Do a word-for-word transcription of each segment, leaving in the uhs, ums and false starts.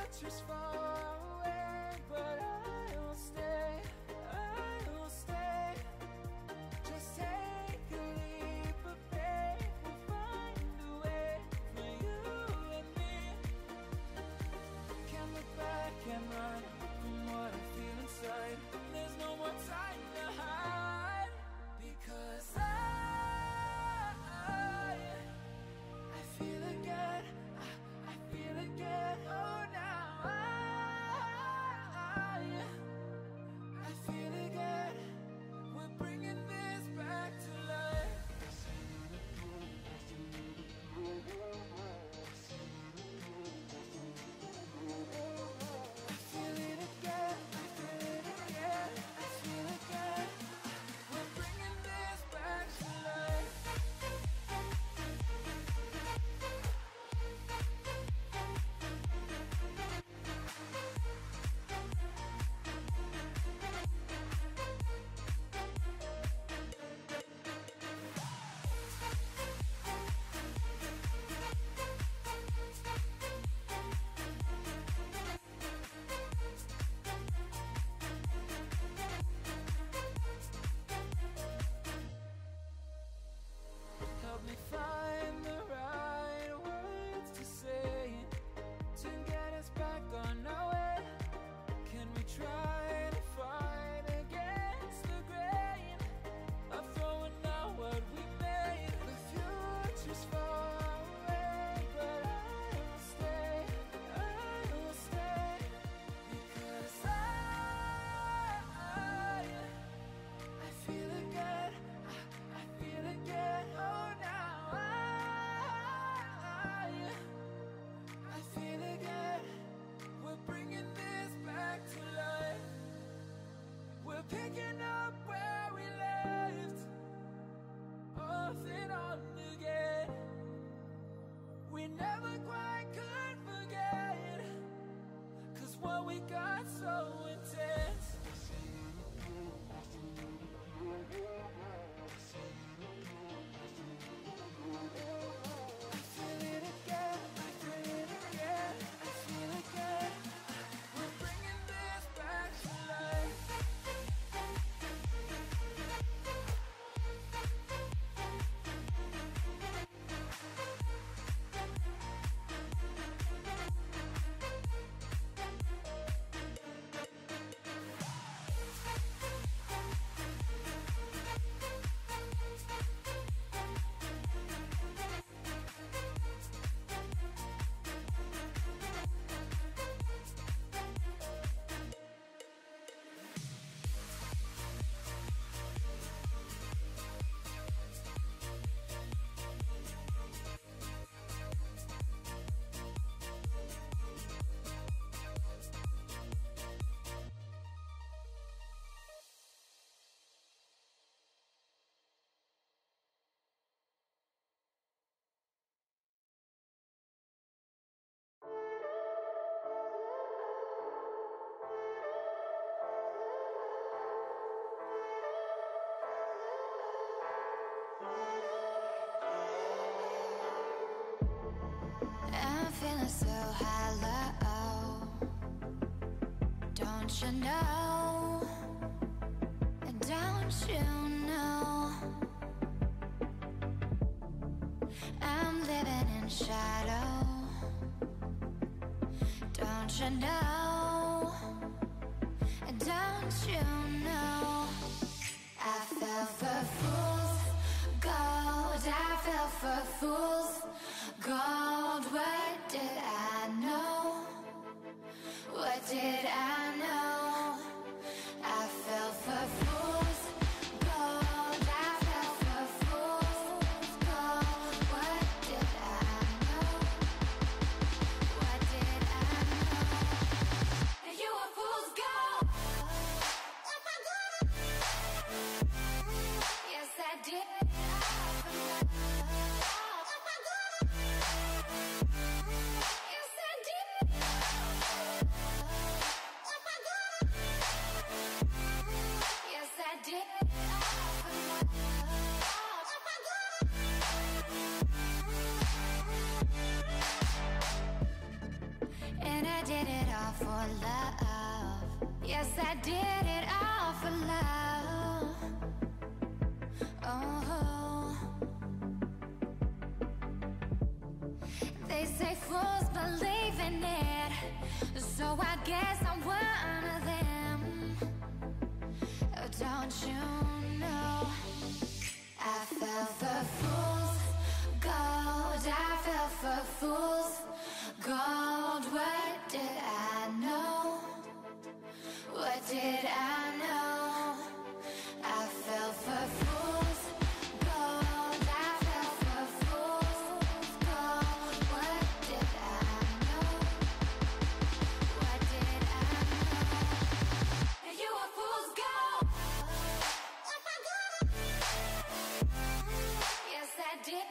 future's far away, but I will stay, I will stay. Just take a leap of faith, we'll find a way for you and me. Can't look back and run from what I feel inside. There's no more time to hide, because I I feel again, I, I feel again. Oh, now I I feel again. We're bringing this back to life. I feel it again, I feel it again, I feel again. We're bringing this back to life. Help me find the right words to say to get us back on our way. Can we try to fight against the grain of throwing out what we made? The future's far away, but I will stay, I will stay, because I I feel again, I, I feel again. Oh, now I I feel again. We're bringing this back to life. We're picking up where we left off and on again. We never quite could forget, 'cause what we got so intense. I feel it again, I feel it again, I feel again. We're bringing this back to life. I'm feeling so hollow, don't you know, don't you know, I'm living in shadow, don't you know, don't you know, I fell for fool's gold, I fell for fool's gold. What did I know? What did I know? I fell for fool's gold, I fell for fool's gold. What did I know? What did I know? You were fool's gold. Yes, I did. Yes, I did. I did it all for love. Yes, I did it all for love. Oh, they say fools believe in it, so I guess I'm one of them. Oh, don't you know I fell for fools gold, I fell for fools gold. What did I know? What did I know? I fell for fools gold, I fell for fools gold. What did I know? What did I know? You were fools gold. Yes, I did.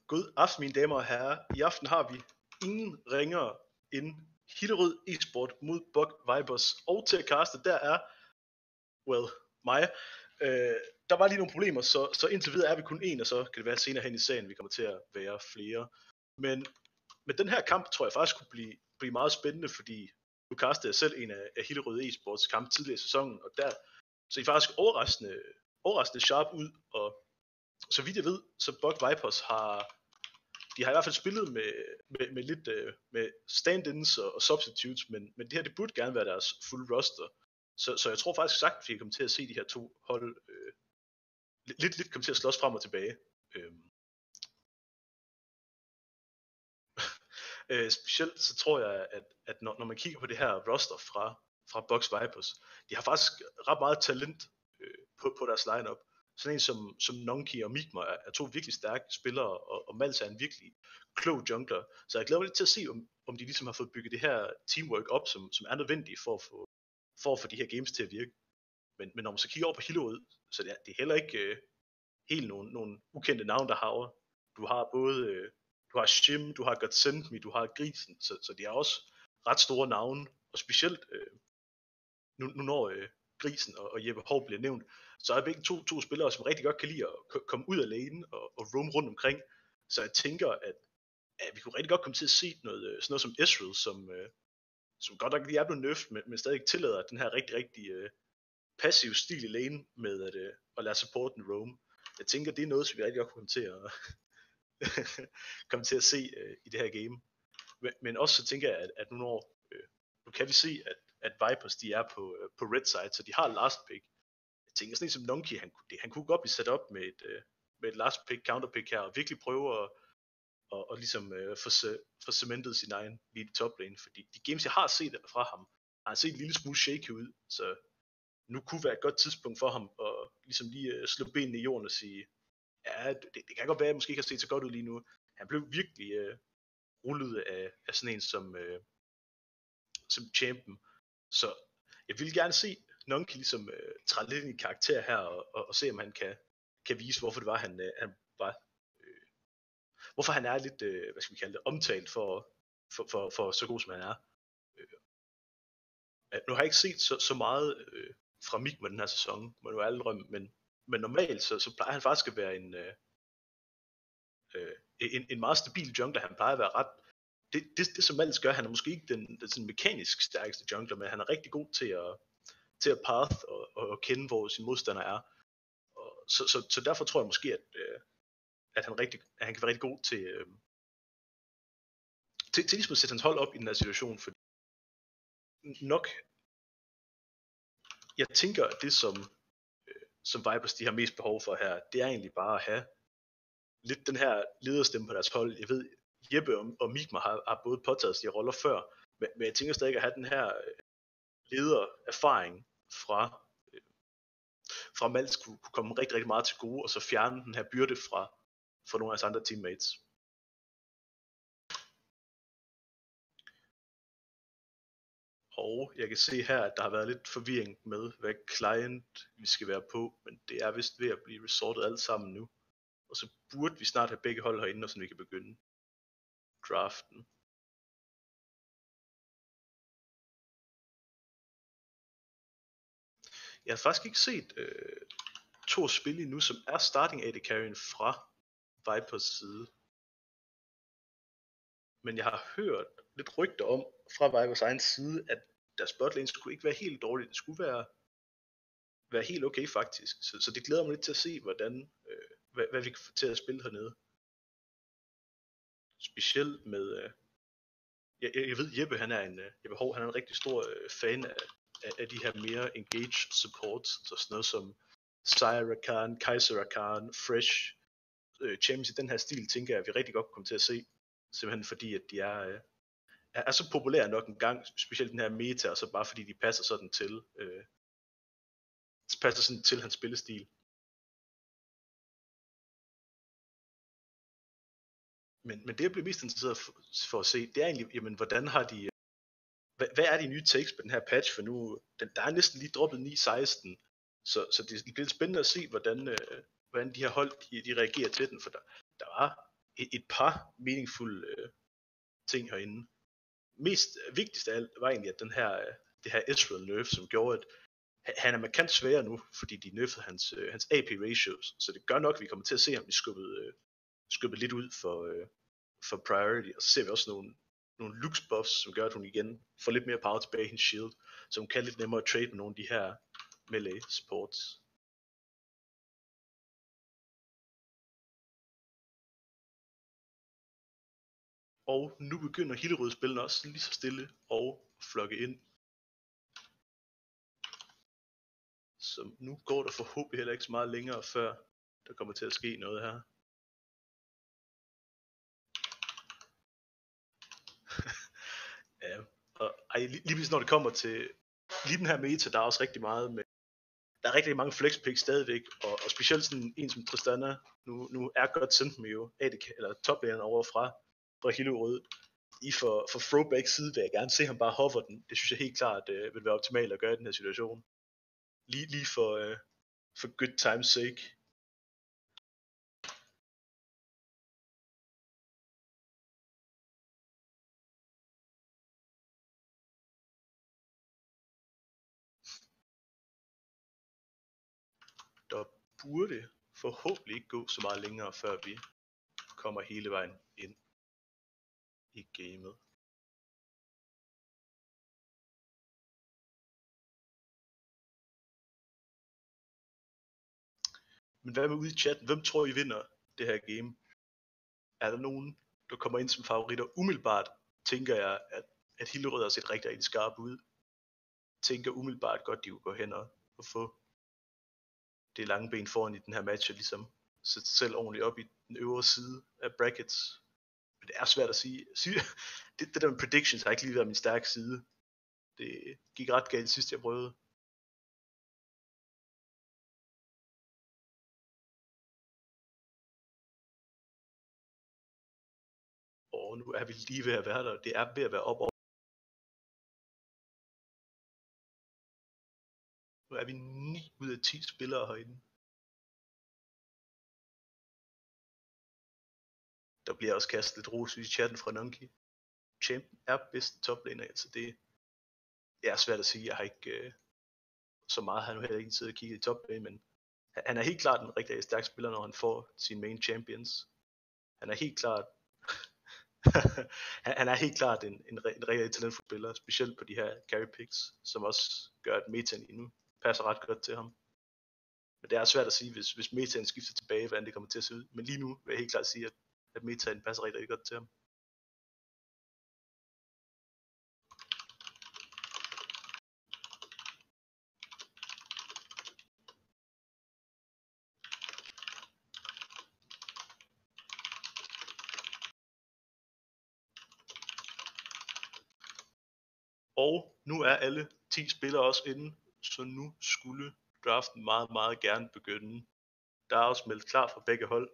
God aften, mine damer og herrer. I aften har vi ingen ringere end Hillerød Esport mod Bug Vipers. Og til at kaste, der er, well, mig. Øh, der var lige nogle problemer, så, så indtil videre er vi kun en, og så kan det være senere hen i sagen, vi kommer til at være flere. Men med den her kamp, tror jeg faktisk kunne blive, blive meget spændende, fordi nu kastede jeg selv en af, af Hillerød Esports kamp tidligere i sæsonen, og der så I faktisk overraskende, overraskende sharp ud, og så vidt jeg ved, så Bug Vipers har, de har i hvert fald spillet med, med, med lidt uh, med stand-ins og, og substitutes, men, men det her, det burde gerne være deres full roster. Så, så jeg tror faktisk sagt, at vi kommer til at se de her to hold øh, lidt, lidt komme til at slås frem og tilbage. Øhm. øh, specielt så tror jeg, at, at når, når man kigger på det her roster fra, fra Bugs Vipers, de har faktisk ret meget talent øh, på, på deres lineup. Sådan en som, som Nonki og Migma er, er to virkelig stærke spillere, og, og Mals er en virkelig klog jungler. Så jeg glæder mig lidt til at se, om, om de ligesom har fået bygget det her teamwork op, som, som er nødvendigt for at, få, for at få de her games til at virke. Men, men når man så kigger over på Hillerød, så det er, det er heller ikke øh, helt nogle, nogle ukendte navne, der har over. Du har både, øh, du har Shim, du har God Send Me, du har Grisen, så, så de er også ret store navne, og specielt øh, nu, nu når øh, Grisen og, og Jeppe Hov bliver nævnt, så er begge to, to spillere, som rigtig godt kan lide at k- komme ud af lane og, og roam rundt omkring. Så jeg tænker, at, at vi kunne rigtig godt komme til at se noget, sådan noget som Ezreal, som, øh, som godt nok lige er blevet nerfed, men, men stadig tillader den her rigtig, rigtig øh, passiv stil i lane med at, øh, at lade supporten roam. Jeg tænker, det er noget, som vi rigtig godt kunne komme til at, komme til at se øh, i det her game. Men, men også så tænker jeg, at, at nu når øh, nu kan vi se, at, at Vipers de er på, øh, på red side, så de har last pick. Jeg tænker sådan en som Nonki, han, det, han kunne godt blive sat op med et, øh, med et last pick, counter pick her, og virkelig prøve at og, og ligesom øh, få, få cementet sin egen lead top lane, fordi de games, jeg har set fra ham, har han set en lille smule shaky ud, så nu kunne være et godt tidspunkt for ham at ligesom lige øh, slå benene i jorden og sige, ja, det, det kan godt være, at jeg måske ikke har set så godt ud lige nu. Han blev virkelig øh, rullet af, af sådan en som, øh, som champion, så jeg vil gerne se Nonki ligesom øh, træde lidt ind i karakter her, og, og, og se om han kan, kan vise, hvorfor det var, han, øh, han var, øh, hvorfor han er lidt, øh, hvad skal vi kalde det, omtalt for, for, for, for så god som han er. Øh, nu har jeg ikke set så, så meget øh, fra Migma den her sæson, må du ærligt drømme, men, men normalt så, så plejer han faktisk at være en, øh, øh, en, en meget stabil jungler. Han plejer at være ret, det, det, det som Mals gør, han er måske ikke den, den sådan mekanisk stærkeste jungler, men han er rigtig god til at til at path og, og kende, hvor sin modstander er. Og så, så, så derfor tror jeg måske, at, øh, at, han, rigtig, at han kan være rigtig god til, øh, til, til ligesom at sætte hans hold op i den her situation, fordi nok, jeg tænker, at det som, øh, som Vipers de har mest behov for her, det er egentlig bare at have lidt den her lederstemme på deres hold. Jeg ved, Jeppe og, og Migma har, har både påtaget sig de roller før, men, men jeg tænker stadig at have den her øh, ledererfaring fra øh, fra Mals kunne, kunne komme rigtig, rigtig meget til gode, og så fjerne den her byrde fra, fra nogle af hans andre teammates. Og jeg kan se her, at der har været lidt forvirring med, hvad client vi skal være på, men det er vist ved at blive resortet alt sammen nu. Og så burde vi snart have begge hold herinde, så vi kan begynde draften. Jeg har faktisk ikke set øh, to spil endnu, som er starting A D carry'en fra Vipers side. Men jeg har hørt lidt rygter om fra Vipers egen side, at deres botlane skulle ikke være helt dårligt. Det skulle være, være helt okay faktisk. Så, så det glæder mig lidt til at se, hvordan, øh, hvad, hvad vi kan få til at spille hernede. Specielt med, øh, jeg, jeg ved Jeppe, han er en, øh, Jeppe Hov, han er en rigtig stor øh, fan af, af, af de her mere engaged supports, så sådan noget som Sire Rakan, Kaiser Rakan, Fresh, øh, champions i den her stil, tænker jeg, at vi rigtig godt kommer til at se. Simpelthen fordi, at de er, øh, er så populære nok en gang, specielt den her meta, og så bare fordi de passer sådan til, øh, passer sådan til hans spillestil. Men, men det jeg bliver mest interesseret for, for at se, det er egentlig, jamen hvordan har de, hvad, hvad er de nye takes på den her patch, for nu, den, der er næsten lige droppet ni seksten, så, så det bliver spændende at se, hvordan, øh, hvordan de her hold, de, de reagerer til den, for der, der var et, et par meningsfulde øh, ting herinde. Mest vigtigst af alt var egentlig, at den her, det her Israel nerf, som gjorde, at han er markant sværere nu, fordi de nerfede hans, øh, hans A P ratios, så det gør nok, at vi kommer til at se ham blive skubbet, øh, skubbet lidt ud for, øh, for priority, og så ser vi også nogle, nogle lux buffs, som gør, at hun igen får lidt mere power tilbage i hendes shield, så hun kan lidt nemmere trade med nogle af de her melee sports. Og nu begynder Hillerød-spillene også lige så stille og flokke ind. Så nu går der forhåbentlig heller ikke så meget længere, før der kommer til at ske noget her. Ja, og ej, lige, lige hvis når det kommer til lige den her meta, der er også rigtig meget med, der er rigtig mange flex picks stadigvæk, og, og specielt sådan en som Tristana, nu, nu er godt sendt med jo, A D K, eller toplaneren over fra, fra Hillerød. I for, for throwback side vil jeg gerne se ham bare hover den. Det synes jeg helt klart øh, vil være optimalt at gøre i den her situation. Lige, lige for, øh, for good times sake. Der burde forhåbentlig ikke gå så meget længere, før vi kommer hele vejen ind i gamet. Men hvad med ude i chatten? Hvem tror I vinder det her game? Er der nogen, der kommer ind som favoritter? Umiddelbart tænker jeg, at, at Hillerød har set rigtig, rigtig skarp ud. Tænker umiddelbart godt, de vil gå hen og, og få det lange ben foran i den her match, og ligesom sætte sig selv ordentligt op i den øvre side af brackets. Men det er svært at sige. det, det der med predictions har ikke lige været min stærke side. Det gik ret galt sidst jeg prøvede. Og nu er vi lige ved at være der. Det er ved at være op over. Nu er vi ni ud af ti spillere herinde. Der bliver også kastet lidt ros i chatten fra Nunky. Champ er bedste toplaner, altså det, det er svært at sige. Jeg har ikke øh, så meget, han har heller ikke siddet og kigget i toplane, men han er helt klart en rigtig stærk spiller, når han får sine main champions. Han er helt klart han er helt klart en, en, en rigtig talentfuld spiller, specielt på de her carry picks, som også gør, at metaen endnu passer ret godt til ham. Men det er svært at sige, hvis, hvis metaen skifter tilbage, hvordan det kommer til at se ud. Men lige nu vil jeg helt klart sige, at, at metaen passer rigtig, rigtig godt til ham. Og nu er alle ti spillere også inde, så nu skulle draften meget, meget gerne begynde. Der er også meldt klar fra begge hold.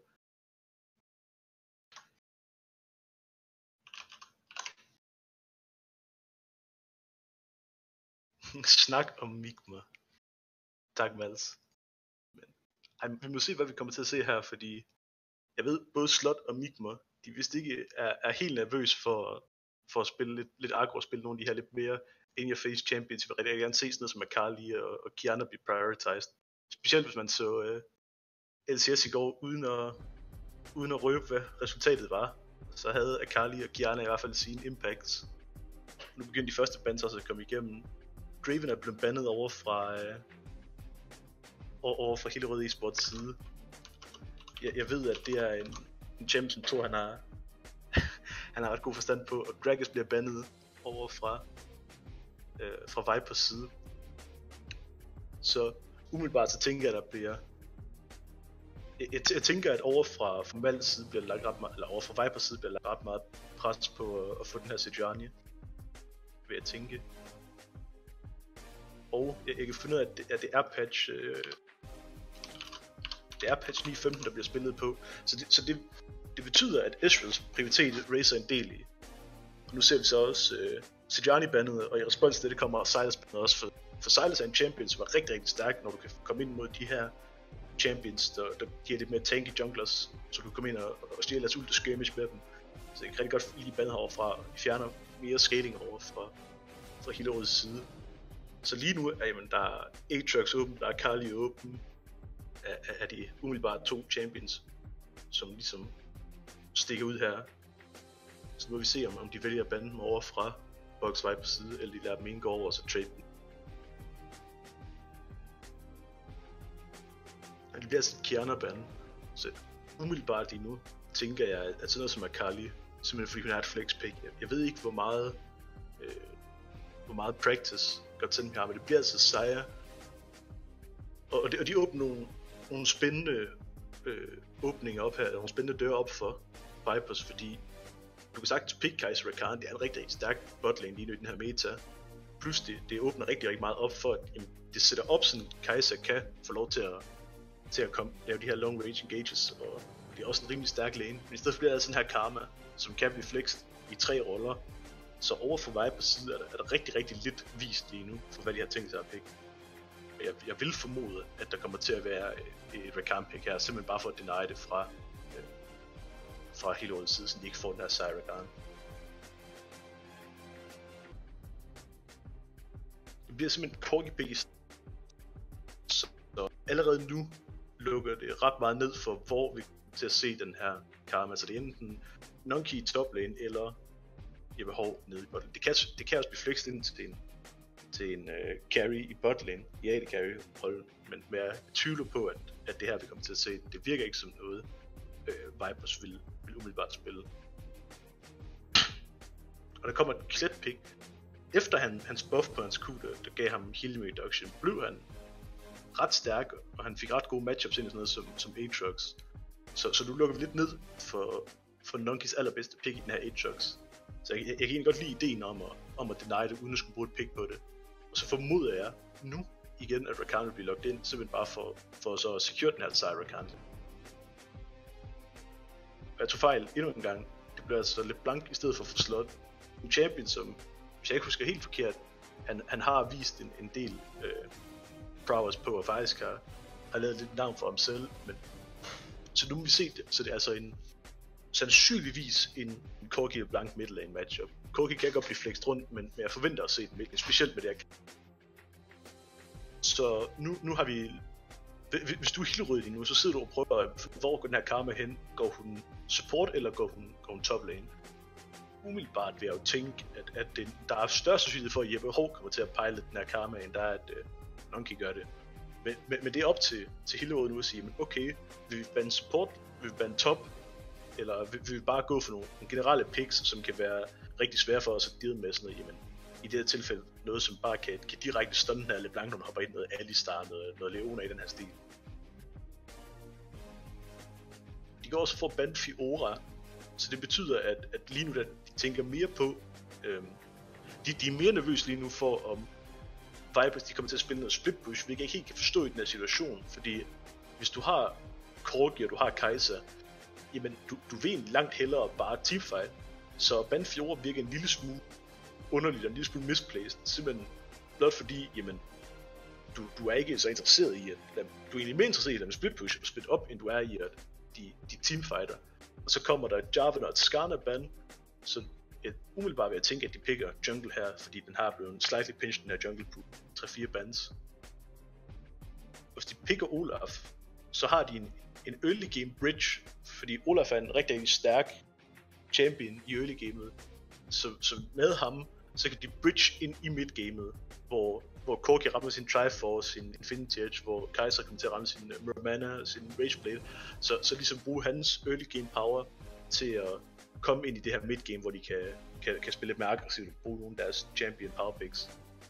Snak om Migma. Tak, Mals. Men, ej, vi må se, hvad vi kommer til at se her, fordi jeg ved, både Slot og Migma, de vist ikke er, er helt nervøs for, for at spille lidt, lidt aggro, og spille nogle af de her lidt mere in-your-face champions. Jeg vil rigtig gerne se sådan noget som Akali og, og Kiana blive prioritized. Specielt hvis man så uh, L C S i går, uden at, uden at røbe, hvad resultatet var. Så havde Akali og Kiana i hvert fald sine impacts. Nu begyndte de første bans også at komme igennem. Draven er blevet bandet over fra, uh, over fra Hillerød Esports side. Jeg, jeg ved, at det er en, en champ, som Thor han har, han har ret god forstand på, og Gragas bliver bandet over fra, øh, fra Vipers side. Så umiddelbart så tænker jeg, at der bliver... Jeg, jeg, jeg tænker, at over fra, fra Mals side bliver lagt ret meget, eller over fra Vipers side bliver lagt ret meget pres på at, at få den her Sejuani, vil jeg tænke. Og jeg, jeg kan finde ud af, at det, at det er patch... Øh, det er patch ni femten, der bliver spillet på. Så det, så det, det betyder, at Israels prioritet racer en del i. Og nu ser vi så også øh, Sejuani bandet, og i respons til det kommer Silas bandet også. For, for Silas er en champion, som er rigtig, rigtig stærk, når du kan komme ind mod de her champions, der, der giver lidt mere tanky junglers, så du kan komme ind og, og stjæle deres ult og skirmish med dem. Så jeg kan rigtig godt lide banen herovre fra, de fjerner mere scaling over fra, fra Hillerøds side. Så lige nu er jamen, der er Aatrox åben, der er Kali åben, er, er de umiddelbart to champions, som ligesom stikker ud her. Så nu vil vi se, om, om de vælger at bande dem over fra Box Vipers side, eller de lader dem ene gå over og så trade dem. Det bliver altså et Kiana-band, så umiddelbart lige nu tænker jeg, at sådan noget som Akali, simpelthen fordi hun er et flex-pick. Jeg, jeg ved ikke, hvor meget, øh, hvor meget practice går til den her, men det bliver altså sejre. Og, og, de, og de åbner nogle, nogle spændende øh, åbninger op her, nogle spændende døre op for Vipers, fordi du kan sagtens pick Kai'Sa Rakan, det er en rigtig, rigtig stærk botlane lige nu i den her meta. Plus det, det åbner rigtig, rigtig meget op for, at jamen, det sætter op, sådan Kai'Sa kan få lov til at til at komme, lave de her long range engages, og det er også en rimelig stærk lane. Men i stedet for bliver der sådan her Karma, som kan blive flexed i tre roller. Så over for Vipers side er der, er der rigtig, rigtig lidt vist lige nu, for hvad de har tænkt sig at pick. Jeg, jeg vil formode, at der kommer til at være et Rakan pick her, simpelthen bare for at deny det fra, øh, fra Hillerøds side, så de ikke får den her sejr Rakan. Det bliver simpelthen et corgi pick, så allerede nu lukker det ret meget ned for, hvor vi kommer til at se den her Karma. Så det er enten Nunky i top lane, eller Jeppe Hov nede i bot lane. Det kan, det kan også blive flexed ind til en, til en uh, carry i bot lane, i A D carry hold, men jeg tvivler på, at, at det her vi kommer til at se, det virker ikke som noget, uh, Vipers vil, vil umiddelbart spille. Og der kommer et klet pick. Efter han, hans buff på hans Q, der, der gav ham healing reduction, blev han ret stærk, og han fik ret gode matchups ind i sådan noget som, som Aatrox. Så, så nu lukker vi lidt ned for, for Nunkys allerbedste pick i den her Aatrox. Så jeg, jeg, jeg kan egentlig godt lide ideen om at, om at deny det, uden at skulle bruge et pick på det. Og så formoder jeg nu igen, at Rakan vil blive logget ind, simpelthen bare for, for så at secure den her sejr Rakan. Jeg tog fejl endnu en gang. Det blev altså lidt blank i stedet for at få slot. En champion, som, hvis jeg ikke husker helt forkert, han, han har vist en, en del øh, prowess på, og faktisk har, har lavet lidt navn for ham selv, men så nu må vi se det, så det er altså en sandsynligvis en, en Corgi og blank middle lane matchup. Corgi kan godt blive flexed rundt, men jeg forventer at se den middle, specielt med det her. Så nu, nu har vi, hvis du er Hillerød lige nu, så sidder du og prøver, hvor går den her Karma hen? Går hun support, eller går hun, går hun top lane? Umiddelbart vil jeg jo tænke, at, at det, der er større sandsynlighed for, at Jeppe Hov kommer til at pejle den her Karma, end der er, at uh, Nunky gør det. Men, men, men det er op til, til Hillerød nu at sige, men okay, vil vi bande support, vil vi bande top, eller vil, vil vi bare gå for nogle, nogle generelle picks, som kan være rigtig svære for os at deal med sådan noget, jamen, i det her tilfælde noget, som bare kan, kan direkte stunne den her LeBlanc, når man hopper ind noget Alistar, noget, noget Leona i den her stil. De går også for at bande Fiora, så det betyder, at, at lige nu, at de tænker mere på, øhm, de, de er mere nervøse lige nu for, om Vipers de kommer til at spille noget split push, hvilket jeg ikke helt kan forstå i den her situation, fordi hvis du har Corgi og du har Kai'Sa, jamen du, du vil egentlig langt hellere bare teamfight, så bande Fiora virker en lille smule underligt og en lille smule misplaced, simpelthen blot fordi, jamen, du, du er ikke så interesseret i at, lade, du er egentlig mere interesseret i at lade split push og split op, end du er i at de, de teamfighter. Og så kommer der et Jarvan og et Skarner ban, så jeg umiddelbart vil jeg tænke, at de picker jungle her, fordi den har blevet slightly pinched, den her jungle på tre fire bans. Hvis de picker Olaf, så har de en, en early game bridge, fordi Olaf er en rigtig, rigtig stærk champion i early gamet. Så, så med ham, så kan de bridge ind i midgamet, hvor, hvor Corgi rammer sin Triforce, sin Infinity Edge, hvor Kai'Sa kommer til at ramme sin Romana, sin Rageblade. Så, så ligesom bruge hans early game power til at komme ind i det her midgame, hvor de kan, kan, kan spille lidt mere aggressivt og bruge nogle af deres champion power picks.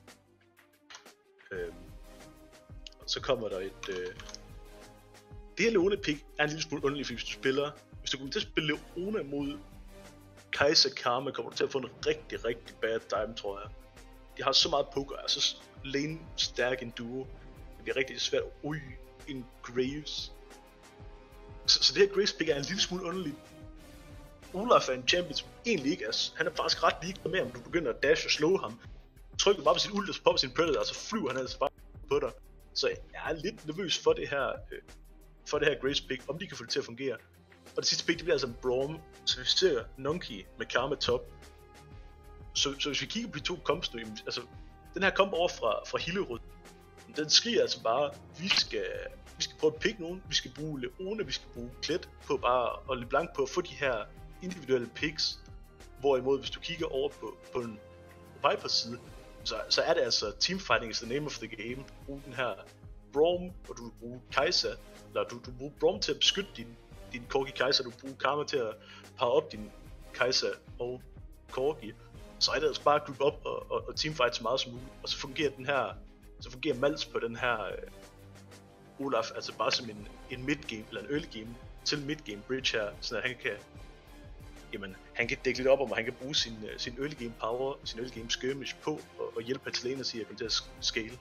Øhm, og så kommer der et... Øh... Det her Leona pick er en lille smule underligt, hvis du spiller... Hvis du kommer til at spille Leona mod Kai'Sa Karma, kommer du til at få en rigtig, rigtig bad time, tror jeg. De har så meget poker, altså lane stærk en duo. Det bliver rigtig svært at ryge en Graves. Så, så det her Graves pick er en lille smule underligt. Olaf er en champion, som egentlig ikke er... Han er faktisk ret ligeglad med, om du begynder at dash og slå ham. Trykker bare på sin ult og popper sin predator, og så flyver han altså bare på dig. Så jeg er lidt nervøs for det her, øh, for det her Grace pick, om de kan få det til at fungere. Og det sidste pick, det bliver altså en Braum, så vi ser Nunky med Karma top. Så, så hvis vi kigger på de to comps nu, altså den her comp over fra, fra Hillerød, den skriger altså bare, vi skal, vi skal prøve at pick nogen, vi skal bruge Leone, vi skal bruge Klet på bare, og LeBlanc på at få de her individuelle picks. Hvorimod, hvis du kigger over på, på en Vipers side, så, så er det altså teamfighting is the name of the game. Du bruger den her Braum, og du vil bruge Kai'Sa, eller du, du bruger Braum til at beskytte din, din Corgi Kai'Sa, du bruger Karma til at parre op din Kai'Sa og Corgi. Så er det altså bare at group op og, og, og teamfight så meget som muligt, og så fungerer den her, så fungerer Mals på den her øh, Olaf, altså bare som en, en mid-game, eller en early game, til mid-game bridge her, så at han kan, jamen, han kan dække lidt op om, og han kan bruge sin, uh, sin early game power, sin early game skirmish på, og, og hjælpe hans laner til at komme til at scale.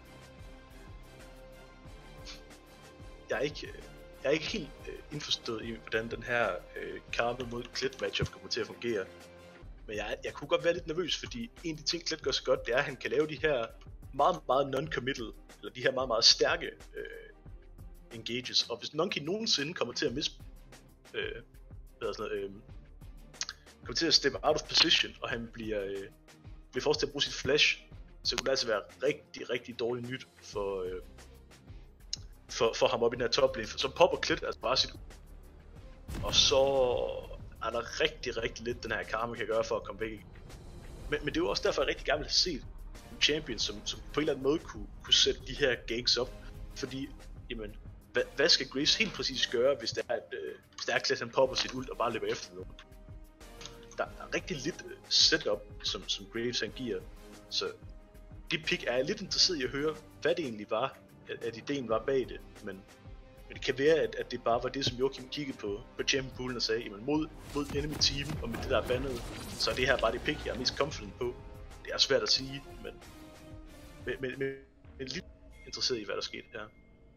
Jeg er ikke, jeg er ikke helt uh, indforstået i, hvordan den her uh, Karma mod Klet matchup kommer til at fungere. Men jeg, jeg kunne godt være lidt nervøs, fordi en af de ting, Klet gør så godt, det er, at han kan lave de her meget, meget non-committal, eller de her meget, meget stærke uh, engages. Og hvis Nunky nogensinde kommer til at misse, uh, hvad sådan noget, uh, kommer til at steppe out of position, og han bliver, øh, bliver fortsat til at bruge sit flash, så kunne det altså være rigtig, rigtig dårligt nyt for, øh, for, for ham op i den her top lane. Så popper Klet altså bare sit, og så er der rigtig, rigtig lidt, den her Karma kan gøre for at komme væk. Men, men det er jo også derfor, jeg rigtig gerne vil have set en champion, som, som på en eller anden måde kunne, kunne sætte de her ganks op, fordi, jamen, hvad, hvad skal Graves helt præcis gøre, hvis det er, at øh, hvis det er Klet, han popper sit ult og bare løber efter nogen? Der er rigtig lidt setup, som, som Graves han giver, så det pick er jeg lidt interesseret i at høre, hvad det egentlig var, at, at ideen var bag det, men, men det kan være, at, at det bare var det, som Joachim kiggede på, på champion poolen og sagde, jamen mod, mod enemy team, og med det der bandet, så er det her bare det pick, jeg er mest confident på. Det er svært at sige, men, men, men, men, men lidt interesseret i, hvad der skete her.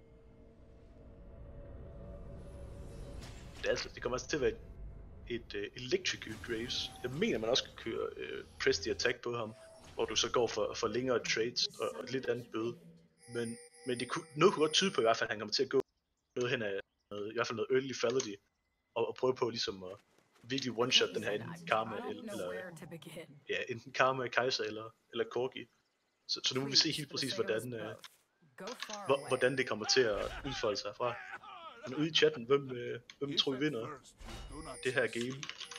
Det, er altså, det kommer altså til at være et uh, electrocute Graves. Jeg mener, man også kan køre uh, press the attack på ham, hvor du så går for, for længere trades og, og et lidt andet bøde. Men, men det kunne, noget kunne godt tyde på i hvert fald, at han kommer til at gå noget hen af noget, i hvert fald noget early lethality, og, og prøve på ligesom at virkelig one-shot den her enten Karma eller, eller ja, enten Karma, Kai'Sa eller, eller Corgi. Så, så nu må vi se helt præcis, hvordan, uh, hvordan det kommer til at udfolde sig fra. Men ude i chatten, hvem, øh, hvem tror I vinder det her game?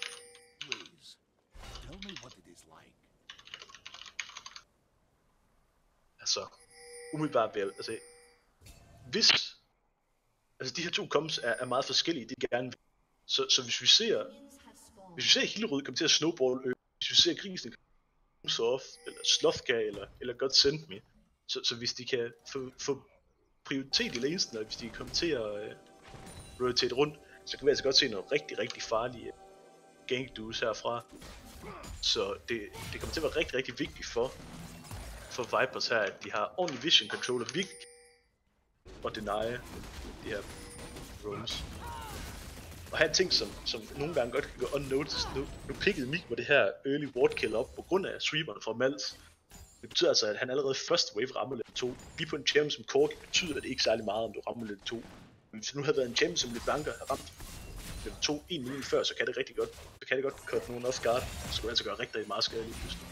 Altså, umiddelbart bliver, altså, hvis, altså de her to comps er, er meget forskellige, de gerne vil. Så, så hvis vi ser, hvis vi ser Hillerød komme til at snowball ø, hvis vi ser Grisen komme off, eller Slothka, eller, eller godt Send Me, så, så hvis de kan få, få prioritet i lanesene, og hvis de kan komme til at øh, rotate rundt, så kan vi altså godt se noget rigtig, rigtig farlige gank duels herfra. Så det, det kommer til at være rigtig, rigtig vigtigt for, for Vipers her, at de har ordentlig vision control og virkelig og deny de her rooms. Og have en ting, som, som nogle gange godt kan gå unnoticed. Nu, nu pikkede Mik med det her early ward kill op på grund af sweeperne fra Mals. Det betyder altså, at han allerede første wave rammer level to. Lige på en champion som Corgi betyder det ikke særlig meget, om du rammer level to. Men hvis det nu havde været en champion som LeBlanc har ramt level to en minut før, så kan det rigtig godt, så kan det godt cut nogen off guard. Så skulle det altså gøre rigtig, rigtig meget skade lige pludselig.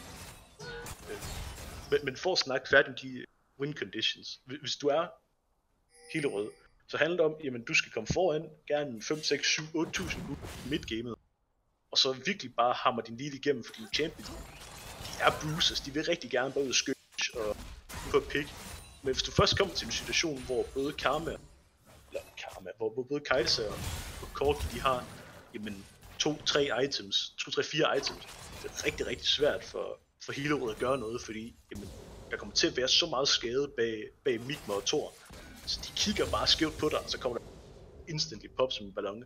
Men, men for at snakke færdigt om de win conditions. Hvis du er Hillerød, så handler det om, jamen du skal komme foran, gerne fem, seks, syv, otte tusind midgamet. Og så virkelig bare hammer din lead igennem, fordi champions, de er bruises, de vil rigtig gerne både skønge og på pick. Men hvis du først kommer til en situation, hvor både Karma, eller Karma, hvor både Kai'Sa og Corgi, de har, jamen, to, tre items, to, tre, fire items, det er rigtig, rigtig svært for, for Hillerød at gøre noget, fordi, jamen, der kommer til at være så meget skade bag, bag Migma og Thor. Så de kigger bare skævt på dig, og så kommer der instantly pop som en ballon.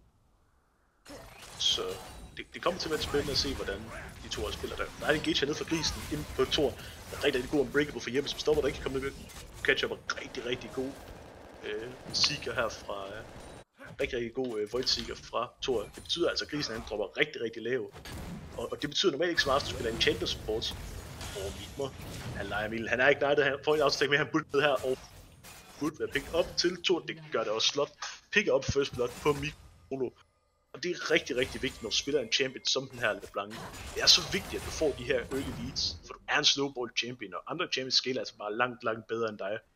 Så det, det kommer til at være spændende at se, hvordan de to spiller der. Der er en engage hernede for Grisen, inde på Thor. Der er rigtig, rigtig god unbreakable for Jeppe, som stopper, der ikke kan komme ned. Catch-up er rigtig, rigtig god. Øh, Seeker her fra... Øh, rigtig, rigtig god øh, Void Seeker fra Thor. Det betyder altså, at Grisen han dropper rigtig, rigtig lav. Og, og det betyder normalt ikke så meget, at du spiller en Chamber support. Og Migma, han leger Emil. Han er ikke nej, det her. For en afstek med, han burde med her, og burde være picked op til Thor. Det gør det også slot. picker op first blood på Mikolo. Og det er rigtig, rigtig vigtigt, når du spiller en champion som den her LeBlanc. Det er så vigtigt, at du får de her early leads, for du er en snowball champion, og andre champions skaler altså bare langt, langt bedre end dig.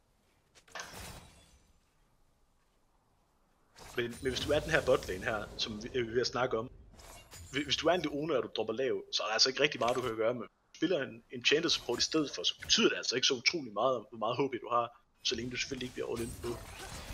Men, men hvis du er den her botlane her, som vi er ved at snakke om, hvis du er en Leona, og du dropper lav, så er der altså ikke rigtig meget, du kan gøre med. Hvis du spiller en Enchanted support i stedet for, så betyder det altså ikke så utrolig meget, hvor meget H P du har, så længe du selvfølgelig ikke bliver all in på.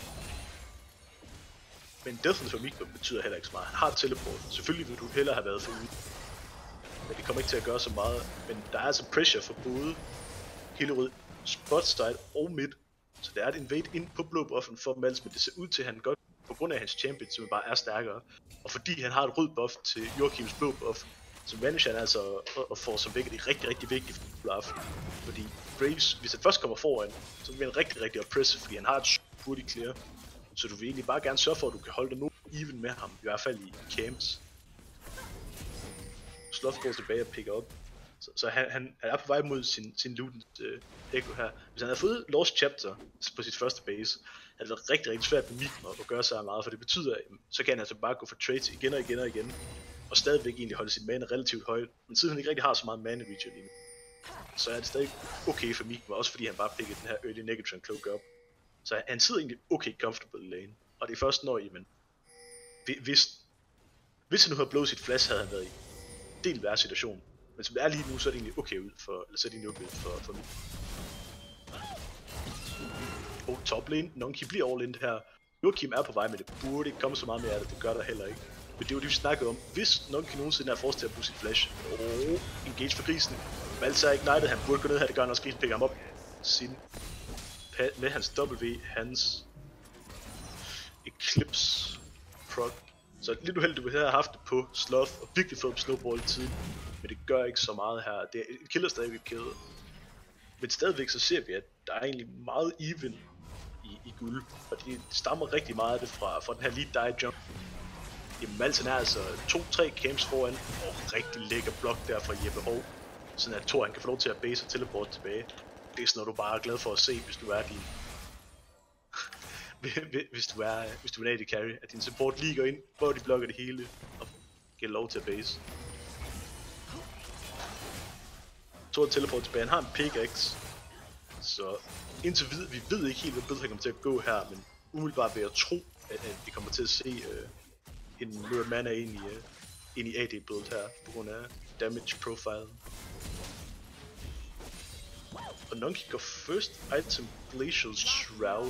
Men Deathen for Mikko betyder heller ikke så meget. Han har teleport. Selvfølgelig vil du hellere have været forud. Men det kommer ikke til at gøre så meget. Men der er altså pressure for både hele rød, spot side og mid. Så der er et invade ind på blå buffen for Mals, men det ser ud til, at han godt på grund af hans champion, som bare er stærkere. Og fordi han har et rød buff til Joachims blå buff, så vanisher han altså og får som væk, det er rigtig, rigtig vigtigt for bluff. Fordi Graves, hvis han først kommer foran, så bliver han rigtig, rigtig oppressive, fordi han har et hurtigt clear. Så du vil egentlig bare gerne sørge for, at du kan holde dig nu even med ham, i hvert fald i camps. Sloth går tilbage og picker op. Så, så han, han er på vej mod sin, sin lootens øh, echo her. Hvis han havde fået Lost Chapter på sit første base, havde det været rigtig, rigtig svært med Mikko at gøre sig meget, for det betyder, at så kan han altså bare gå for trades igen og igen og igen, og stadigvæk egentlig holde sin mana relativt højt. Men siden han ikke rigtig har så meget mana region lige nu, så er det stadig okay for Mikko, også fordi han bare pickede den her early Negatron Cloak op. Så han sidder egentlig okay comfortable i lane. Og det er først når, jamen, hvis, hvis han nu havde blået sit flash, havde han været i en del værre situation. Men som det er lige nu, så er det egentlig okay ud for, eller så er det egentlig okay ud for, for mig. Og top lane, Nonki bliver all in det her. Joachim er på vej, men det burde ikke komme så meget mere af det, det gør der heller ikke. Men det var det, vi snakkede om. Hvis Nonki nogensinde er forrest til at bruge sit flash, og engage for grisen, Valsa er ignited, han burde gå ned her, det gør han også, grisen pikker ham op. Sin med hans W, hans Eclipse proc. Så lidt uheldigt, du har haft det på Sloth og virkelig fået snowball i tiden, men det gør ikke så meget her. Det er et killer stadigvæk kæde. Men stadigvæk så ser vi, at der er egentlig meget even i, i guld, og det stammer rigtig meget af det fra, fra den her lead die jump. Jamen Malsen er altså to tre camps foran, og rigtig lækker blok der fra Jeppe Hov, sådan at Thor han kan få lov til at base og teleport tilbage. Det er sådan noget, du bare er glad for at se, hvis du er din... hvis du er, hvis du er en A D carry, at din support lige går ind, hvor de blokker det hele, og giver lov til at base. Thor teleport tilbage, han har en pickaxe, så indtil videre, vi ved ikke helt, hvad bid han kommer til at gå her, men umiddelbart vil jeg tro, at, at vi kommer til at se uh, en mere mana ind i, uh, ind i A D build her, på grund af damage profilen. Og Nonki går first item Glacial Shroud.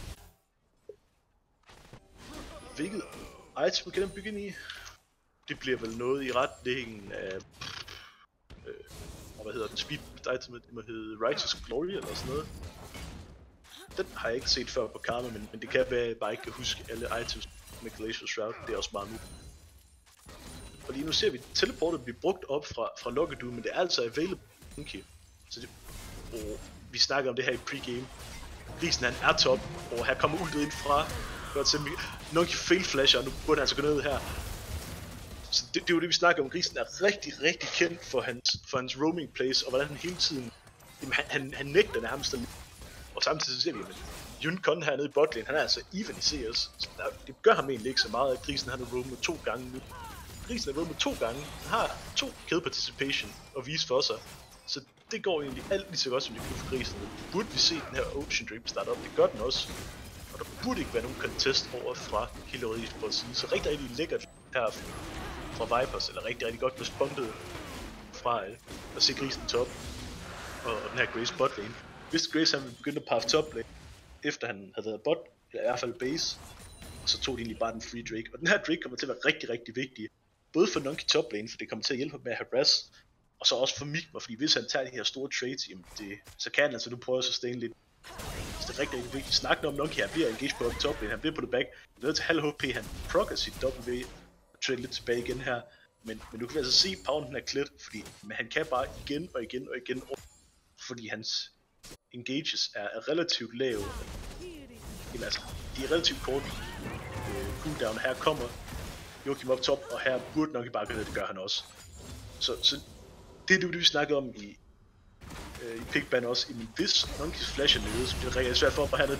Hvilket item kan den bygge ind i? Det bliver vel noget i retningen af... Øh, hvad hedder den? Speed item, det må hedde Righteous Glory eller sådan noget. Den har jeg ikke set før på Karma, men, men det kan være, at jeg bare ikke kan huske alle items med Glacial Shroud. Det er også meget nu. Og lige nu ser vi teleportet blive brugt op fra, fra Loggedu, men det er altså available Nonki. Så det... Og vi snakker om det her i pregame. Grisen han er top, og her kommer ultet ind fra. Godt se, Nonki fail flasher, og nu burde han altså gå ned her. Så det, det er jo det vi snakker om. Grisen er rigtig, rigtig kendt for hans, for hans roaming plays, og hvordan han hele tiden, jamen, han, han, han nægter nærmest at... Og samtidig så ser vi, at Yun Kon hernede i botlane, han er altså even i C S. Så der, det gør ham egentlig ikke så meget, at Grisen han har roamet to gange nu. Grisen har roamet to gange, han har to kill participation og vise for sig. Så det går egentlig alt lige så godt, som det kunne for Grisen. Burde vi se den her Ocean Dream starte op? Det gør den også. Og der burde ikke være nogen contest over fra Hilarious på at sige. Så rigtig, rigtig lækkert her fra Vipers, eller rigtig, rigtig godt respondet fra at se Grisen top. Og, og den her Grace bot lane. Hvis Grace han ville begynde at puff top lane, efter han havde været bot, eller i hvert fald base, og så tog de egentlig bare den free Drake. Og den her Drake kommer til at være rigtig, rigtig vigtig. Både for Nonki top lane, for det kommer til at hjælpe ham med at harass, og så også for Mikko, fordi hvis han tager de her store trades, jamen det, så kan han altså nu prøve at sustain lidt. Så det er rigtig, rigtig vigtigt. Snakken om Nonki, han bliver engaged på top lane, han bliver på det back, han er nede til halv H P, han prokker sit W, og trade lidt tilbage igen her. Men, men du kan altså se, at pounden er klædt, fordi men han kan bare igen og igen og igen, fordi hans engages er, er relativt lave. Jamen altså, de er relativt kort. Øh, cooldown her kommer Joachim op top, og her burde Nonki bare gøre det, det gør han også. Så, så det er det, vi snakkede om i, øh, i Pickban også. Jamen, hvis Nonkis flash er nede, så bliver det rigtig svært for ham at have noget.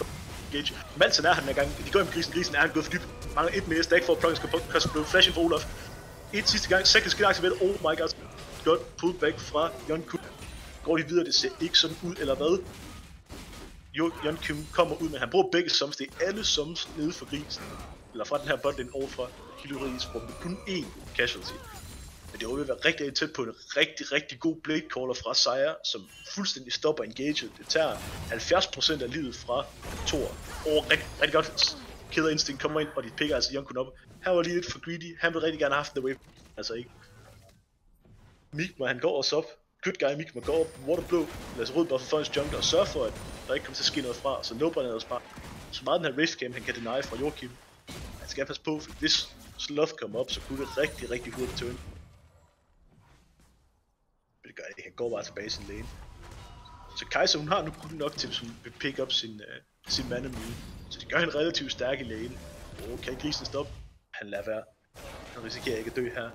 engage. Malsen er han er gang. De går ind på grisen. Grisen er han gået for dybt. Mangler et mere stack for at Plugin skal blive flash ind for Olaf. Et sidste gang. Second skill aktiveret. Oh my god. Godt pullback fra Yeonkum. Går de videre, det ser ikke sådan ud, eller hvad? Jo, Yeonkum kommer ud, men han bruger begge sums. Det er alle sums nede for grisen. Eller fra den her botlane over fra Hilari's Esport. Det er kun én casualty. Men det vil være rigtig tæt på en rigtig, rigtig god blade caller fra Sire, som fuldstændig stopper engaged. Det tager halvfjerds procent af livet fra Thor. Og rigtig, rigtig godt Killer Instinct kommer ind, og de pikker altså Yeonkum op. Han var lige lidt for greedy. Han ville rigtig gerne have haft the wave. Altså ikke. Migma, han går også op. Good guy, Migma går op. Waterblå. Lad os røde buffer for hans jungler og sørge for, at der ikke kommer til at ske noget fra. Så no-brander også bare. Så meget den her rift game, han kan deny fra Joachim. Han skal passe på, for hvis Sloth kommer op, så kunne det rigtig, rigtig hurtigt turn. Det gør det, han går bare tilbage i sin lane. Så Kaiser, hun har nu kun nok til, hvis hun vil pick up sin, uh, sin mana mule. Så det gør hende relativt stærk i lane. Åh, oh, kan grisen stoppe? Han lader være. Han risikerer ikke at dø her.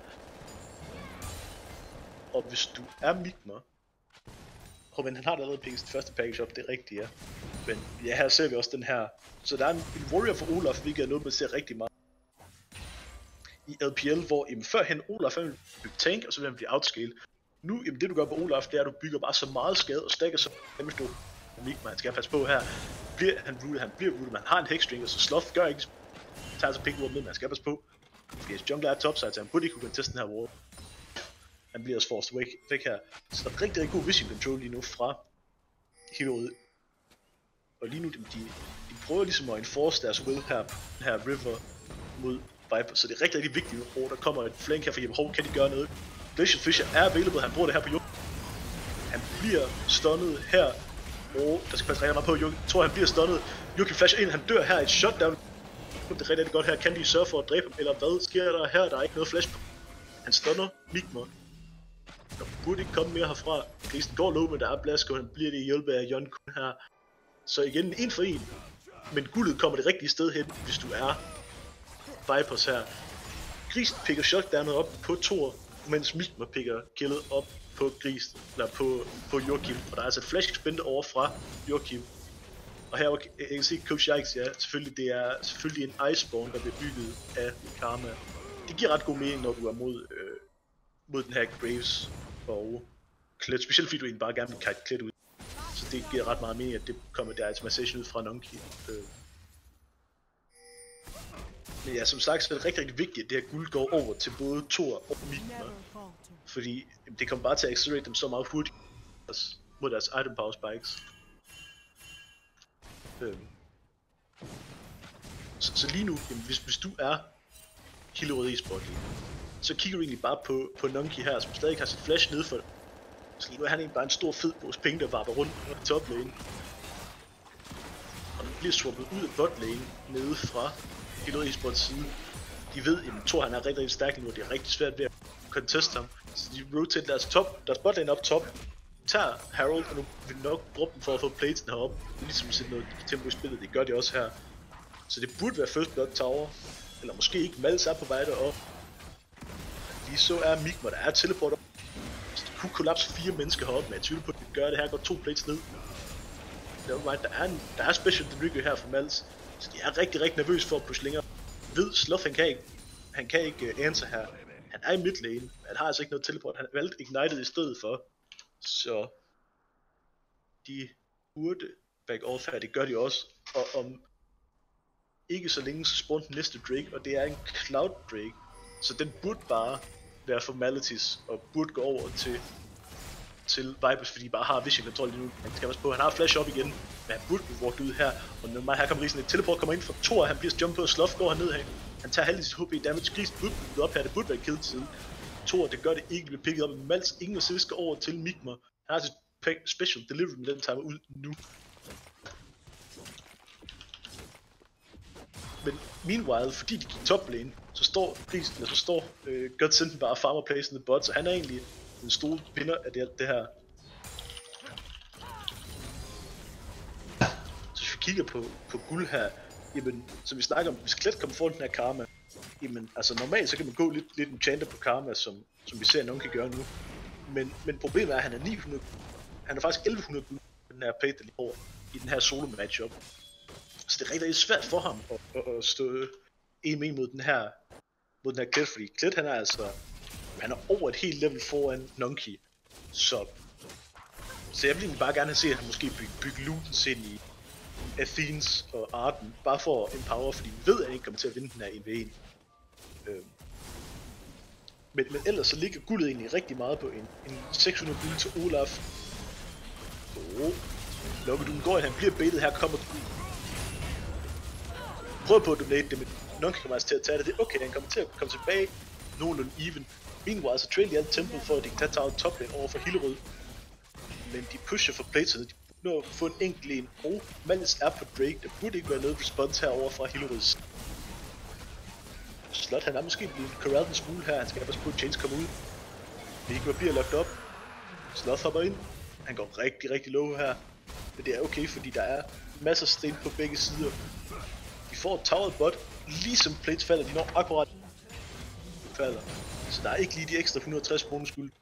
Og hvis du er Migma... Oh, men han har allerede picket sit første package op, det er rigtigt, ja. Men ja, her ser vi også den her. Så der er en, en warrior for Olaf, hvilket er noget, man ser rigtig meget i L P L, hvor jamen, førhen Olaf han vil bygge tank, og så vil han blive outscale. Nu, jamen, det du gør på Olaf, det er, at du bygger bare så meget skade og stacker så damage du. Migma, han skal passe på her. Bliver han rooted, han bliver rooted, man har en hexstring, og så Sloth gør ikke. Han tager altså pick ward med, men han skal passe på. Fordi hans jungler er topside, så han burde ikke kunne teste den her ward. Han bliver også forced væk, væk her. Så der er rigtig, rigtig god vision control lige nu fra Heroet. Og lige nu, de, de, de prøver ligesom at enforce deres will her, den her river mod Viper. Så det er rigtig, rigtig vigtigt nu. Og der kommer et flank her for Jeppe. Kan de gøre noget? Vision Fisher er available, han bruger det her på Joachim. Han bliver stunnet her. Og der skal passe rigtig meget på, jeg tror han bliver stunnet. Joachim flasher ind, han dør her i et shutdown. Det er rigtig, rigtig godt her. Kan de sørge for at dræbe ham? Eller hvad sker der her? Der er ikke noget flash på. Han stunner Migma. Der burde ikke komme mere herfra. Grisen går low, men der er blask, og han bliver det hjælp af Yeonkum her. Så igen, en for en. Men guldet kommer det rigtige sted hen, hvis du er Vipers her. Grisen picker shotdownet op på Thor, mens Migma picker killet op på Grisen, eller på, på Joachim. Og der er altså et flash spændt over fra Joachim. Og her jeg kan se Coach Yikes, ja, selvfølgelig det er selvfølgelig en Iceborn, der bliver bygget af Karma. Det giver ret god mening, når du er mod, øh, mod den her Graves og klædt, specielt fordi du egentlig bare gerne vil kite klædt ud. Så det giver ret meget mening, at det kommer der itemization ud fra Nonki. Øh. Men ja, som sagt, så er det rigtig, rigtig vigtigt, at det her guld går over til både Thor og Migma. Fordi jamen, det kommer bare til at accelerate dem så meget hurtigt mod deres item power spikes. Øh. Så, så lige nu, jamen, hvis, hvis du er Hilari's Esport lige, så kigger du egentlig bare på, på Nonki her, som stadig har sit flash nede for det. Så lige nu er han egentlig bare en stor fed pose penge, der varper rundt på top lane. Og den bliver swappet ud af bot lane nede fra Hilari's Esports side. De ved, at Thor han er rigtig, rigtig stærk nu, og det er rigtig svært ved at conteste ham. Så de rotate deres top, deres bot lane op top, tager Harold, og nu vil nok bruge dem for at få platesen heroppe. Det er ligesom at sætte noget tempo i spillet, det gør de også her. Så det burde være first blood tower, eller måske ikke, Mals er på vej derop. Lige så er Migma, der er teleport op. Så de kunne kollapse fire mennesker heroppe, men jeg tvivler på, at de gør det her, går to plates ned. Der er, en, der er special delivery her for Mals, så de er rigtig, rigtig nervøse for at pushe længere. Ved Sloth, han kan ikke, han kan ikke uh, answer her. Han er i mid lane, han har altså ikke noget teleport, han valgte Ignited i stedet for. Så de burde back off her, det gør de også. Og om ikke så længe så spawner den næste Drake, og det er en Cloud Drake. Så den burde bare være formalities og burde gå over til til Vipers, fordi de bare har vision control lige nu. Han skal passe på, han har flash op igen, men han burde blive walked ud her. Og når her kommer Risen, et teleport kommer ind fra Thor, han bliver jumpet på, og Sloth går herned her. Han tager halvdelen sit H P damage, Grisen burde blive op her, det burde være kill siden. Thor, det gør det ikke, bliver picket op med Mals, ingen assist skal over til Migma. Han har sit special delivery med den timer ud nu. Men meanwhile, fordi de gik top lane, så står Grisen, eller så står øh, Godsenden bare farmer place in the bot, så han er egentlig den store vinder af det, det her. Så hvis vi kigger på, på guld her, jamen, som vi snakker om, hvis Klet kommer foran den her Karma, jamen, altså normalt så kan man gå lidt, lidt enchanter på Karma, som, som vi ser, at nogen kan gøre nu. Men, men problemet er, at han er ni hundrede, han er faktisk elleve hundrede guld på den her plate, der lige over, i den her solo matchup. Så det er rigtig, rigtig svært for ham at, at, at stå en med mod den her, mod den her Klet, fordi Klet han er altså, han er over et helt level foran Nunky. Så, så jeg vil egentlig bare gerne have set, at han måske bygge, bygge Ludens ind i Athens og Arden, bare for en power, fordi vi ved, at han ikke kommer til at vinde den her en v en. Øhm. Men, men ellers så ligger guldet egentlig rigtig meget på en, en seks hundrede guld til Olaf. Åh, Lukke, du går ind, han bliver baitet, her kommer du. Prøv på at donate det, men Nunky kommer altså til at tage det. Det er okay, han kommer til at komme tilbage nogenlunde even. Meanwhile, så TrainE alt tempo for, at de kan tage taget top lane over for Hillerød. Men de pusher for platerne, de burde at få en enkelt en. Og Malus er på Drake, der burde ikke være noget response herover fra Hillerøds. Slot, han er måske blevet corralled en smule her, han skal passe på at Chains kommer ud. Vigma bliver lagt op. Slot hopper ind. Han går rigtig, rigtig low her. Men det er okay, fordi der er masser af sten på begge sider. De får et towered bot, ligesom plates falder, de når akkurat falder. Så der er ikke lige de ekstra et hundrede og tres bonus guld.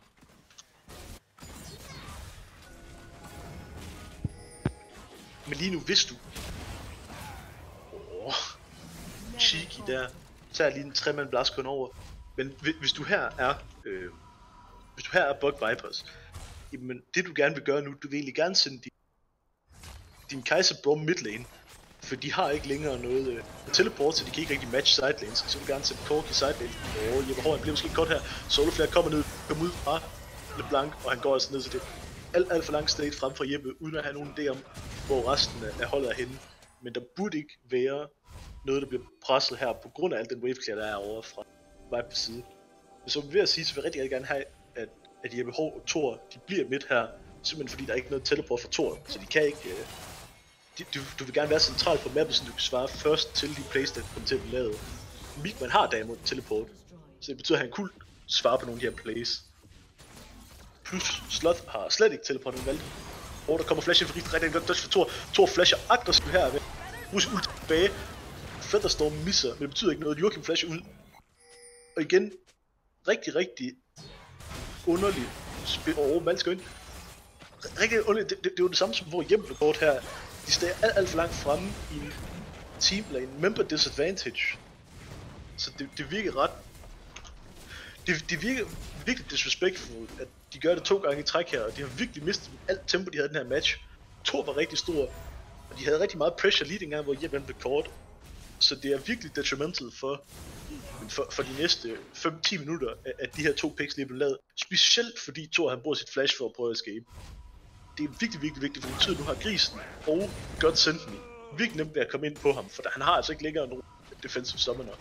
Men lige nu, hvis du... Åh, oh, cheeky der. Så er lige en tre-mand blast kun over. Men hvis du her er... Øh, hvis du her er Bug Vipers, jamen det du gerne vil gøre nu, du vil egentlig gerne sende din, din Kaiser Brom midlane. For de har ikke længere noget øh, teleport, så de kan ikke rigtig match sidelanes. Så vil gerne sætte Kork i sidelane. Åh, oh, Jeppe Hård, han bliver måske kort her. Soloflare kommer ned, kommer ud fra LeBlanc, og han går altså ned til det. Alt, alt for langt state frem for Jeppe, uden at have nogen idé om, hvor resten af holdet er henne. Men der burde ikke være noget, der bliver presset her, på grund af alt den wave clear, der er over fra Vipers side. Men så vil jeg sige, så vil jeg rigtig, rigtig gerne have, at, at Jeppe Hård og Thor, de bliver midt her. Simpelthen fordi der er ikke noget teleport for Thor, så de kan ikke... Øh, de, du, du vil gerne være central på mappen, så du kan svare først til de plays, der kommer til at blive lavet. Mikman har derimod teleport, så det betyder, at han kunne svare på nogle af de her plays. Plus Sloth har slet ikke teleport, han valgte. Og der kommer flash ind for rigtig, rigtig godt dodge for Thor. Thor flasher aggressivt her ved. Bruger sin ult tilbage. Featherstorm misser, men det betyder ikke noget. Joachim flasher ud. Og igen, rigtig, rigtig underligt spil. Åh, oh, man skal ind. Rigtig underligt, det, det, det er jo det samme som hvor hjemme blev kort her. De står alt, alt for langt fremme i en teamlane. Member disadvantage. Så det, det virker ret... Det, det virker virkelig disrespectful, at de gør det to gange i træk her, og de har virkelig mistet alt tempo, de havde den her match. Thor var rigtig stor, og de havde rigtig meget pressure lige dengang, hvor Jeppe blev kort. Så det er virkelig detrimental for, for, for de næste fem til ti minutter, at de her to picks lige blev lavet. Specielt fordi Thor han bruger sit flash for at prøve at escape. Det er virkelig, virkelig vigtigt, for det betyder, at nu har Grisen og God Symphony virkelig nemt ved at komme ind på ham, for han har altså ikke længere nogen defensive summoner.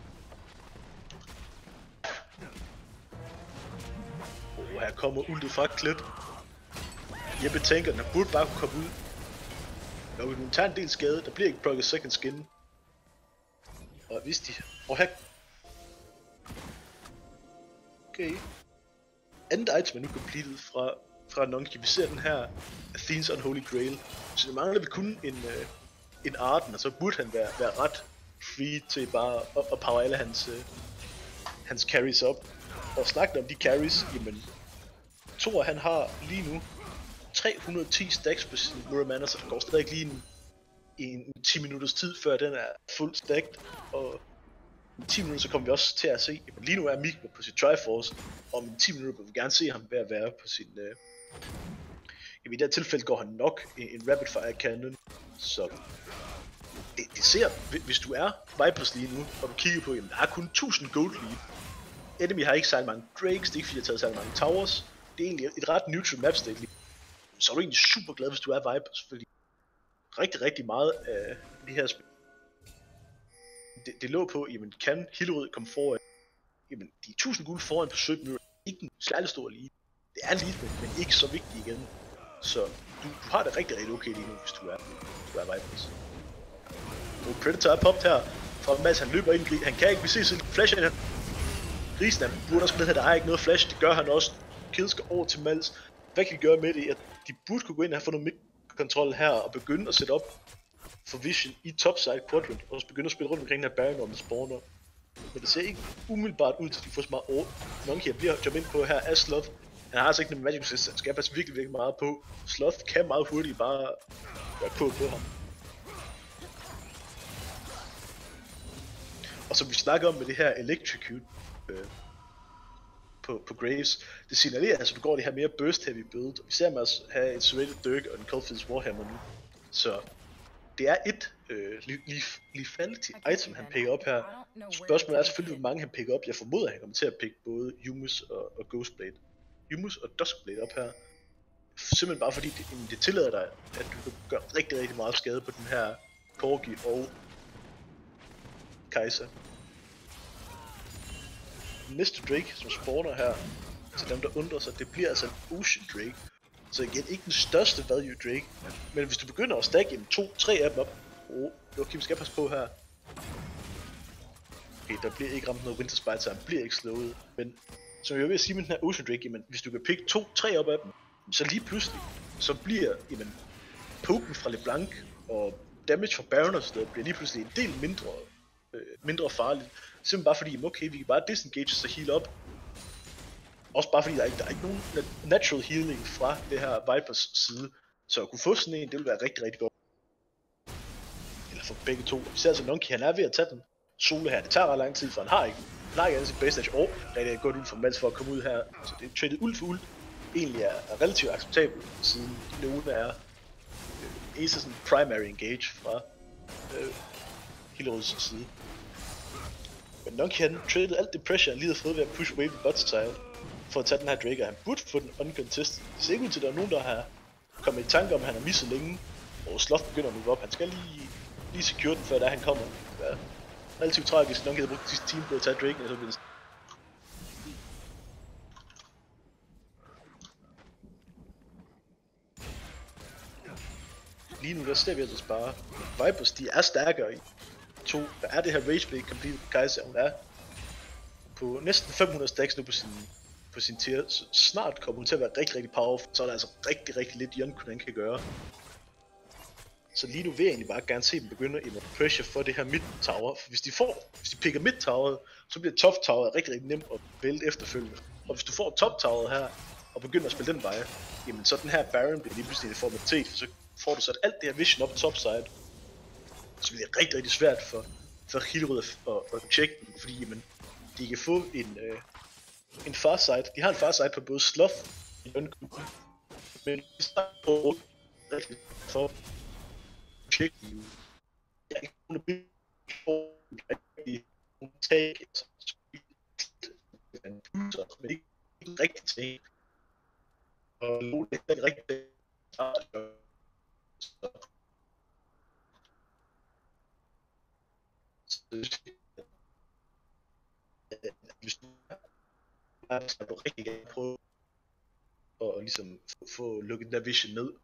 Og her kommer ultet fra Klet. Jeppe tænker, den burde bare kunne komme ud. Når vi nu tager en del skade, der bliver ikke procced second skin. Og hvis de... Og her... Okay. Andet item er nu completed fra, fra Nunky. Vi ser den her Athene's Unholy Grail. Så det mangler vi kun en, uh, en Arden, og så burde han være, være ret free til bare at, at power alle hans, uh, hans carries op. Og snakke om de carries, jamen... Thor han har lige nu tre hundrede og ti stacks på sin Muramana, så der går stadig lige en, en ti minutters tid, før den er fuldt stacked. Og i ti minutter så kommer vi også til at se, jamen lige nu er Mikma på sit Triforce, og om ti minutter vil vi gerne se ham ved at være på sin... Øh... Jamen i det her tilfælde går han nok en, en Rapid Fire Cannon, så... Det, det ser, hvis du er Vipers lige nu, og du kigger på, jamen der er kun tusind gold lige. Enemy har ikke særlig mange Drakes, det er ikke fordi jeg har taget særlig mange Towers. Det er egentlig et ret neutral map state lige. Så er du egentlig super glad, hvis du er Vipers, fordi rigtig, rigtig meget af de her spil, det, det lå på, jamen kan Hillerød komme foran, jamen de er tusind guld foran på sytten minutter, ikke en særlig stor lige. Det er lige, men, men ikke så vigtigt igen. Så du, du har det rigtig, rigtig okay lige nu, hvis du er, hvis du er Vipers. Og Predator er poppet her fra Mads, han løber ind, han kan ikke, vi ser sådan flash ind. Grisen er burde også med, at der er ikke noget flash, det gør han også. Kills skal over til Mals. Hvad kan de gøre med det? At de burde kunne gå ind og have fået noget mid-kontrol her og begynde at sætte op for Vision i topside quadrant og også begynde at spille rundt omkring den her Baron, når man spawner. Men det ser ikke umiddelbart ud til, at de får så meget over. Nunky bliver jump ind på her af Sloth. Han har altså ikke noget magic resist, han skal passe virkelig, virkelig meget på. Sloth kan meget hurtigt bare være på på ham. Og som vi snakker om med det her Electrocute øh, på, på Graves, det signalerer, altså du går det her mere burst heavy build, og vi ser mig også have et Serrated Dirk og en Coldfield's Warhammer nu. Så det er et øh, lethality item, han picker op her. Spørgsmålet er selvfølgelig, hvor mange han picker op. Jeg formoder, at han kommer til at pick både Humus og, og Ghostblade. Humus og Duskblade op her. Simpelthen bare fordi det, det tillader dig, at du kan gøre rigtig, rigtig meget skade på den her Corgi og Kaiser. Den næste Drake, som spawner her, til dem der undrer sig, det bliver altså en Ocean Drake. Så igen, ikke den største value Drake, men hvis du begynder at stacke en to tre af dem op, oh, okay, vi skal passe på her. Okay, der bliver ikke ramt noget Winter Spite, så han bliver ikke slået, men som jeg vil sige med den her Ocean Drake, jamen, hvis du kan pick to tre op af dem, så lige pludselig, så bliver, jamen, poken fra LeBlanc og damage fra Baron og sådan noget, bliver lige pludselig en del mindre, øh, mindre farligt. Simpelthen bare fordi, okay, vi kan bare disengage og heal op. Også bare fordi der er, ikke, der er ikke nogen natural healing fra det her Vipers side. Så at kunne få sådan en, det vil være rigtig, rigtig godt. Eller for begge to. Vi ser altså Nunky, han er ved at tage den solo her. Det tager ret lang tid, for han har ikke, han har ikke andet sit base stage. Og rigtig godt ud for Mals for at komme ud her. Så det er traded ult for ult. Egentlig er, er relativt acceptabelt, siden Leona er øh, eneste sådan primary engage fra øh, Hillerøds side. Men Nunky han traded alt det pressure, han lige har fået ved at push wave i bot tile for at tage den her Drake, og han burde få den uncontested. Det ser ikke ud til, at der er nogen, der har kommet i tanke om, at han har misset længe, og Sloth begynder at move op. Han skal lige, lige secure den, før der han kommer. Ja. Relativt tragisk, Nunky havde brugt sidste time på at tage Drake, og så bliver det lige nu der ser vi altså spare. Vipers, de er stærkere i to. Der er det her Rage Blade Complete Kaiser, hun er på næsten fem hundrede stacks nu på sin, på sin tier. Så snart kommer hun til at være rigtig, rigtig powerful, så er der altså rigtig, rigtig lidt Yonkun han kan gøre. Så lige nu vil jeg egentlig bare gerne se dem begynde at pressure for det her mid tower. For hvis de får, hvis de picker mid tower, så bliver top tower rigtig, rigtig nemt at vælte efterfølgende. Og hvis du får top tower her, og begynder at spille den vej, jamen så den her Baron bliver lige pludselig en formalitet, for så får du sat alt det her vision op topside. Så bliver det rigtig, rigtig svært for, for Hillerød at, at tjekke den, fordi jamen, de kan få en, øh, en farsight. De har en farsight på både Sloth og Yonkun, men de starter på rigtig for at tjekke den. Jeg er ikke nogen af dem, der rigtig tage men ikke rigtig ting. Og nu er det rigtig hvis du er, så du rigtig gerne prøve at ligesom få, få lukket den der vision ned.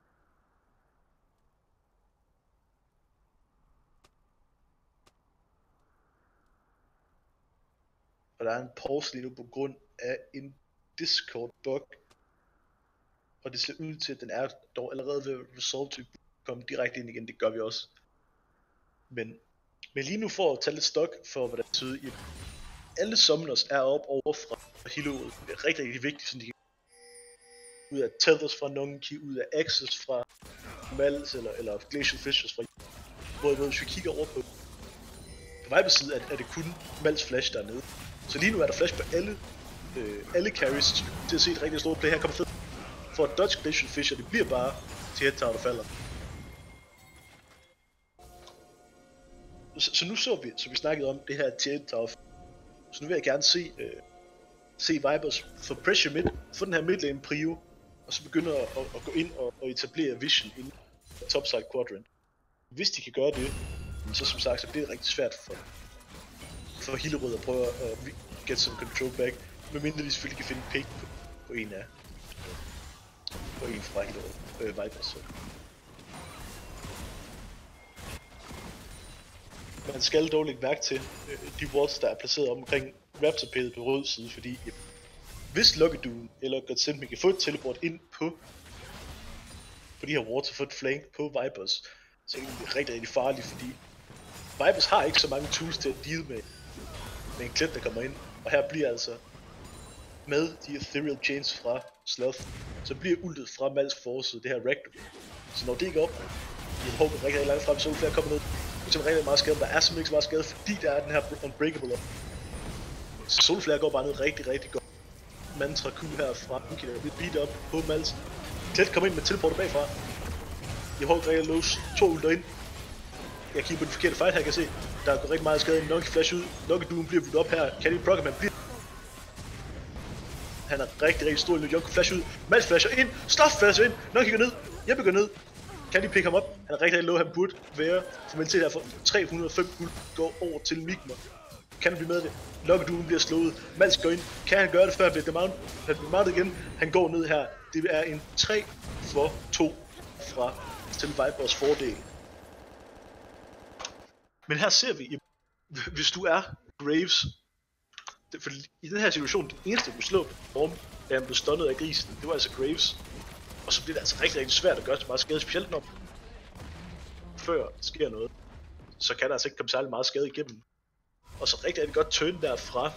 Og der er en pause lige nu på grund af en Discord bug. Og det ser ud til, at den er dog allerede ved at resolve til at komme direkte ind igen. Det gør vi også. Men, men lige nu for at tage lidt stok for, hvad der betyder i alle summoners er op over fra Hillerød. Det er rigtig, rigtig vigtigt, så de kan ud af Tethers fra Nunky, ud af Access fra Mals eller, eller Glacial Fishers fra Hvorimod hvis vi kigger over på på Vipers side, er, er det kun Mals flash dernede. Så lige nu er der flash på alle øh, alle carries, så vi til at se et rigtig stort play. Her kommer fed for at dodge Glacial Fisher, det bliver bare til head tower, der falder. Så, så nu så vi, så vi snakkede om det her til head tower. Så nu vil jeg gerne se, øh, se Vipers få pressure mid, få den her midlane prio, og så begynde at, at, at gå ind og, og etablere vision inden for topside quadrant. Hvis de kan gøre det, så som sagt, så bliver det rigtig svært for, for Hillerød at prøve at get some control back, medmindre de selvfølgelig kan finde pick på, på en af på en fra Hillerød, øh, Vipers. Så. Man skal dog lægge mærke til øh, de wards, der er placeret omkring Raptor-pædet på rød side, fordi øh, hvis Lucky eller Godsend kan få et teleport ind på på de her wards og få et flank på Vipers, så er det rigtig, rigtig farligt, fordi Vipers har ikke så mange tools til at deal med, med en klet, der kommer ind, og her bliver altså med de ethereal chains fra Sloth, så bliver ultet fra Mals forside, det her Ragdoll. Så når det ikke op, vi håber rigtig, rigtig langt frem, så er flere kommer ned. Som rigtig meget skade, der er simpelthen ikke så meget skade, fordi der er den her unbreakable. Solflare går bare ned rigtig, rigtig godt. Mantra Q herfra, hun kan blive beat op på Mals. Tæt kommer ind med teleporter bagfra. Jeg holder rigtig lås, to ulter ind. Jeg kigger på den forkerte fight her, kan jeg se. Der går rigtig meget skade, Nugget flash ud. Nugget Doom bliver vundet op her, kan ikke prokke, man bliver. Han er rigtig, rigtig stor, Nugget flash ud. Mals flasher ind, Sloth flasher ind, Nugget går ned, Jeppe går ned. Kan de pick ham op? Han er rigtig, rigtig low, han burde være. Formentlig her for tre hundrede og fem guld går over til Migma. Kan han blive med det? Nugget Doom bliver slået. Mals går ind. Kan han gøre det, før han bliver demounted? Han bliver demounted igen. Han går ned her. Det er en tre for to fra til Vipers fordel. Men her ser vi, hvis du er Graves, for i den her situation, det eneste du kunne slå om, da han blev stunnet af grisen, det var altså Graves. Og så bliver det altså rigtig, rigtig svært at gøre så meget skade, specielt når før der sker noget, så kan der altså ikke komme særlig meget skade igennem. Og så rigtig, rigtig godt turn derfra.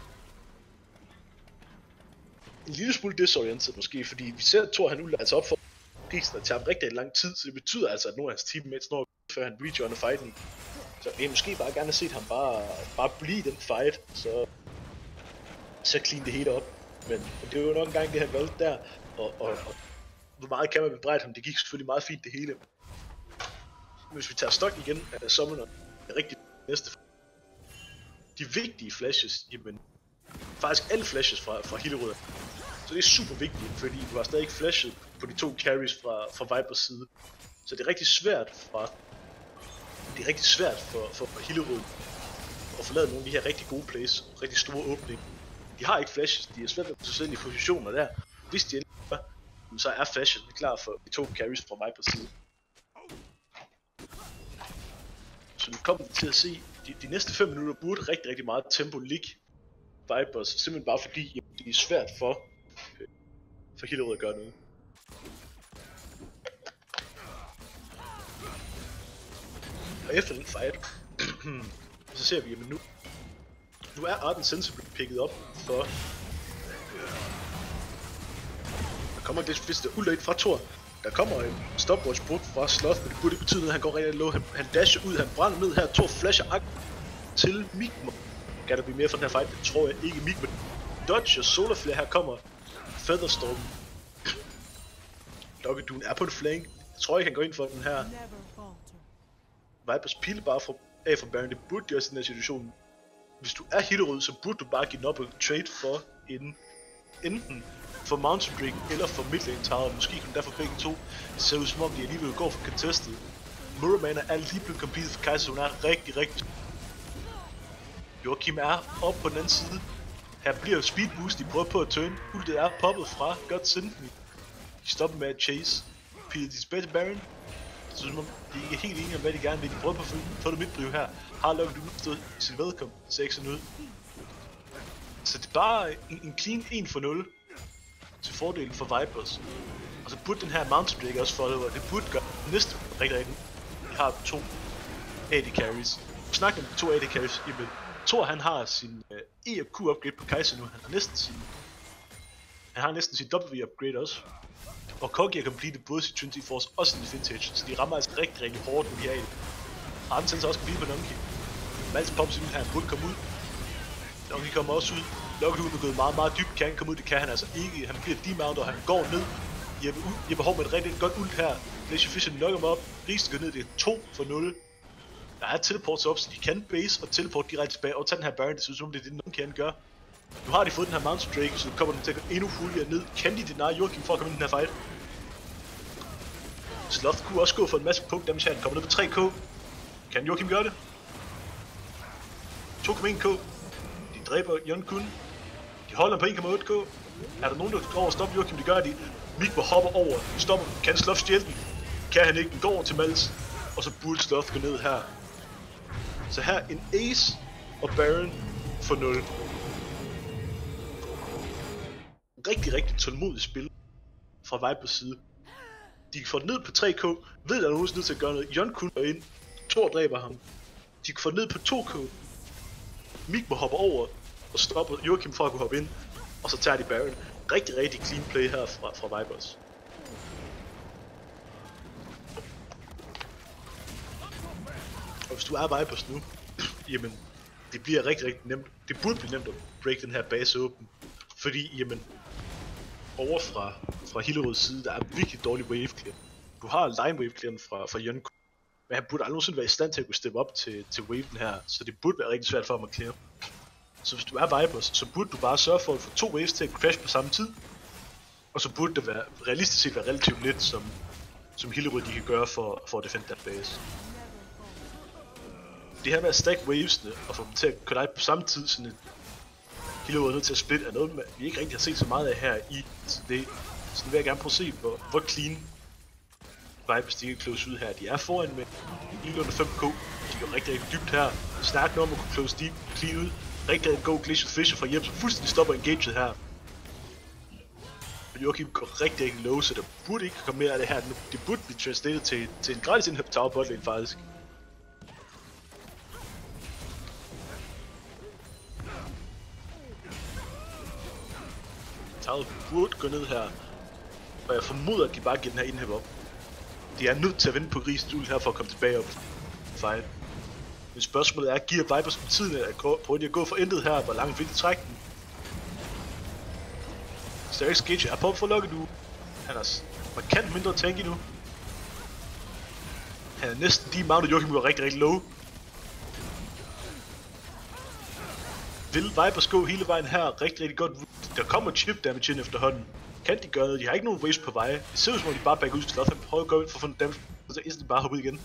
En lille smule disoriented måske, fordi vi ser, at Thor han nu altså op for grisen, og tager ham rigtig lang tid, så det betyder altså, at nogle af hans teammates når før han rejoiner fighten. Så jeg måske bare gerne have set ham bare, bare blive den fight, så, så clean det hele op. Men, men det er jo nok engang det han valgte der, og, og, og hvor meget kan man bebrejde ham, det gik selvfølgelig meget fint det hele. Men hvis vi tager stok igen af Summoner, er rigtig næste. De vigtige flashes, jamen faktisk alle flashes fra, fra Hillerød. Så det er super vigtigt, fordi du har stadig ikke flashet på de to carries fra, fra Vipers side. Så det er rigtig svært fra det er rigtig svært for, for Hillerød at forlade nogle af de her rigtig gode plays, rigtig store åbninger. De har ikke flashes, de er svært ved sig selv i positioner der. Hvis de er, så er flashes klar for de to carries fra Vipers side. Så nu kommer vi til at se, de, de næste fem minutter burde rigtig, rigtig meget tempo ligge Vipers, simpelthen bare fordi jamen, det er svært for, øh, for Hillerød at gøre noget. Og efter den fight, så ser vi, jamen nu, nu er Arden Sensible picket op for, øh, der kommer det vist der ulter fra Thor. Der kommer en stopwatch brugt fra Sloth, men det burde betyde noget, han går rigtig low, han, han dasher ud, han brænder ned her, Thor flasher ak til Migma. Kan der blive mere fra den her fight? Det tror jeg ikke. Migma dodge og Solarflare her kommer. Featherstorm. Nugget Doom er på en flank. Jeg tror ikke han går ind for den her. Vipers pile bare fra, af fra Baron, det burde gøre i den her situation. Hvis du er Hillerød, så burde du bare give den op og trade for en, enten for Mountain Drake eller for Midlane Tower. Måske kan du derfor begge to. Det ser ud som om de alligevel går for contested. Muramana er lige blevet completed for Kaiser, hun er rigtig, rigtig. Joachim er oppe på den anden side. Her bliver speed boost, de prøver på at turn. Ultet er poppet fra, godt Symphony. De stopper med at chase. Piller de tilbage til Baron. Så som om de ikke er helt enige om hvad de gerne vil. De prøver på at få det midtbriv her. Har lukket ud stået sin velkom. Det ser ikke sådan ud. Så det er bare en, en clean en for nul til fordelen for Vipers. Og så burde den her Mountain Drake også follow, og det burde gøre næste rigtig rigtig. Vi har to A D carries. Vi snakker om de to A D carries. Jamen, Thor han har sin uh, E og Q upgrade på Kaiser nu. Han har næsten sin Han har næsten sin W upgrade også. Og Kogi har completed både sin Trinity Force og sin Vintage, så de rammer altså rigtig rigtig hårdt med de her. Arden tænker også complete på Nunky. Mals pops ind her, han burde komme ud. Nunky kommer også ud. Nugget Doom er gået meget meget dybt, kan han komme ud, det kan han altså ikke. Han bliver demounted, og han går ned. Jeppe, Jeppe Hov med et rigtig godt ult her. Flash Fisher nukker ham op. Risen går ned, det er to for nul. Der er teleports op, så de kan base og teleport direkte tilbage og tage den her Baron. Det synes som det er det, nogen kan gøre. Nu har de fået den her Mountain Drake, så kommer den til at gå endnu hurtigere ned. Kan de deny Joachim for at komme ind i den her fight? Sloth kunne også gå for en masse punkt damage her. Den kommer ned på tre K. Kan Joachim gøre det? to komma en K. De dræber Jon kun. De holder på en komma otte K. Er der nogen, der går over og stopper Joachim? Det gør de. Migma hopper over. De stopper. Kan Sloth stjæle den? Kan han ikke? Den går over til Mals. Og så burde Sloth gå ned her. Så her en Ace og Baron for nul. Rigtig, rigtig tålmodigt spil fra Vipers side. De får ned på tre K. Ved at der er nogen nødt til at gøre noget. Jon kun går ind. Thor dræber ham. De får ned på to K. Migma hopper over og stopper Joachim for at kunne hoppe ind. Og så tager de Baron. Rigtig, rigtig clean play her fra, fra Vipers. Og hvis du er Vipers nu, jamen, det bliver rigtig, rigtig nemt. Det burde blive nemt at break den her base åben. Fordi, jamen, over fra, fra Hillerøds side, der er virkelig dårlig wave clear. Du har line wave clearen fra, fra Jørgen, men han burde aldrig nogensinde være i stand til at kunne steppe op til, til waven her. Så det burde være rigtig svært for ham at clear. Så hvis du er Vipers, så burde du bare sørge for at få to waves til at crash på samme tid. Og så burde det være, realistisk set være relativt let, som, som Hillerød de kan gøre for, for at defende den base. Det her med at stack wavesne og få dem til at collide på samme tid, sådan et Hillerød er nødt til at splitte, er noget, vi ikke rigtig har set så meget af her i det. Så vil jeg gerne prøve at se, hvor, hvor clean Vipers de kan close ud her. De er foran med lige under fem K. De går rigtig, rigtig dybt her. Snakker om at kunne close deep, clean ud. Rigtig, rigtig god Glacial Fisher fra hjem, som fuldstændig stopper engaget her. Joachim går rigtig, rigtig low, så der burde ikke komme mere af det her. Det burde blive translated til, til en gratis indhøb tower botlane faktisk. Tower burde gå ned her. Og jeg formoder, at de bare giver den her indhøb op. De er nødt til at vente på Rigsdul her for at komme tilbage op. Fight. Men spørgsmålet er, giver Vipers på tiden at prøve at gå for intet her? Hvor langt vil de trække den? Stærk Skage er på for lukket nu. Han er markant mindre tanky nu. Han er næsten de mounted. Joachim går rigtig, rigtig low. Vil Vipers gå hele vejen her? Rigtig, rigtig godt. Der kommer chip damage ind efterhånden. Kan de gøre noget? De har ikke nogen waves på vej. Det ser ud som om de bare backer ud til Sloth. Han prøver at gå ind for at få en damage, og så er de bare hoppet igen.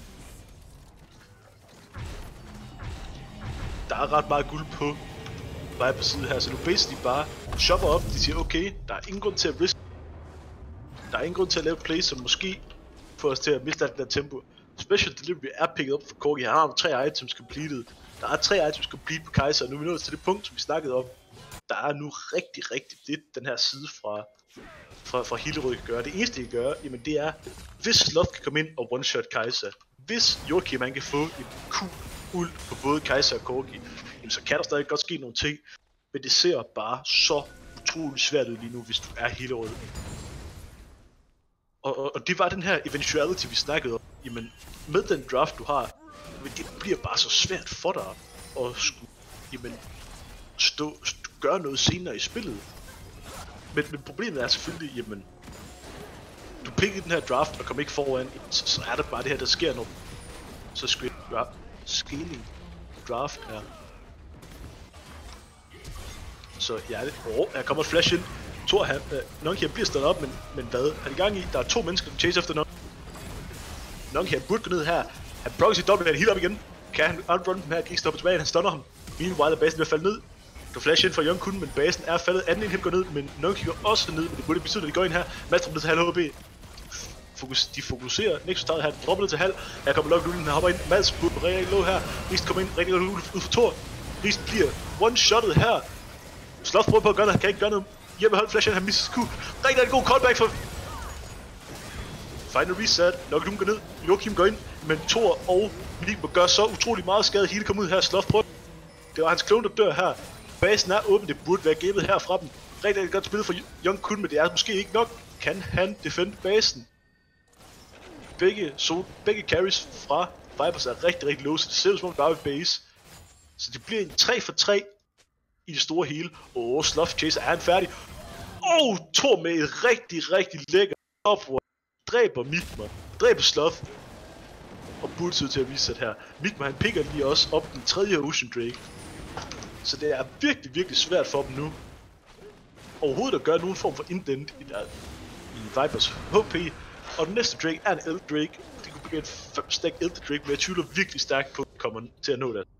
Der er ret meget guld på Vipers side her, så nu basically bare shopper op. De siger, okay, der er ingen grund til at risk. Der er ingen grund til at lave play, som måske får os til at miste alt det der tempo. Special Delivery er picket op for Corgi. Han har tre items completed. Der er tre items complete på Kaiser, og nu er vi nået til det punkt, som vi snakkede om. Der er nu rigtig, rigtig lidt den her side fra, fra, fra Hillerød kan gøre. Det eneste, de kan gøre, jamen det er, hvis Sloth kan komme ind og one-shot Kaiser, hvis Joachim man kan få en kul ult på både Kaiser og Corgi, jamen så kan der stadig godt ske nogle ting, men det ser bare så utroligt svært ud lige nu, hvis du er Hillerød. Og, og, og det var den her eventuality, vi snakkede om. Jamen, med den draft du har, men det bliver bare så svært for dig at skulle, jamen, stå, stå, gøre noget senere i spillet. Men, men problemet er selvfølgelig, jamen, du pikker den her draft og kommer ikke foran, så, så er der bare det her, der sker noget. Så skal jeg scaling draft her. Så ja, det, oh, her kommer et flash ind. Thor, han, øh, Nonky bliver stået op, men, men hvad? Han er i gang i, der er to mennesker, der chase efter Nonky. Nonky, han burde gå ned her. Han blokker sit dobbelt, han helt op igen. Kan han outrun den her, kan ikke stoppe tilbage, han stunner ham. Meanwhile er basen ved at falde ned. Du flash ind fra Young kun, men basen er faldet. Anden indhæb går ned, men Nonky går også ned, men det burde betyde, at de går ind her. Mastrum ned til halv H P. Fokus, de fokuserer. Nexus starter her, dropper ned til halv. Her kommer Lock Lullen, han hopper ind. Mads burde rigtig, rigtig low her. Rist kommer ind, rigtig godt ud, ud for Thor. Rist bliver one-shottet her. Sloth prøver på at gøre det, han kan ikke gøre noget. Hjemme hold flash ind, han misser Q. Rigtig, rigtig god callback for... Final reset. Lock Lullen går ned. Joachim går ind, men Thor og Nick må gøre så utrolig meget skade. Hele kommer ud her. Sloth prøver. Det var hans klone, der dør her. Basen er åben, det burde være gamet her fra dem. Rigtig, rigtig godt spillet for Young kun, men det er måske ikke nok. Kan han defende basen? Begge, so, begge carries fra Vipers er rigtig, rigtig low, så det ser ud som om bare ved base. Så det bliver en tre for tre i det store hele. Åh, oh, Sloth Chaser er han færdig. Åh, oh, Thor med et rigtig, rigtig lækker upward. Dræber Mikma. Dræber Sloth. Og burde se ud til at vise her. Mikma han picker lige også op den tredje Ocean Drake. Så det er virkelig, virkelig svært for dem nu. Overhovedet at gøre nogen form for indent i, i Vipers H P. Og den næste Drake er en Elder Drake. Det kunne blive en fem stack Elder Drake, men jeg tvivler virkelig stærkt på, at kommer til at nå det.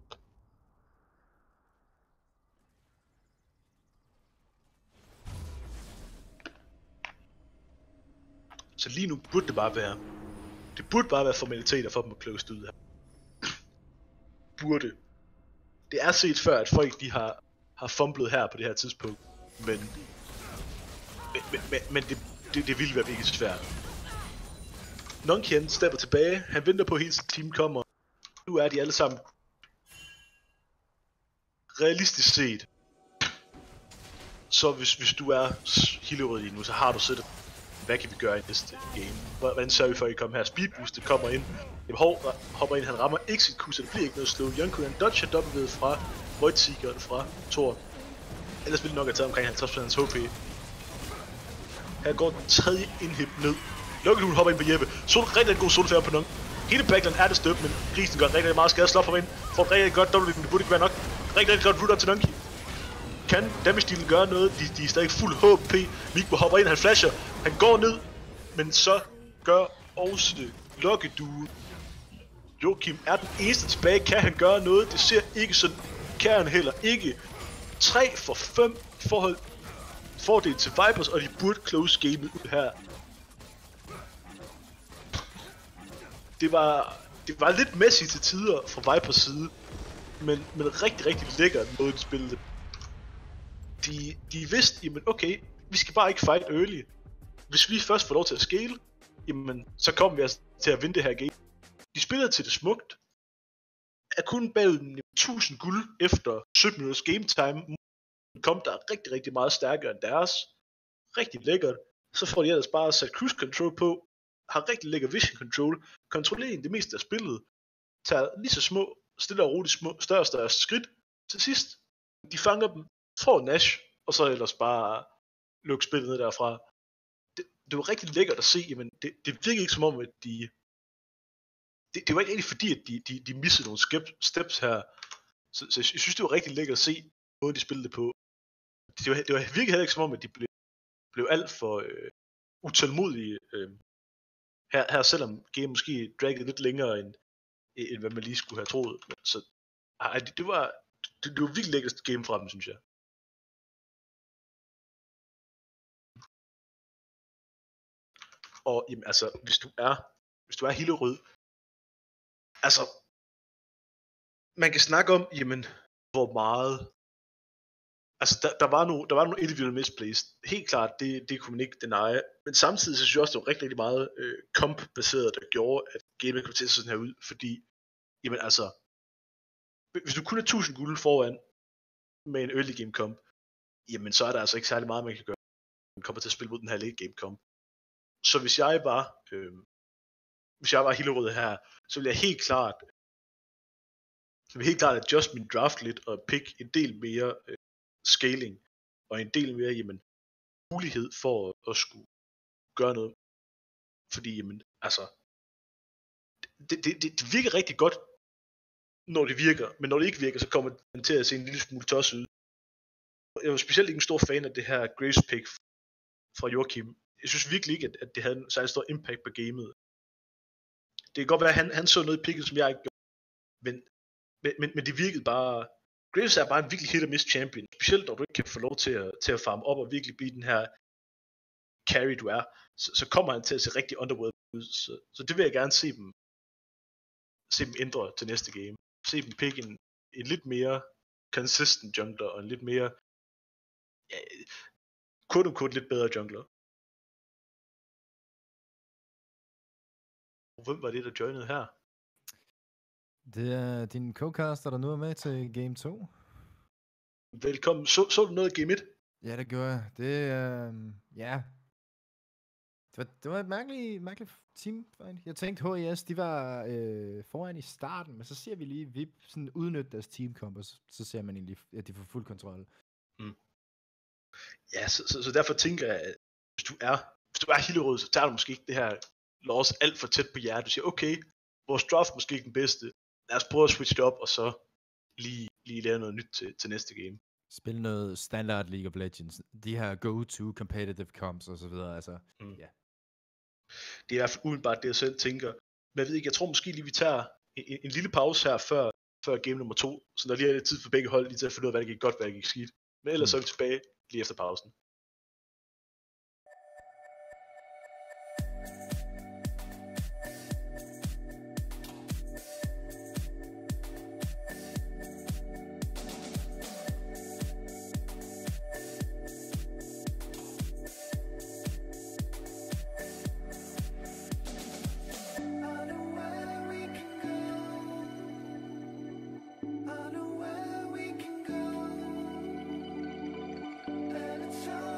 Så lige nu burde det bare være... Det burde bare være formaliteter for dem at close ud her. Burde. Det er set før, at folk de har, har fumblet her på det her tidspunkt. Men... Men, men, men det, det, det ville være virkelig svært. Nonky stepper tilbage. Han venter på at hele sit team kommer. Nu er de alle sammen... Realistisk set. Så hvis, hvis du er Hillerød lige nu, så har du set hvad kan vi gøre i næste game? Hvordan sørger vi for, at I kommer her? Speedboostet kommer ind. Jamen, hov, hopper ind, han rammer ikke sit Q, så det bliver ikke noget slow. Yonko, han dodger W'et fra Voidseekeren fra Thor. Ellers ville det nok have taget omkring halvtreds procent af hans H P. Her går den tredje indhib ned. Lukkelhul hopper ind på Jeppe. Sol, rigtig, rigtig god solfærd på nogen. Hele backline er det støbt, men Grisen gør rigtig, rigtig meget skade. Slår for ind. Får et rigtig, rigtig godt dobbelt, men det burde ikke være nok. Rigtig, rigtig godt root up til Donkey. Kan damage-dealen gøre noget? De, de er stadig fuld H P. Mikko hopper ind, han flasher. Han går ned, men så gør også Lokkedue. Joachim er den eneste tilbage. Kan han gøre noget? Det ser ikke sådan. Kan han heller ikke. tre for fem forhold. Fordel til Vipers, og de burde close gamet ud her. Det var, det var lidt messy til tider fra Vipers side, men, men rigtig, rigtig lækkert måde de spillede. De, de vidste, jamen okay, vi skal bare ikke fight early. Hvis vi først får lov til at scale, jamen så kommer vi altså til at vinde det her game. De spillede til det smukt. Er kun bagud tusind guld efter sytten minutters game time. Kom der rigtig, rigtig meget stærkere end deres. Rigtig lækkert. Så får de ellers bare sat cruise control på. Har rigtig lækker vision control. Kontrollerer det meste af spillet. Tager lige så små, stille og roligt små, større og større skridt. Til sidst, de fanger dem, får Nash, og så ellers bare lukke spillet ned derfra. Det, det var rigtig lækkert at se, men det, det virkede ikke som om, at de... Det, det var ikke rigtig fordi, at de, de, de missede nogle skep, steps her. Så, så jeg synes, det var rigtig lækkert at se, måden de spillede det på. Det var, det var virkelig heller ikke som om, at de blev, blev alt for øh, utålmodige øh, her, her, selvom game måske draggede lidt længere, end, end hvad man lige skulle have troet. Så ej, det, det, var, det, det var virkelig lækkert game fra dem, synes jeg. Og jamen, altså, hvis du er, hvis du er Hillerød, altså, man kan snakke om, jamen, hvor meget. Altså, der, der var nogle, der var nogle individuelle misplays. Helt klart, det, det kunne man ikke deny. Men samtidig så synes jeg også, det var rigtig, rigtig meget øh, comp-baseret, der gjorde, at gamet kom til at se sådan her ud. Fordi, jamen altså, hvis du kun er tusind guld foran med en early game comp, jamen så er der altså ikke særlig meget, man kan gøre, når man kommer til at spille mod den her late game comp. Så hvis jeg var, øh, hvis jeg var Hillerød her, så ville jeg helt klart, så ville jeg helt klart adjust min draft lidt og pick en del mere øh, scaling, og en del mere, jamen, mulighed for at, at skulle gøre noget. Fordi, jamen, altså, det, det, det, det virker rigtig godt, når det virker, men når det ikke virker, så kommer den til at se en lille smule tosset ud. Jeg var specielt ikke en stor fan af det her Graves pick fra Joachim. Jeg synes virkelig ikke, at, at det havde en særlig stor impact på gamet. Det kan godt være, at han, han så noget i picket, som jeg ikke gjorde, men, men, men det virkede bare. Graves er bare en virkelig hit og miss champion, specielt når du ikke kan få lov til at, til at farme op og virkelig blive den her carry du er, så, så kommer han til at se rigtig underworld ud, så, så det vil jeg gerne se dem, se dem ændre til næste game, se dem pick en, en lidt mere consistent jungler, og en lidt mere, ja, quote unquote lidt bedre jungler. Hvem var det, der joinede her? Det er din co-caster, der nu er med til game to. Velkommen. Så, så du noget i game et? Ja, det gjorde jeg. Det, øh, ja. Det var, det var et mærkeligt, mærkeligt team. Jeg tænkte, H E S, de var øh, foran i starten, men så ser vi lige, vi sådan udnytte deres teamkomp, og så, så ser man egentlig, at de får fuld kontrol. Mm. Ja, så, så, så derfor tænker jeg, at hvis du er, hvis du er Hillerød, så tager du måske ikke det her loss alt for tæt på hjertet. Du siger, okay, vores draft måske ikke den bedste. Lad os prøve at switche det op, og så lige, lige lave noget nyt til, til næste game. Spil noget standard League of Legends. De her go-to competitive comps og så videre, altså, mm. ja. Det er i hvert fald udenbart det, jeg selv tænker. Men jeg ved ikke, jeg tror måske lige, vi tager en, en lille pause her, før, før game nummer to, så der lige er lidt tid for begge hold, lige til at finde ud af, hvad der gik godt, hvad der gik skidt. Men ellers mm. så er vi tilbage lige efter pausen. So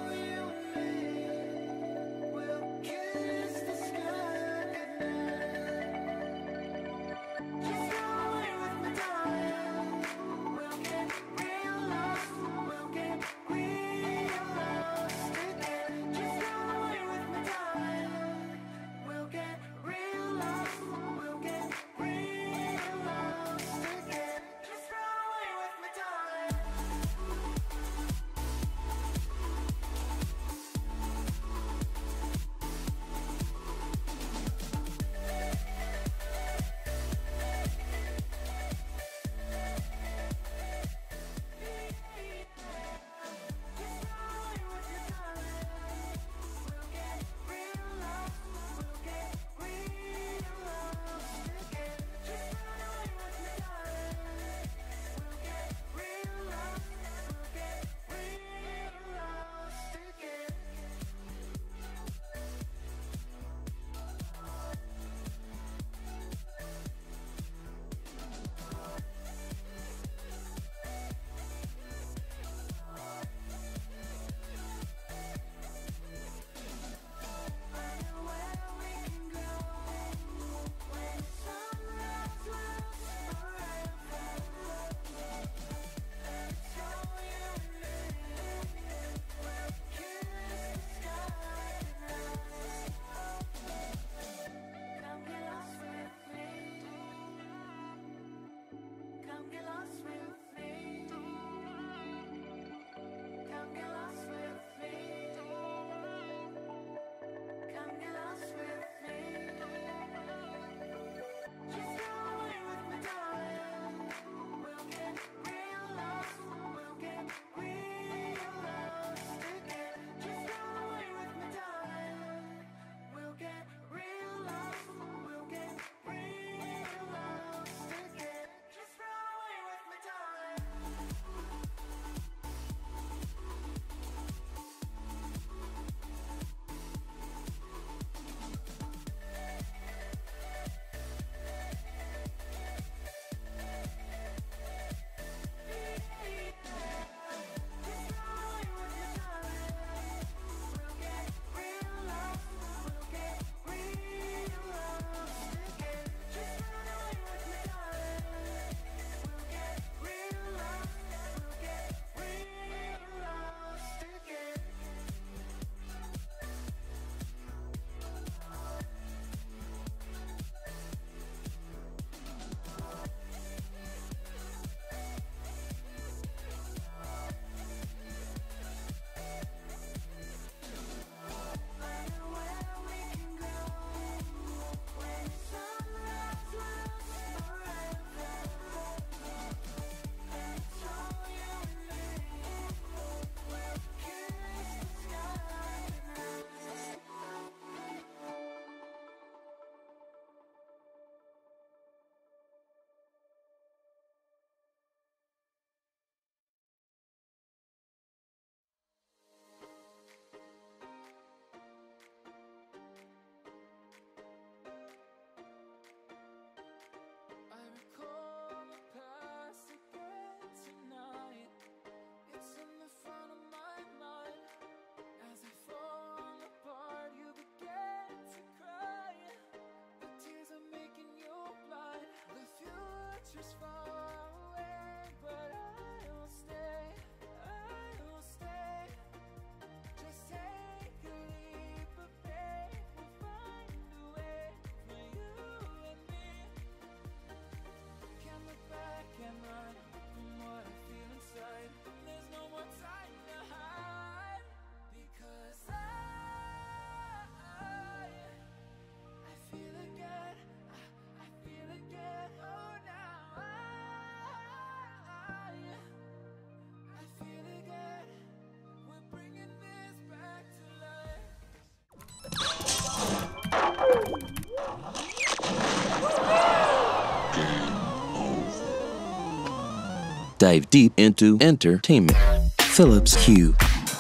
Dive deep into entertainment. Philips Hue.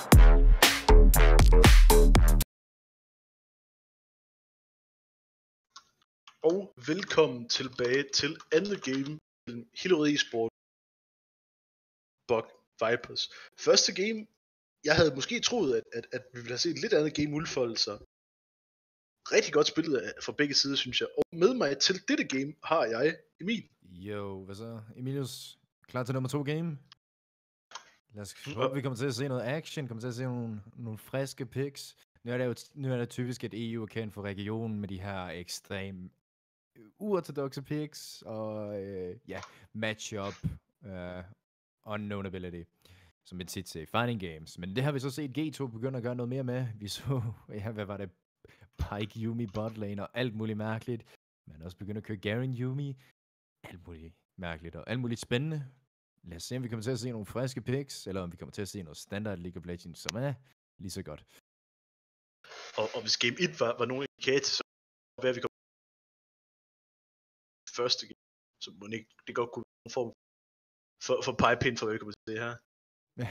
Og velkommen tilbage til andet game mellem Hillerød Esport og Vipers. Første game, jeg havde måske troet, at, at, at vi ville have set et lidt andet game udfolde sig. Rigtig godt spillet fra begge sider, synes jeg. Og med mig til dette game har jeg Emil. Yo, hvad så? Emilius, klar til nummer to game? Lad os håbe, vi kommer til at se noget action, kommer til at se nogle, nogle friske picks. Nu er det jo nu er det typisk, at E U er kendt for regionen med de her ekstrem uorthodoxe picks, og øh, ja, matchup, uh, unknownability, som vi tit ser i fighting games. Men det har vi så set G to begynde at gøre noget mere med. Vi så, ja, hvad var det? Pike Yumi botlane og alt muligt mærkeligt. Man også begyndt at køre Garen Yumi. Alt muligt mærkeligt og alt muligt spændende. Lad os se, om vi kommer til at se nogle friske picks, eller om vi kommer til at se noget standard League of Legends, som er lige så godt. Og, og hvis game et var, var nogen indikator, så var det, vi kom første game, så må det, ikke, det godt kunne være en form for, for pegepinde for, hvad vi kommer til at se her. Ja.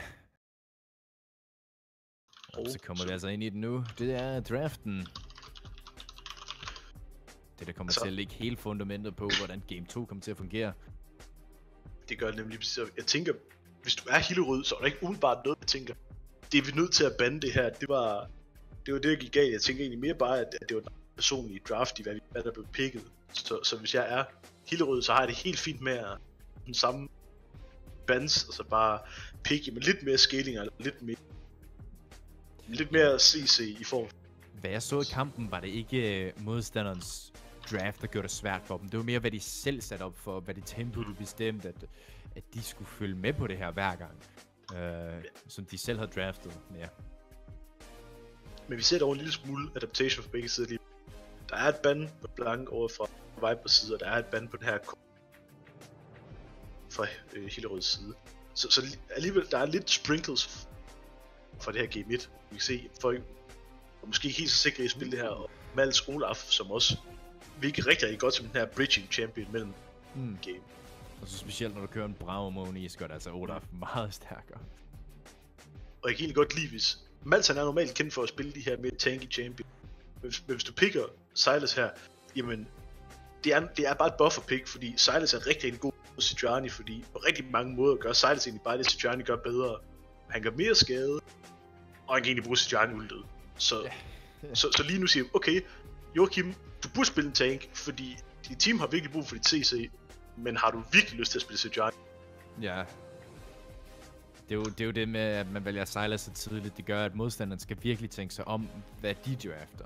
Og så kommer så... vi altså ind i det nu. Det er draften. Det, der kommer altså... til at lægge hele fundamentet på, hvordan game to kommer til at fungere. Det gør det nemlig præcis. Jeg tænker, hvis du er Hillerød, så er der ikke umiddelbart noget, jeg tænker. Det er vi nødt til at bande det her. Det var det, var det der gik galt. Jeg tænker egentlig mere bare, at det var en personlig draft i, hvad, hvad der blev picket. Så, så hvis jeg er Hillerød, så har jeg det helt fint med at den samme bands, og så bare pikke med lidt mere scaling, eller lidt mere, lidt mere C C i form. Hvad jeg så i kampen, var det ikke modstanderens draft, der gjorde det svært for dem. Det var mere, hvad de selv satte op for, hvad det tempo, de bestemte, at, at de skulle følge med på det her hver gang. Uh, ja. Som de selv havde draftet. Ja. Men vi ser dog en lille smule adaptation fra begge sider lige. Der er et band på blank over fra Vipers side, og der er et band på den her fra øh, Hillerøds side. Så, så alligevel, der er lidt sprinkles fra det her game et. Vi kan se, folk er måske ikke helt så sikre i at spille det her, og Mals Olaf, som også virkelig rigtig, rigtig godt som den her bridging champion mellem mm. game. Og så specielt når du kører en brav Moniz, gør det altså Olaf meget stærkere. Og jeg kan egentlig godt lide, hvis Mals han er normalt kendt for at spille de her mere tanky champion. Men hvis, men hvis du picker Silas her, jamen det er, det er bare et buffer pick, fordi Silas er rigtig en god mod Sejuani, fordi på rigtig mange måder gør Silas egentlig bare det, Sejuani gør bedre. Han gør mere skade, og han kan egentlig bruge Sejuani ultet. Så, yeah. så, så lige nu siger jeg, okay, Joachim, du burde spille en tank, fordi dit team har virkelig brug for dit C C, men har du virkelig lyst til at spille Sejuani? Ja. Det er, jo, det er jo det med, at man vælger Silas så tidligt. Det gør, at modstanderen skal virkelig tænke sig om, hvad de drafter.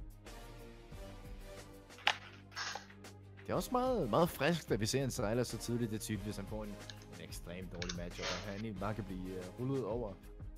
Det er også meget, meget frisk, at vi ser en Silas så tidligt. Det er tydeligt, hvis han får en, en ekstremt dårlig matchup, og han egentlig bare kan blive uh, rullet over.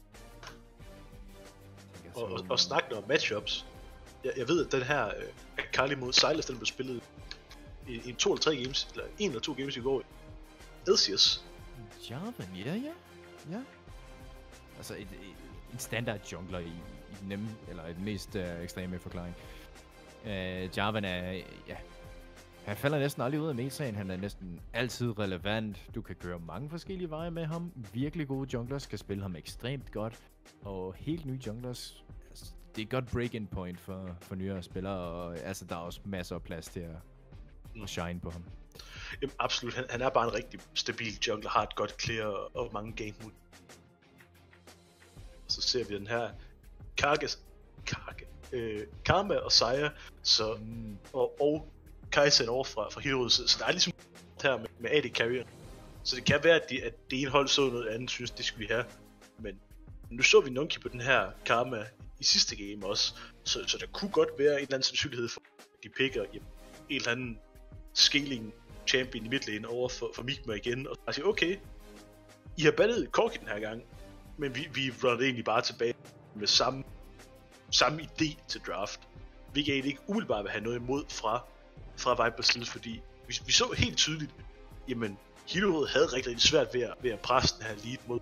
Og, og, og snakke om matchups. Jeg, jeg ved, at den her uh, Kali mod Silas, den blev spillet i, i to eller tre games, eller en eller to games i går. Elsius. Jarvan, ja, ja. Ja. Altså et, et, en standard jungler i, i den nemme, eller i den mest uh, ekstreme forklaring. Uh, Jarvan er, ja, han falder næsten aldrig ud af metaen. Han er næsten altid relevant. Du kan køre mange forskellige veje med ham. Virkelig gode junglers kan spille ham ekstremt godt. Og helt nye junglers, altså, det er et godt break-in point for, for nyere spillere. Og altså, der er også masser af plads til at, mm. at shine på ham. Jamen, absolut. Han, han er bare en rigtig stabil jungler, har et godt clear og, og mange game mood. Og så ser vi den her Kargas, Karga, øh, Karma og Saya, så, mm. og, og Kajsen over fra, fra Hillerød, så, så der er ligesom her med, med A D carrier. Så det kan være, at, de, at det ene hold så noget andet, synes det skulle vi have. Men nu så vi Nunki på den her Karma i sidste game også, så, så der kunne godt være en eller anden sandsynlighed for, at de picker en eller anden scaling champion i midtlane over for, for Migma igen, og siger, okay, I har bandet Korki den her gang, men vi, vi runner egentlig bare tilbage med samme, samme idé til draft. Vi kan egentlig ikke umiddelbart have noget imod fra, fra Vipers side, fordi vi, vi så helt tydeligt, jamen, Hillerød havde rigtig, rigtig svært ved at, ved at presse den her lead mod.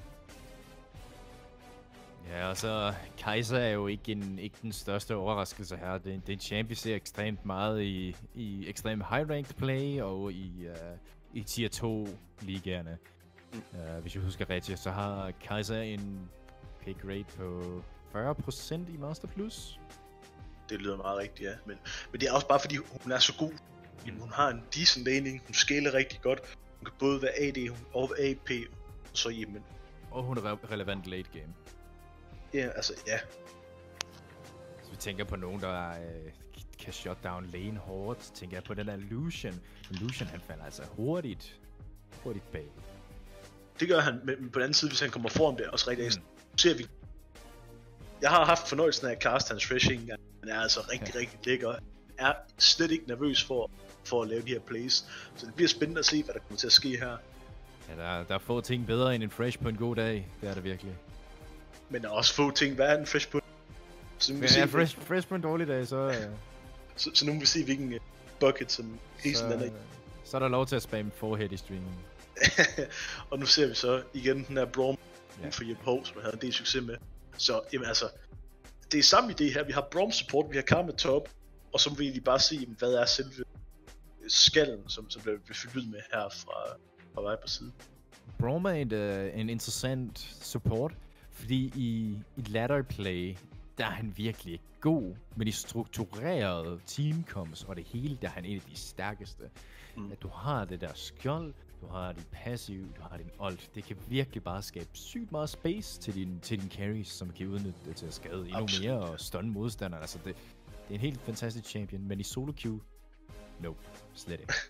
Ja, og så Kaiser er jo ikke, en, ikke den største overraskelse her. Det er, det er en champ, vi ser ekstremt meget i, i ekstremt high-ranked play og i, uh, i tier to ligaerne. Mm. Uh, hvis jeg husker rigtigt, så har Kaiser en pick rate på fyrre procent i Master Plus. Det lyder meget rigtigt, ja. Men, men det er også bare fordi, hun er så god. Jamen, hun har en decent laning, hun skaler rigtig godt. Hun kan både være A D og A P, så jamen. Og hun er re- relevant late game. Ja, altså, ja. Så vi tænker på nogen, der øh, kan shutdown lane hårdt. Så tænker jeg på den der Lucian. Lucian, han falder altså hurtigt, hurtigt bag. Det gør han, men på den anden side, hvis han kommer foran det, også rigtig mm. ser vi. Jeg har haft fornøjelsen af at kaste hans threshing. Han er altså rigtig, ja. rigtig lækker. Han er slet ikke nervøs for, for at lave de her plays. Så det bliver spændende at se, hvad der kommer til at ske her. Ja, der, der er få ting bedre end en fresh på en god dag. Det er det virkelig. Men der er også få ting. Hvad er en fresh på? Så nu ja, se, fresh, fresh på en dårlig dag, så... Uh... så, så nu må vi se, hvilken uh, bucket, som grisen så, er. Så er der lov til at spamme forehead i streamen. Og nu ser vi så igen den her Braum ja. for Jeppe Hov, som jeg havde en del succes med. Så jamen altså, det er samme idé her. Vi har Braum support, vi har Karma top, og så må vi egentlig bare se, hvad er selve skallen, som, som bliver fyldt ud med her fra, fra Vipers side. Braum er en, uh, en interessant support, fordi i, i ladder play, der er han virkelig god, men i strukturerede teamcoms og det hele, der er han en af de stærkeste. Mm. At du har det der skjold, du har din passiv, du har din ult. Det kan virkelig bare skabe sygt meget space til din, til din carries, som kan udnytte det til at skade endnu Absolut. mere og stunne modstanderen. Altså det, det er en helt fantastisk champion, men i solo queue, nope, slet ikke.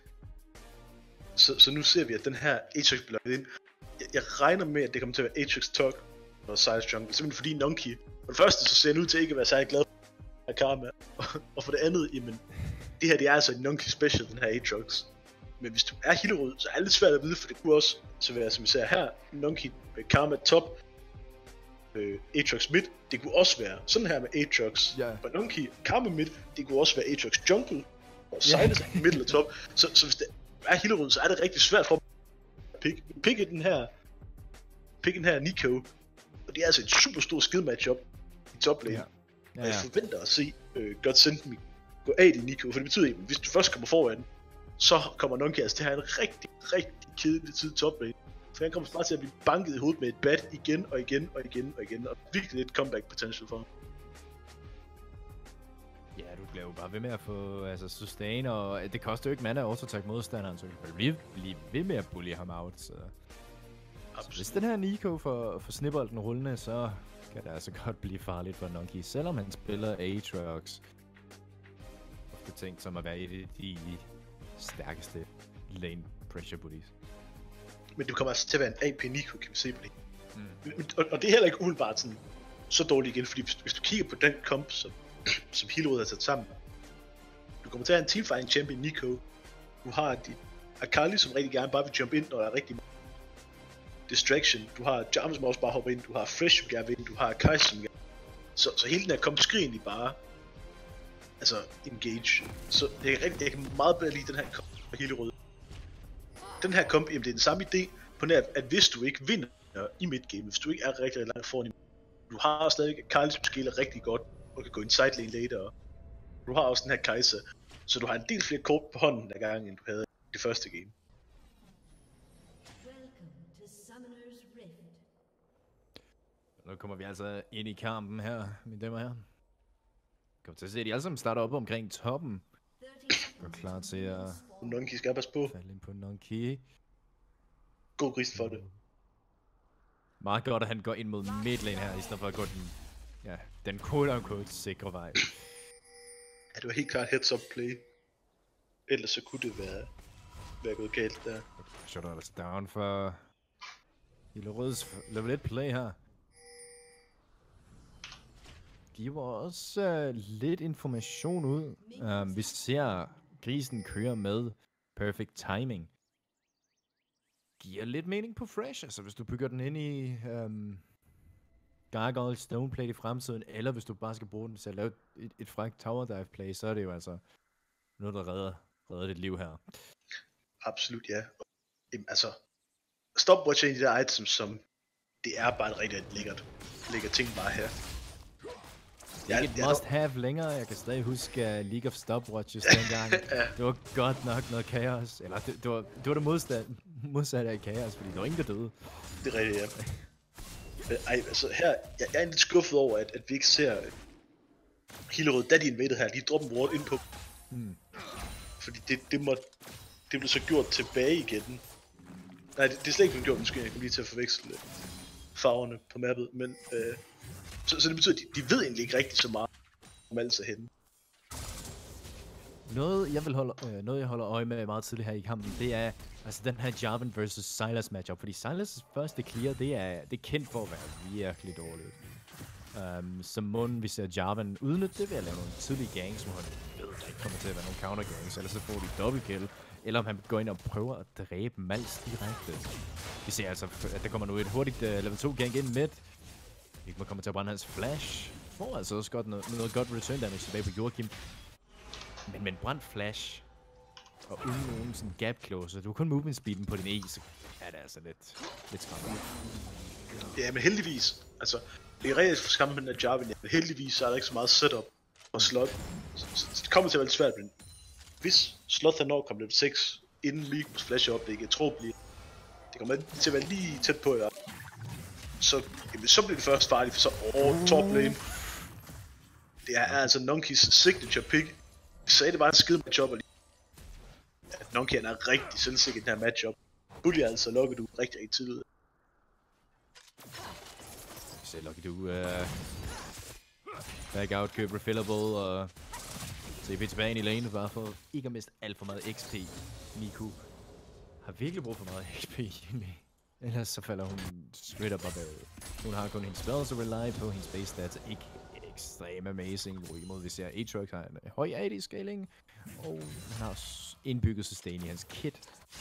så, så nu ser vi, at den her Atrix bliver lagt ind. Jeg, jeg regner med, at det kommer til at være Atrix Talk og Size Jungle, simpelthen fordi Nunky, for det første, så ser han ud til ikke at være særlig glad for Karma, og for det andet, jamen, det her, det er altså en Nunky special, den her Atrix. Men hvis du er Hillerød, så er det lidt svært at vide, for det kunne også så være, som vi ser her, Nunky med Karma top, øh, Atrix mid, det kunne også være sådan her med Atrix yeah. og Nunky, Karma mid, det kunne også være Atrix jungle, og Silas yeah. middle og top, så, så hvis det er Hillerød, så er det rigtig svært for at pick. Pick den her, pick den her Nico, og det er altså et super stor skid matchup i top lane. Yeah. Yeah, yeah. Jeg forventer at se øh, godt sende mig gå af i Nico, for det betyder, at hvis du først kommer foran, så kommer Nunky altså til at have en rigtig, rigtig kedelig tid top lane. For han kommer bare til at blive banket i hovedet med et bat igen og igen og igen og igen, og virkelig et comeback potential for ham. Ja, du bliver jo bare ved med at få altså, sustain, og det koster jo ikke mana at autoattack modstanderen, så du kan blive, blive ved med at bully ham out. Så. Så hvis den her Nico får, får snibbolden rullende, så kan det altså godt blive farligt for Nunky, selvom han spiller Aatrox. Ofte tænkt som at være et af de stærkeste lane pressure buddies. Men du kommer altså til at være en A P Nico, kan vi se på det. Mm. Og, og det er heller ikke umiddelbart sådan så dårligt igen, fordi hvis, hvis du kigger på den komp, som, som Hillerød har sat sammen, du kommer til at have en teamfighting champion Nico, du har dit Akali, som rigtig gerne bare vil jump ind, når der er rigtig meget distraction, du har Jarvan, som også bare hopper ind, du har Fresh, som gerne vil ind, du har Kai, som gerne. Så, så hele den her komp skriger egentlig bare altså engage. Så jeg kan, jeg kan meget bedre lide den her komp fra Hillerød. Den her komp, jamen det er den samme idé på nær, at hvis du ikke vinder i midgame, hvis du ikke er rigtig, rigtig langt foran, du har stadig Karl, som skiller rigtig godt og kan gå en sidelane later. Du har også den her Kaiser, så du har en del flere kort på hånden ad gangen, end du havde i det første game. Nu kommer vi altså ind i kampen her, mine damer her. Kom til at se, at de alle sammen starter op omkring toppen. Og klar til at... Nunky skal passe på. Falde ind på Nunky. God gris for det. Meget godt, at han går ind mod midlane her, i stedet for at gå den... Ja, den quote-unquote sikre vej. Ja, det var helt klart heads-up play. Ellers så kunne det være, være gået galt der. Shot altså down for... Hillerøds level et play her. Giver også uh, lidt information ud. Um, vi ser grisen køre med perfect timing. Giver lidt mening på Fresh, altså hvis du bygger den ind i um, Gargoyle Stoneplate i fremtiden, eller hvis du bare skal bruge den til at lave et, et frækt tower dive play, så er det jo altså noget, der redder, redder dit liv her. Absolut, ja. Jamen, altså, stopwatch er en af de der items, som det er bare et rigtig lækkert, lækkert ting bare her. Det er ikke et must have længere. Jeg kan stadig huske uh, League of Stopwatches dengang. Ja. Det var godt nok noget kaos. Eller det, det, var, det var det modstand, modsat af Chaos, fordi der var ingen, der døde. Det er rigtigt, ja. Men, ej, altså her, jeg, jeg er lidt skuffet over, at, at vi ikke ser Hillerød, da de invaded her, de dropper en ward ind på. Hmm. Fordi det, det må, det blev så gjort tilbage igen. Nej, det, det er slet ikke blevet gjort, måske jeg kan lige til at forveksle farverne på mappet, men øh, så, så det betyder, at de, de ved egentlig ikke rigtig så meget om alt så henne. Noget jeg vil holde, øh, noget jeg holder øje med meget tidligt her i kampen, det er altså den her Jarvan versus Sylas matchup, fordi Sylas' første clear, det er, det er kendt for at være virkelig dårligt. Um, så må vi ser Jarvan udnytte det ved at lave nogle tidlige gangs, hvor han ved, der ikke kommer til at være nogle counter gangs, eller så får de double kill, eller om han går ind og prøver at dræbe Mals direkte. Vi ser altså, at der kommer nu et hurtigt uh, level to gang ind midt. Ikke må komme til at brænde hans flash. Får altså også godt noget, noget godt return damage tilbage på Joachim. Men med en brændt flash, og uden nogen sådan gap closer, du har kun movement speeden på din E, så er det altså lidt, lidt skræmmende. Ja, men heldigvis, altså, det er rigtig for skammen af Jarvan, men heldigvis så er der ikke så meget setup og slot. Så, så, så det kommer til at være lidt svært, men hvis slot han når kommer level seks, inden Meek på flash op, det ikke er troligt, det kommer til at være lige tæt på, ja. Så, jamen, så bliver det først farligt, for så over top lane. Det er altså Nonkeys signature pick. Så er det bare en skide matchup, og at Nonkey er rigtig selvsikker i den her matchup. Bully altså lukker du rigtig, rigtig tidligt. Så lukker du uh, back out, køb refillable og C P tilbage ind i lane, bare for ikke at miste alt for meget X P. Niku har virkelig brug for meget X P egentlig. Ellers så falder hun straight up op ad. Hun har kun hendes spells at rely på, hendes base stats er ikke ekstrem amazing, hvorimod vi ser Aatrox har en høj A D scaling, og han har indbygget sustain i hans kit.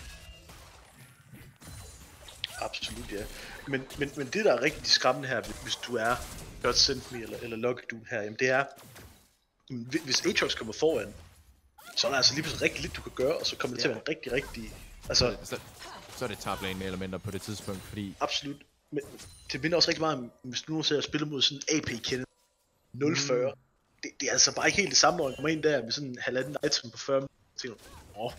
Absolut, ja. Men, men, men det der er rigtig skræmmende her, hvis du er God Send Me eller, eller Lucky her, jamen det er, hvis Aatrox kommer foran, så er der altså lige pludselig rigtig lidt du kan gøre, og så kommer det ja. til at være en rigtig, rigtig, altså... Så, så er det top lane mere eller mindre på det tidspunkt, fordi... Absolut. Men det minder også rigtig meget om, hvis du nu ser at spille mod sådan en A P-kende, nul fyrre. Mm. Det, det er altså bare ikke helt det samme, når man kommer ind der med sådan en halvanden item på fyrre minutter. Åh.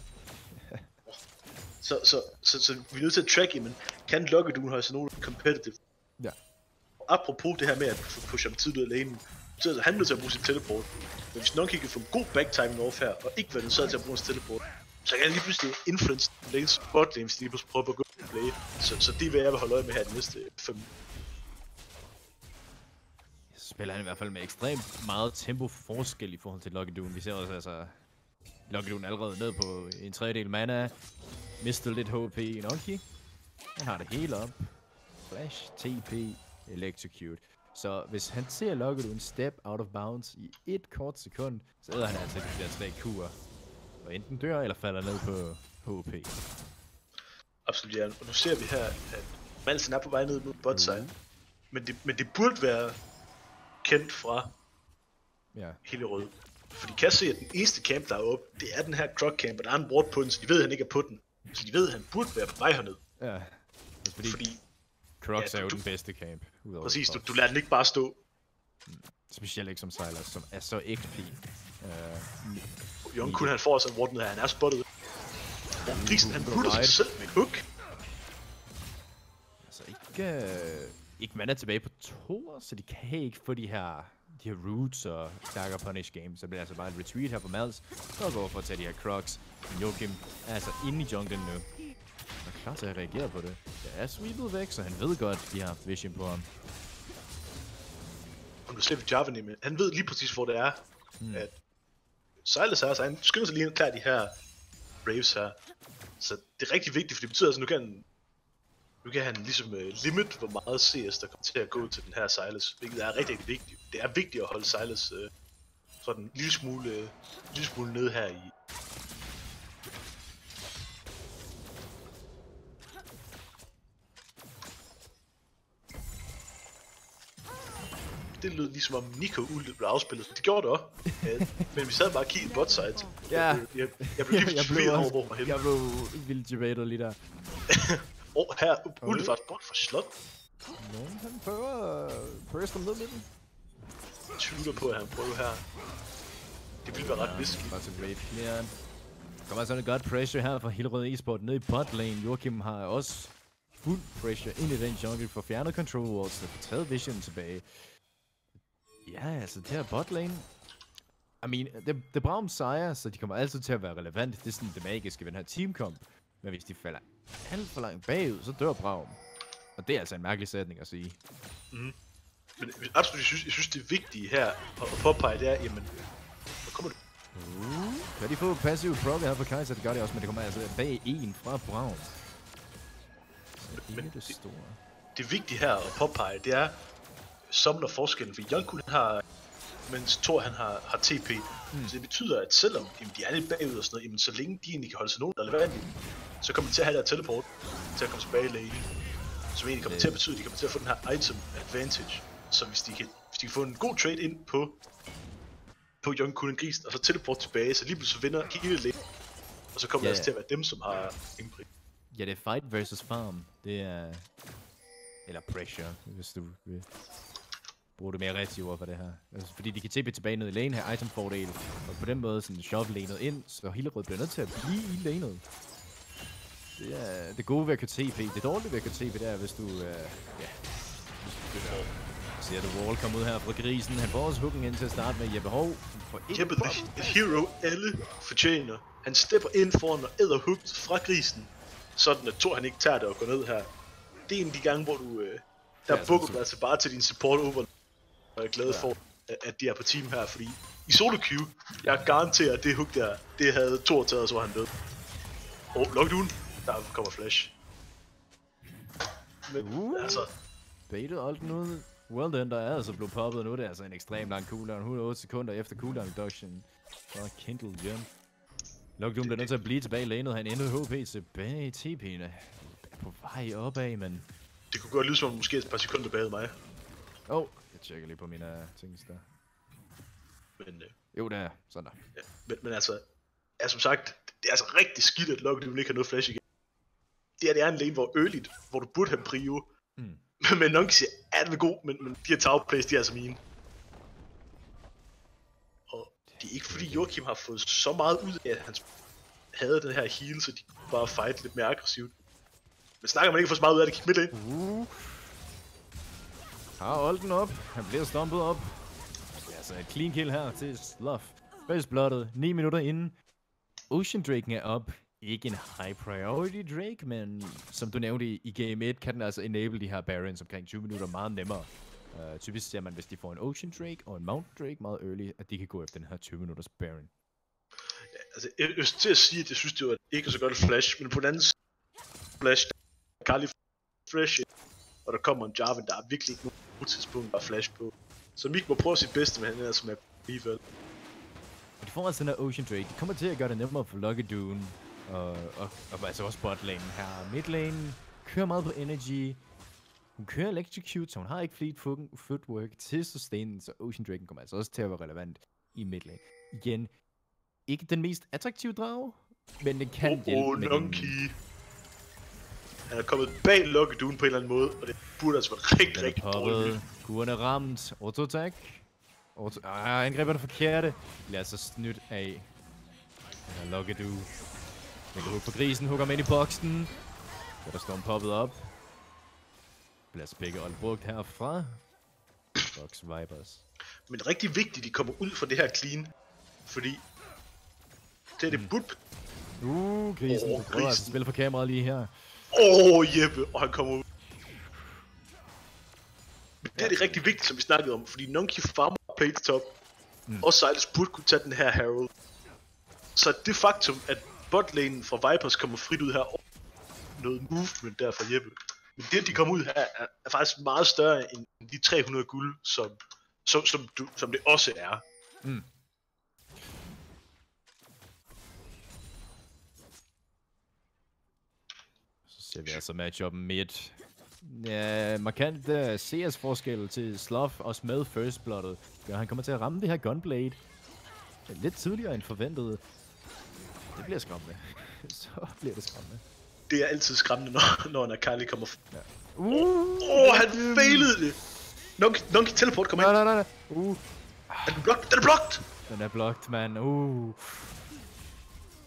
Så, så, så, så vi er nødt til at tracke, men kan Lucky du have sådan nogle competitive? Ja. Apropos det her med at pushe ham tidligt ud af lanen, så er han nødt til at bruge sin teleport. Men hvis Nonkey kan få en god backtiming off her, og ikke være nødt til at bruge sin teleport, så kan han lige pludselig influence lanes bot lanes lige pludselig prøve at gå og play. Så, så det vil jeg holde øje med her de næste fem. Spiller han i hvert fald med ekstremt meget tempo forskel i forhold til Lucky Dune. Vi ser også altså Lucky Dune allerede ned på en tredjedel mana. Mistet lidt H P i Nonkey. Han har det hele op. Flash, T P, Electrocute. Så hvis han ser Lucky Dune step out of bounds i et kort sekund, så æder han altså de der tre kurer. Og enten dør eller falder ned på H P. Absolut, ja. Og nu ser vi her, at Malsen er på vej ned mod botside. Mm. Men, det, men det burde være kendt fra ja. Hillerød. For de kan se, at den eneste camp, der er oppe, det er den her Croc camp, og der er en ward på den, så de ved, at han ikke er på den. Så de ved, at han burde være på vej herned. Ja, fordi, fordi ja, Crocs er jo du, den bedste camp. Præcis, du, du lader den ikke bare stå. Mm. Specielt ikke som Sylas, som er så X P. Uh, Jon kunne han få sig en ward ned her, han er spottet. Og Grisen, han putter sig selv med et hook. Altså ikke, uh, ikke mana tilbage på to, så de kan ikke få de her, de her roots og stærkere punish games. Så bliver altså bare et retreat her på Mals, og går for at tage de her Crocs. Joachim er altså inde i junglen nu. Og klar til at reagere på det. Det er sweepet væk, så han ved godt, at de har haft vision på ham. Og du slipper Jarvan med. Han ved lige præcis, hvor det er, hmm. at Sylas er, så han skynder sig lige at klare de her Braves her. Så det er rigtig vigtigt, for det betyder altså, nu kan nu kan han ligesom uh, limit, hvor meget C S der kommer til at gå til den her Sylas, hvilket er rigtig, rigtig vigtigt. Det er vigtigt at holde Sylas uh, sådan en lille smule, uh, lille smule nede her i. Det lød ligesom om Nico ult blev afspillet. Det gjorde det også. Ja, men vi sad bare og kiggede bot side. Ja. Jeg, jeg, jeg blev lige forvirret over, hvor mig hen. Jeg blev vildt debatet lige der. Åh, oh, her ult faktisk bort fra slot. Nå, han prøver at burst ham ned med den. Jeg tvivler på, at han prøver her. Det ville være ret risky. Bare til raid clear. kommer sådan et godt pressure her fra Hillerød Esport ned i bot lane. Joachim har også fuld pressure ind i den jungle for fjernet control wards, og for taget vision tilbage. Ja, altså det her bot lane. I mean, det, det er bra om sejre, så de kommer altid til at være relevant. Det er sådan det magiske ved den her teamkomp. Men hvis de falder alt for langt bagud, så dør Braum. Og det er altså en mærkelig sætning at sige. Mm. Men absolut, jeg synes, jeg synes det er vigtigt her at, at påpege, det er, jamen, hvor kommer du? Uh, kan de få passiv proc her på Kaiser? Det gør det også, men det kommer altså bag en fra Braum. Men, men det, store. Det, det vigtige her at påpege, det er summoner forskellen, for Jolkun har, mens Thor han har, har T P. Mm. Så det betyder, at selvom jamen, de er lidt bagud og sådan noget, jamen, så længe de egentlig kan holde sig nogen relevant, så kommer de til at have der teleport til at komme tilbage i lane. Som egentlig kommer yeah. til at betyde, at de kommer til at få den her item advantage. Så hvis de kan, hvis de kan få en god trade ind på på Jolkun grisen, og så teleport tilbage, så lige pludselig vinder hele lane. Og så kommer yeah. det altså til at være dem, som har indbrik. Ja, det er fight versus farm. Det er... Eller pressure, hvis du vil bruge det mere rigtigt ord for det her. Altså, fordi de kan T P tilbage ned i lane, her item fordel, og på den måde sådan shove lanet ind, så Hillerød bliver nødt til at blive i lanet. Det er det gode ved at kunne T P. Det dårlige ved at kunne T P, det er, hvis du... Uh, ja... Hvis du ser du Wall komme ud her fra grisen. Han får også hooken ind til at starte med Jeppe Hov. Jeppe, the hero, alle fortjener. Han stepper ind foran og æder hooked fra grisen. Sådan at Thor han ikke tager det og går ned her. Det er en af de gange, hvor du... Øh, der ja, bukker du altså bare til din support over. Og jeg er glad ja. for, at de er på team her, fordi i solo queue, jeg garanterer, at det hook der, det havde Thor taget, så var han død. Åh, oh, lockdown. Der kommer flash. Men uh. altså... Baited Alten ud. Well done, der er altså blevet poppet nu. Det er altså en ekstrem lang cooldown. et hundrede og otte sekunder efter cooldown reduction. Så Kindle Jump. Lockdown bliver nødt til at blive tilbage i lanet. Han endte H P tilbage i T P'ene. Er på vej opad, men... Det kunne godt lyde som måske et par sekunder bagede mig. Åh, oh, jeg tjekker lige på mine uh, ting der. Men... Øh, jo, det er sådan der. Ja, men, men altså... Ja, som sagt, det er altså rigtig skidt, at Lockdown ikke har noget flash igen. Det, er, det er en lane, hvor early, hvor du burde have prio. Mm. Men nogen siger, er det god, men, men de her tagplays, de er altså mine. Og det er ikke fordi Joachim har fået så meget ud af, at han havde den her heal, så de kunne bare fight lidt mere aggressivt. Men snakker man ikke for så meget ud af, at det gik midt ind. Uh. Har Olden op, han bliver stompet op. Det er altså et clean kill her til Slough. First blooded, ni minutter inden. Ocean Draken er op. Ikke en high priority Drake, men som du nævnte i, i game et, kan den altså enable de her Barons omkring tyve minutter meget nemmere. Uh, typisk ser man, hvis de får en Ocean Drake og en Mountain Drake meget early, at de kan gå efter den her tyve minutters Baron. Ja, altså, jeg vil til at sige, at jeg synes, det var ikke så godt et flash, men på den anden side, flash, der kan lige fresh, og der kommer en Jarvan, der er virkelig ikke nogen tidspunkt at flash på. Så Mik må prøve sit bedste, men han er som er alligevel. De får altså den her Ocean Drake. De kommer til at gøre det nemmere for Lucky Dune. Og, og, og altså også botlane her. Midlane kører meget på energy. Hun kører electrocute, så hun har ikke fleet footwork til sustain, så Ocean Dragon kommer altså også til at være relevant i midlane. Igen, ikke den mest attraktive drage, men den kan oh, hjælpe oh, med Nunky. Den... Han er kommet bag Lucky Dune på en eller anden måde, og det burde altså være rigtig, rigtig dårligt. Kuren er ramt. Auto-attack. Auto ah, angriber det forkerte. Bliver altså snydt af Lucky Dune. Man kan hugge på grisen, hugger med ind i boksen. Så der står en poppet op. Bliver altså begge hold brugt herfra. Box Vipers. Men rigtig vigtigt, de kommer ud fra det her clean. Fordi det er det mm. bud. Uh, grisen. Oh, grisen. Altså spille for kameraet lige her. Åh, oh, Jeppe. Og han kommer ud. Men det er det rigtig vigtigt, som vi snakkede om. Fordi Nunky farmer play til top. Mm. Og Silas burde kunne tage den her Herald. Så det faktum, at botlanen fra Vipers kommer frit ud her, og noget movement der fra Jeppe. Men det, de kommer ud her, er, er faktisk meget større end de tre hundrede guld, som, som, som, du, som det også er. Mm. Så ser vi altså matchup midt. Ja, markant uh, C S-forskel til Slough, også med First Blooded. Ja, han kommer til at ramme det her Gunblade lidt tidligere end forventet. Det bliver skræmmende. Så bliver det skræmmende. Det er altid skræmmende, når, når en Akali kommer fra. Ja. Åh, uh, oh, han failede det! Nunky, Nunky teleport kommer ind. Nej, nej, nej. Uh. Er den blocked? Den er blocked! Den er blocked, man. Uh.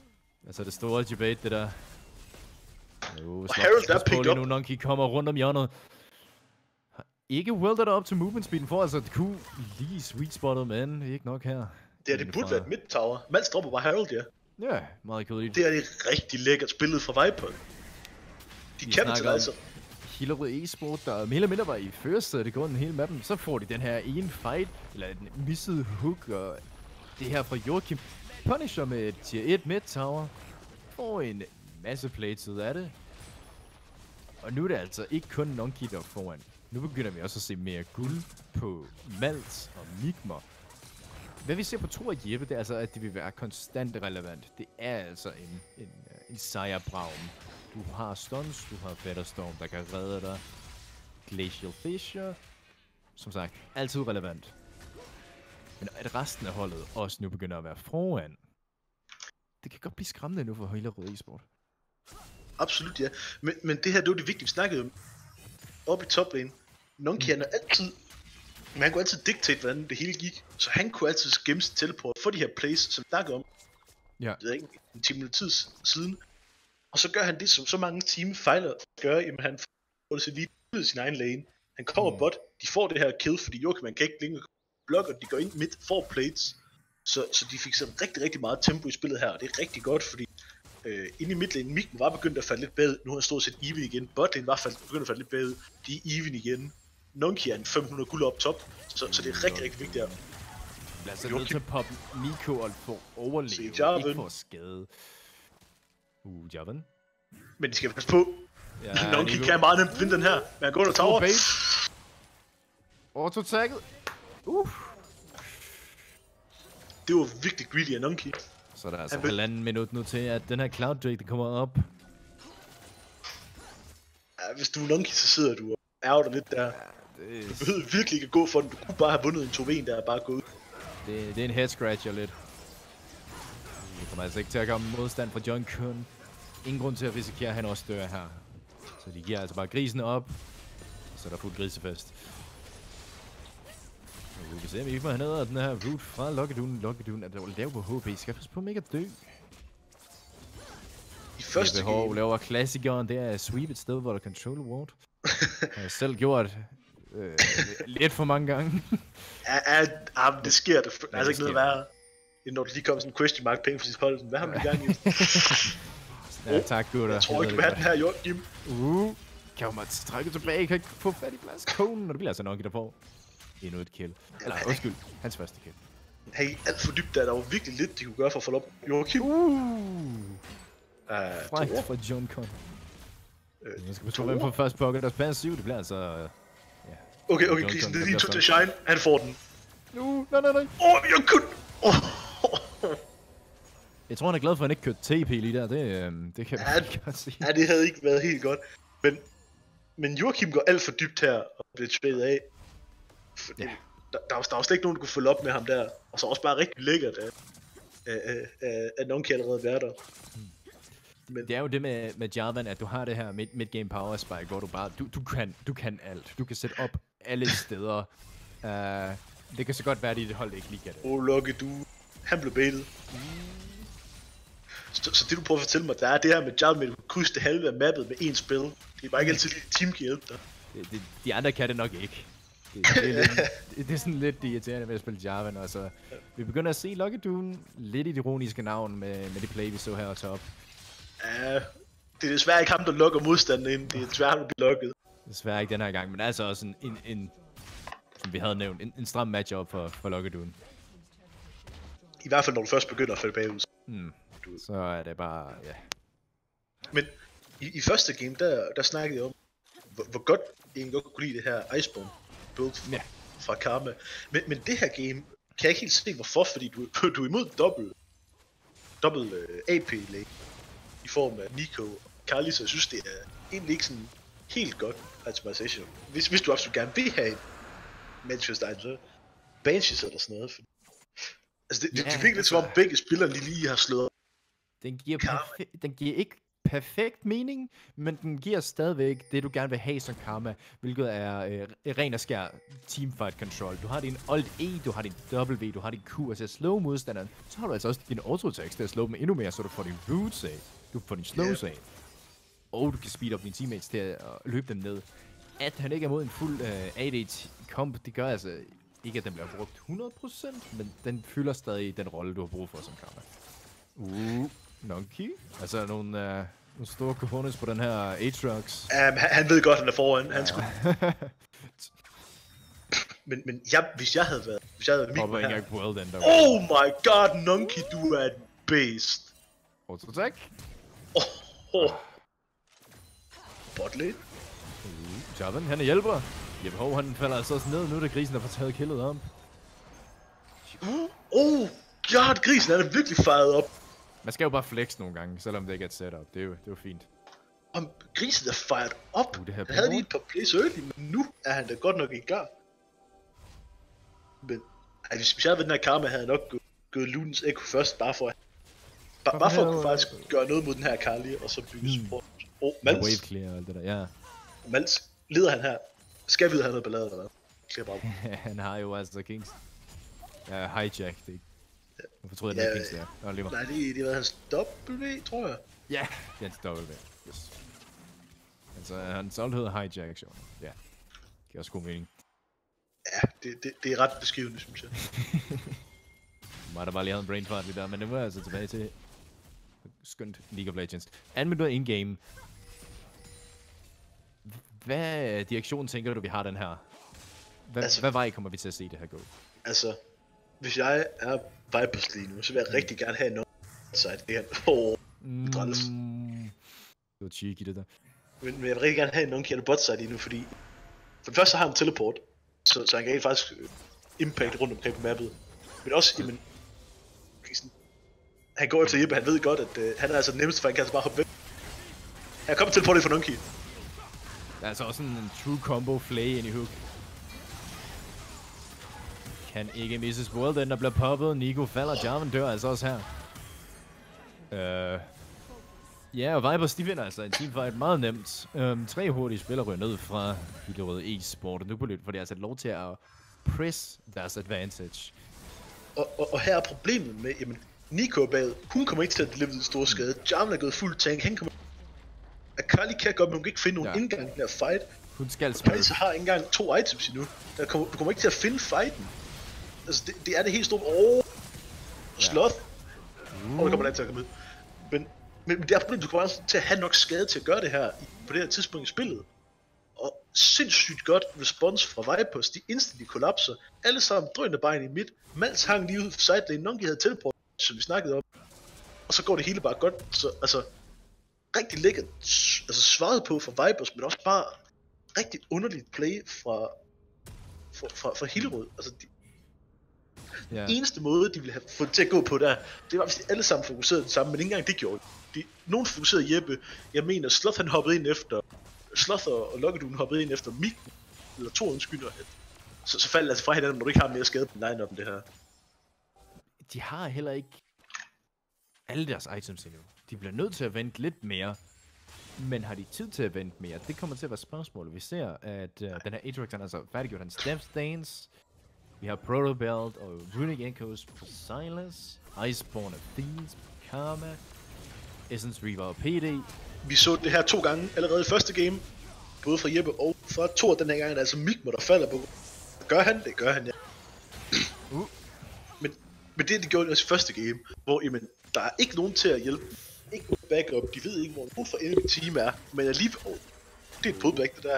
Altså det store debate, det der. Jo, og Harold der picked up. Nu Nunky kommer rundt om hjørnet. Ikke weldet op til movement speeden for, altså det kunne lige sweet spottet, men ikke nok her. Det er det burde være et mid-tower. Mals dropper bare Harold, ja. Ja, meget kedeligt. Det er det rigtig lækkert spillet fra Viper. De Vi kan til altså. Hillerød Esport, der mere eller mindre var i første det går den hele mappen, så får de den her ene fight, eller en misset hook, og det her fra Joachim. Punisher med tier et mid-tower, får en masse plates ud af det. Og nu er det altså ikke kun Nunky der foran. Nu begynder vi også at se mere guld på Mals og Migma. Hvad vi ser på to af Jeppe, det er altså, at det vil være konstant relevant. Det er altså en, en, en sejrbragm. Du har stuns, du har Fetterstorm, der kan redde dig. Glacial Fissure. Som sagt, altid relevant. Men at resten af holdet også nu begynder at være foran. Det kan godt blive skræmmende nu for Hillerød Esport. Absolut, ja. Men, men det her, det var det vigtige, vi snakkede om. Oppe i toplane. Nunky han er altid... Men han kunne altid dictate, hvordan det hele gik. Så han kunne altid gemme sin teleport for de her plays, som vi snakkede om. Ja. Det er ikke en time tid siden. Og så gør han det, som så mange team fejler at gøre. Jamen han får det så lige ud i sin egen lane. Han kommer mm. bot. De får det her kill, fordi Joachim man kan ikke længere blokke, de går ind midt, får plates. Så, så de fik sådan rigtig, rigtig meget tempo i spillet her. Og det er rigtig godt, fordi øh, inde i midlane, Migma var begyndt at falde lidt bagud. Nu har han stået set even igen. Botlane var faldt, begyndt at falde lidt bagud. De er even igen. Nunky er en fem hundrede guld op top, så, så det er rigtig, rigtig vigtigt her. Lad os nødt til at poppe Nico og få overleve, ikke for skade. Uh, Javan. Men de skal passe på. Ja, Nunky kan meget nemt vinde den her, men han går under tower. Auto-tagget. Uh. Det var virkelig greedy af Nunky. Så er der altså halvanden minut nu til, at den her Cloud Drake, der kommer op. Ja, hvis du er Nunky, så sidder du og ærger dig lidt der. Ja, det... Du behøver virkelig ikke at gå for den. Du kunne bare have vundet en to en, der er bare gået. Det, det er en head scratcher lidt. Det kommer altså ikke til at komme modstand fra John Kun. Ingen grund til at risikere, at han også dør her. Så de giver altså bare grisen op. Så der er fuldt grisefest. Nu kan vi se, om vi ikke må have noget af den her root fra Lokkedun. Lokkedun er lav på H P. Skal passe på, mega dø. I første game... B H laver klassikeren, det er sweep et sted, hvor der control ward. Jeg har selv gjort øh, lidt for mange gange. Ja, ja, ja, det sker. Det er altså ikke noget værre, end når du lige kommer sådan en question mark penge for sit hold. Hvad har vi i gang i? Ja, oh, tak gutter. Jeg tror ikke, du vil have den her, Joachim. Uh, kan man trække tilbage, kan ikke få fat i plads. Konen, og det bliver altså Nunky, der får endnu et kill. Eller undskyld, hans første kill. Hey, alt for dybt der, der var virkelig lidt, de kunne gøre for at få op. Joachim. Uh, Frækt fra John Con. Øh, jeg skal bestå, hvem på første pocket, der spænder syv, det bliver altså... Uh, ja. Okay, okay, Krisen, det er lige to til Shine, han får den. Nu, nej, nej, nej. Åh, oh, jeg kunne... Oh. Jeg tror, han er glad for, at han ikke kørte T P lige der, det, øh, det kan ja, man godt sige. Ja, det havde ikke været helt godt. Men, men Joachim går alt for dybt her, og bliver trædet af. Fordi ja. der, der, var, der var slet ikke nogen, der kunne følge op med ham der. Og så også bare rigtig lækkert, at, at, at, at Nunky allerede være der. Hmm. Men det er jo det med, med Javan, at du har det her mid, mid-game power spike, hvor du bare, du, du, kan, du kan alt. Du kan sætte op alle steder. Uh, det kan så godt være, at dit hold ikke lige kan det. Åh, oh, Lukke, du... Han blev baitet. Mm. Så, så det du prøver at fortælle mig, der er det her med Javan, med at du kan krydse det halve af mappet med én spil. Det er bare ikke altid lige team kan hjælpe dig. Det, det, de andre kan det nok ikke. Det, det, er, lidt, det, det er sådan lidt irriterende med at spille Javan, og så... Vi begynder at se Lokkedun lidt i det ironiske navn med, med det play, vi så her top. Ja, det er desværre ikke ham, der lukker modstanden ind. Det er desværre ham, der bliver lukket. Desværre ikke den her gang, men altså også en, en, en som vi havde nævnt, en, en stram matchup for, for Lokkedun. I hvert fald, når du først begynder at falde bagud. Mm. Så er det bare, ja. Men i, i første game, der, der snakkede jeg om, hvor, hvor godt jeg egentlig godt kunne lide det her Iceborne build fra, ja. fra Karma. Men, men det her game, kan jeg ikke helt se hvorfor, fordi du, du er imod dobbelt, dobbelt uh, A P lane i form af Nico og Carly, så jeg synes, det er egentlig ikke sådan helt godt optimization. Hvis, hvis du absolut gerne vil have en Manchester, så Banshees eller sådan noget. For, altså det, ja, det, det virker lidt som om begge spillere lige, lige har slået. Den giver, den giver ikke perfekt mening, men den giver stadigvæk det, du gerne vil have som karma, hvilket er øh, ren og skær teamfight control. Du har din Alt-E, du har din W, du har din Q, altså slow modstanderen. Så har du altså også din auto-attacks til at slå dem endnu mere, så du får din roots af, du får din slows af. Og du kan speed up dine teammates til at løbe dem ned. At han ikke er mod en fuld øh, A D-komp, det gør altså ikke, at den bliver brugt hundrede procent, men den fylder stadig den rolle, du har brug for som karma. Uh, Nonky. Altså nogle, uh, nogle store components på den her Aatrox. Um, han, han ved godt, han er foran. Han skulle... men men jeg, hvis jeg havde været... Hvis jeg havde været Hopper ikke engang på den der. Oh my god, Nonky, du er et beast. Auto-attack. Oh, oh. Botlane. Uh, Javan, han er hjælper. Jeppe Hov, han falder altså også ned. Nu er det grisen, der får taget killet om. Uh, oh god, grisen han er virkelig fejret op. Man skal jo bare flex nogle gange, selvom det ikke er et setup. Det er jo, det er jo fint. Om grisen er fejret op. Uh, det her han havde lige et par plays early, men nu er han da godt nok i gang. Men ej, hvis jeg havde den her karma, havde jeg nok gået, gået Lunens Echo først, bare for at, bare, bare for at kunne faktisk gøre noget mod den her Karli, og så bygge mm. support. Oh, Mals. Wave clear og alt det der, ja. Mals, leder han her. Skal vi have noget ballade eller hvad? Clear bare. Han har jo altså Kings. Ja, hijack, det ikke. Hvorfor tror jeg, det ja, er Kings der? Nå, lige nej, det, det har været hans W, tror jeg. Ja, det er hans W, yes. Altså, hans old hedder hijack action. Ja, det giver også god mening. Ja, det, det, det er ret beskrivende, synes jeg. Mig der bare lige havde en brain fart lige der, men det var altså tilbage til skønt League of Legends. Anden minut in-game. Hvad direktion tænker du, vi har den her? Hvad, altså, hvad vej kommer vi til at se det her gå? Altså, hvis jeg er Vipers lige nu, så vil jeg mm. rigtig gerne have en side. Det er åh, mm, træls. Det var cheeky det der. Men, men jeg vil rigtig gerne have en non-killer bot side lige nu, fordi for det første så har han teleport, så, så han kan faktisk impact rundt omkring på mappet. Men også, jamen, sådan, han går efter Jeppe, han ved godt, at uh, han er altså den nemmeste, for han kan altså bare hoppe væk. Han kommer til for Nonky. Der er altså også en true combo flay ind i hook. Kan ikke misses world, den der bliver poppet. Nico falder, Jarvan dør altså også her. Øh... Uh, ja, og Vipers, de vinder altså en teamfight meget nemt. Um, tre hurtige spillere ryger ned fra Hillerød Esport, og nu på lidt, for de har altså lov til at press deres advantage. Og, og, og her er problemet med, jamen, Nico bag, hun kommer ikke til at leve den store skade. Jarvan er gået fuld tank, han kommer... Akali kan godt, men hun kan ikke finde nogen ja. indgang i den her fight. Hun skal Akali så har ikke engang to items endnu. Der kommer, du kommer ikke til at finde fighten. Altså, det, det er det helt store... Åh! Oh, Sloth! Åh, uh. oh, der kommer land til at komme ud. Men, men, men det er problemet, du kommer også til at have nok skade til at gøre det her på det her tidspunkt i spillet. Og sindssygt godt respons fra Vipers. De instantly kollapser. Alle sammen drønende bare ind i midt. Mals hang lige ud for sidelane. Nonky havde teleport, som vi snakkede om. Og så går det hele bare godt. Så altså... rigtig lækkert altså svaret på fra Vipers, men også bare rigtig underligt play fra fra, fra, fra Hillerød. Altså de, yeah. den eneste måde, de ville have fået til at gå på der, det var hvis de alle sammen fokuserede det samme, men ikke engang det gjorde de. Nogen fokuserede Jeppe, jeg mener Sloth han hoppede ind efter, Sloth og Lokkeduen hoppede ind efter Mik, eller to undskylder, så, så faldt altså fra hinanden, når du ikke har mere skade på line-up end det her. De har heller ikke alle deres items endnu. De bliver nødt til at vente lidt mere, men har de tid til at vente mere? Det kommer til at være spørgsmålet. Vi ser, at uh, den her Aatrox har altså færdiggjort hans Step Stains. Vi har Proto Belt og Runic Echoes på Silas. Iceborne og Thieves på Karma. Essence Reaver og P D. Vi så det her to gange allerede i første game. Både fra Jeppe og fra Thor den her gang. Er det altså Mikmo, der falder på. Gør han det? Gør han, ja. Uh. Men, men det, de gjorde også i første game, hvor jamen, der er ikke nogen til at hjælpe. Ikke nogen backup, de ved ikke, hvor nogen for enemy team er, men alligevel, oh, det er et pullback, det der.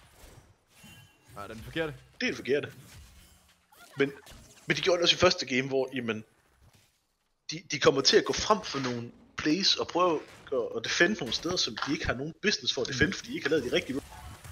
Nej, det er den forkerte. Det er det forkerte. Men, men de gjorde det også i første game, hvor, jamen, de, de kommer til at gå frem for nogle plays og prøve at, at defende nogle steder, som de ikke har nogen business for at defende, fordi de ikke har lavet de rigtige.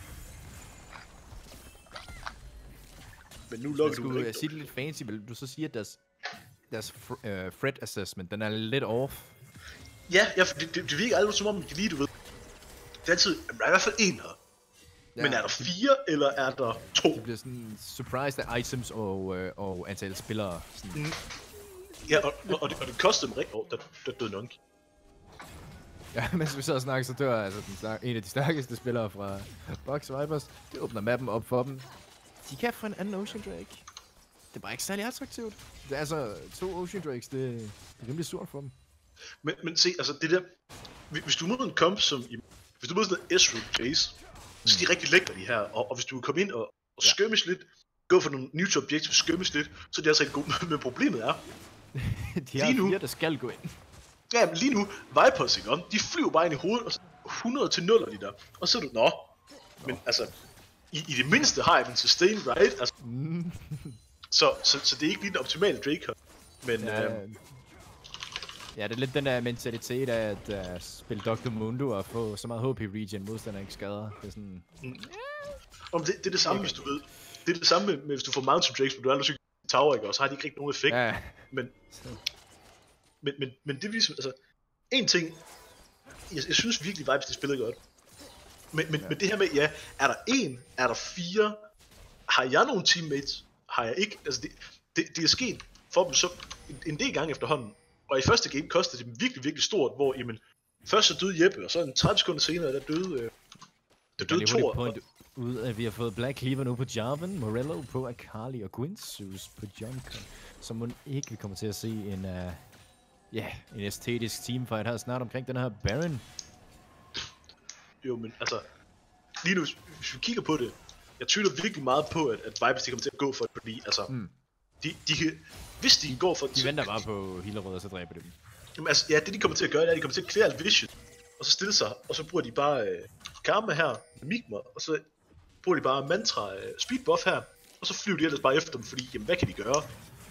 Men nu lukker du det. Jeg sige det lidt fancy, vil du så sige, at deres, deres fr uh, threat assessment, den er lidt off? Ja, ja, for det, det, det virker aldrig som om, de lige, du ved. Det er altid, der er i hvert fald en her. Ja. Men er der fire, eller er der to? Det bliver sådan surprised af items og, øh, og antal spillere. Sådan. Mm. Ja, og, og, og, det, og det kostede dem rigtig. Åh, oh, der, der døde Nonky. Ja, mens vi så snakker, så dør altså den snak- en af de stærkeste spillere fra Box Vipers. Det åbner mappen op for dem. De kan få en anden Ocean Drake. Det er bare ikke særlig attraktivt. Det er altså to Ocean Drakes, det, det er rimelig surt for dem. Men, men se, altså det der... Hvis du møder en komp som... I, hvis du møder sådan en Ezreal Chase, så er de rigtig lækre, de her. Og, og hvis du kommer ind og, og skømmes lidt, gå for nogle neutral objectives, skømmes lidt, så er det altså ikke godt. Men problemet er... de har fire, der skal gå ind. Ja, men lige nu, Vipers, ikke om? De flyver bare ind i hovedet, og så hundrede til nul de der. Og så er du, nå. Men altså, i, i det mindste har jeg en sustain, right? Altså, Mm. så, så, så det er ikke lige den optimale Drake her. Men, Ja, øhm, ja, det er lidt den der mentalitet af at uh, spille doktor Mundo og få så meget H P regen, modstander ikke skader. Det er sådan... om det, det er det samme, hvis du ved. Det er det samme med, med hvis du får Mountain Drakes, men du aldrig cykler Tower, ikke? Og så har de ikke rigtig nogen effekt. Ja. Men, men, men, men det er ligesom, altså, en ting, jeg, jeg synes virkelig Vibes, de spillede godt. Men, men, ja. men det her med, ja, er der en, er der fire, har jeg nogle teammates, har jeg ikke, altså det, det, det er sket for dem så en, en del gange efterhånden, og i første game kostede det dem virkelig, virkelig stort, hvor, jamen, først så døde Jeppe, og så en tredive sekunder senere, der døde, øh, der døde Thor. Ud af, at vi har fået Black Cleaver nu på Jarvan, Morello på Akali og Gwynsus på Junker, så må ikke vi kommer til at se en, uh, yeah, en æstetisk teamfight her snart omkring den her Baron. Jo, men altså, lige nu, hvis vi kigger på det, jeg tvivler virkelig meget på, at, at Vipers de kommer til at gå for det, fordi, altså, mm. de, de kan, hvis de går for det... De venter bare på healerrød, og så dræber dem. Jamen altså, ja, det de kommer til at gøre, det er, at de kommer til at clear alt vision, og så stille sig, og så bruger de bare øh, karma her, migma, og så bruger de bare mantra, øh, speed buff her, og så flyver de ellers bare efter dem, fordi, jamen, hvad kan de gøre?